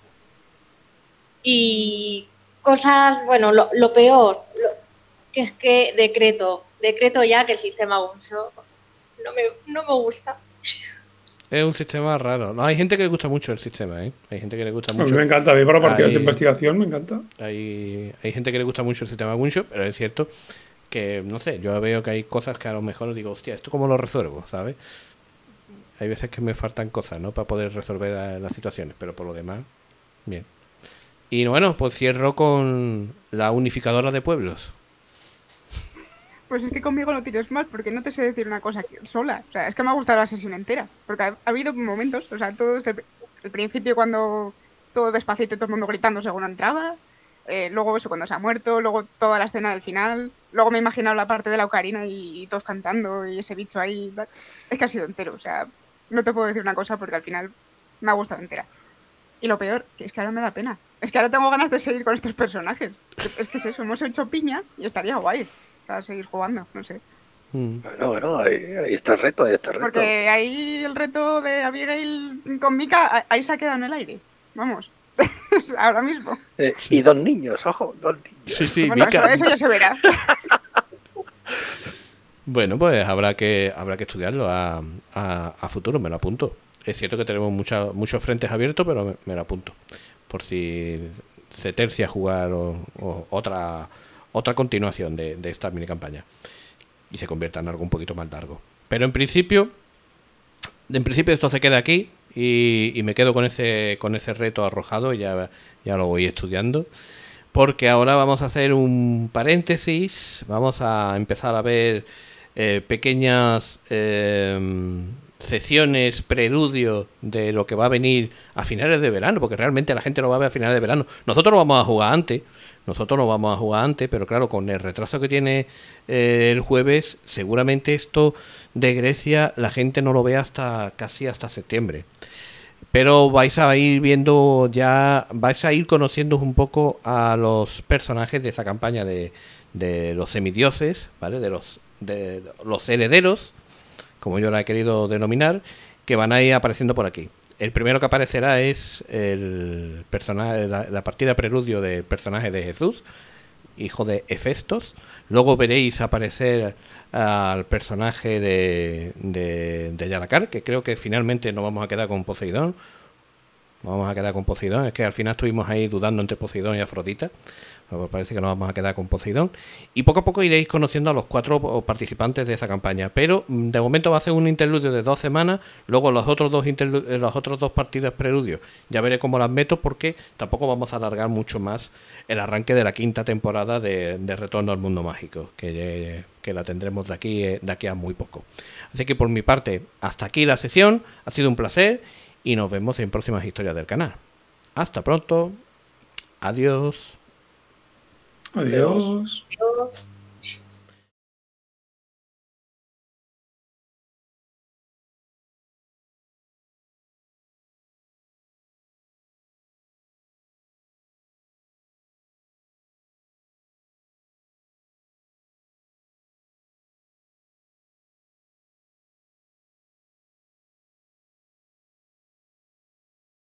Y cosas, bueno, lo, lo peor... Lo, que es que decreto, decreto ya que el sistema Gunsho no me, no me gusta. Es un sistema raro. No, hay gente que le gusta mucho el sistema, ¿eh? Hay gente que le gusta mucho. A mí me encanta, a mí para partidas hay, de investigación me encanta. Hay, hay gente que le gusta mucho el sistema Gunsho, pero es cierto que, no sé, yo veo que hay cosas que a lo mejor digo, hostia, ¿esto cómo lo resuelvo? ¿Sabes? Hay veces que me faltan cosas, ¿no? Para poder resolver la, las situaciones, pero por lo demás, bien. Y bueno, pues cierro con la unificadora de pueblos. Pues es que conmigo no tires más, porque no te sé decir una cosa sola. O sea, es que me ha gustado la sesión entera. Porque ha, ha habido momentos, o sea, todo desde el, el principio cuando todo despacito y todo el mundo gritando según entraba. Eh, luego eso cuando se ha muerto, luego toda la escena del final. Luego me he imaginado la parte de la ocarina y, y todos cantando y ese bicho ahí. Es que ha sido entero, o sea, no te puedo decir una cosa porque al final me ha gustado entera. Y lo peor, que es que ahora me da pena. Es que ahora tengo ganas de seguir con estos personajes. Es que es eso, hemos hecho piña y estaría guay. O sea, seguir jugando, no sé. Bueno, bueno, ahí, ahí está el reto, ahí está el reto. Porque ahí el reto de Abigail con Mika, ahí se ha quedado en el aire. Vamos, ahora mismo. Eh, y dos niños, ojo, dos niños. Sí, sí, bueno, Mika. Eso, eso ya se verá. Bueno, pues habrá que habrá que estudiarlo a, a, a futuro, me lo apunto. Es cierto que tenemos mucha, muchos frentes abiertos, pero me, me lo apunto. Por si se tercia jugar o, o otra... Otra continuación de, de esta mini campaña. y se convierta en algo un poquito más largo. Pero en principio, en principio esto se queda aquí y, y me quedo con ese, con ese reto arrojado, ya, ya lo voy estudiando. Porque ahora vamos a hacer un paréntesis, vamos a empezar a ver eh, pequeñas eh, sesiones, preludio de lo que va a venir a finales de verano, porque realmente la gente lo va a ver a finales de verano. Nosotros lo vamos a jugar antes, nosotros lo vamos a jugar antes, pero claro, con el retraso que tiene eh, el jueves, seguramente esto de Grecia la gente no lo ve hasta casi hasta septiembre. Pero vais a ir viendo ya, vais a ir conociendo un poco a los personajes de esa campaña de, de los semidioses, ¿vale? De los, de los herederos, como yo la he querido denominar, que van a ir apareciendo por aquí. El primero que aparecerá es el personaje, la, la partida preludio del personaje de Jesús, hijo de Hefestos. Luego veréis aparecer al personaje de, de, de Yalacar, que creo que finalmente nos vamos a quedar con Poseidón. Vamos a quedar con Poseidón. Es que al final estuvimos ahí dudando entre Poseidón y Afrodita. Pero parece que nos vamos a quedar con Poseidón. Y poco a poco iréis conociendo a los cuatro participantes de esa campaña. Pero de momento va a ser un interludio de dos semanas. Luego los otros dos los otros dos partidas preludios ya veré cómo las meto, porque tampoco vamos a alargar mucho más el arranque de la quinta temporada de, de Retorno al Mundo Mágico, que, que la tendremos de aquí, de aquí a muy poco. Así que por mi parte, hasta aquí la sesión. Ha sido un placer y nos vemos en próximas historias del canal. Hasta pronto. Adiós. Adiós. Adiós.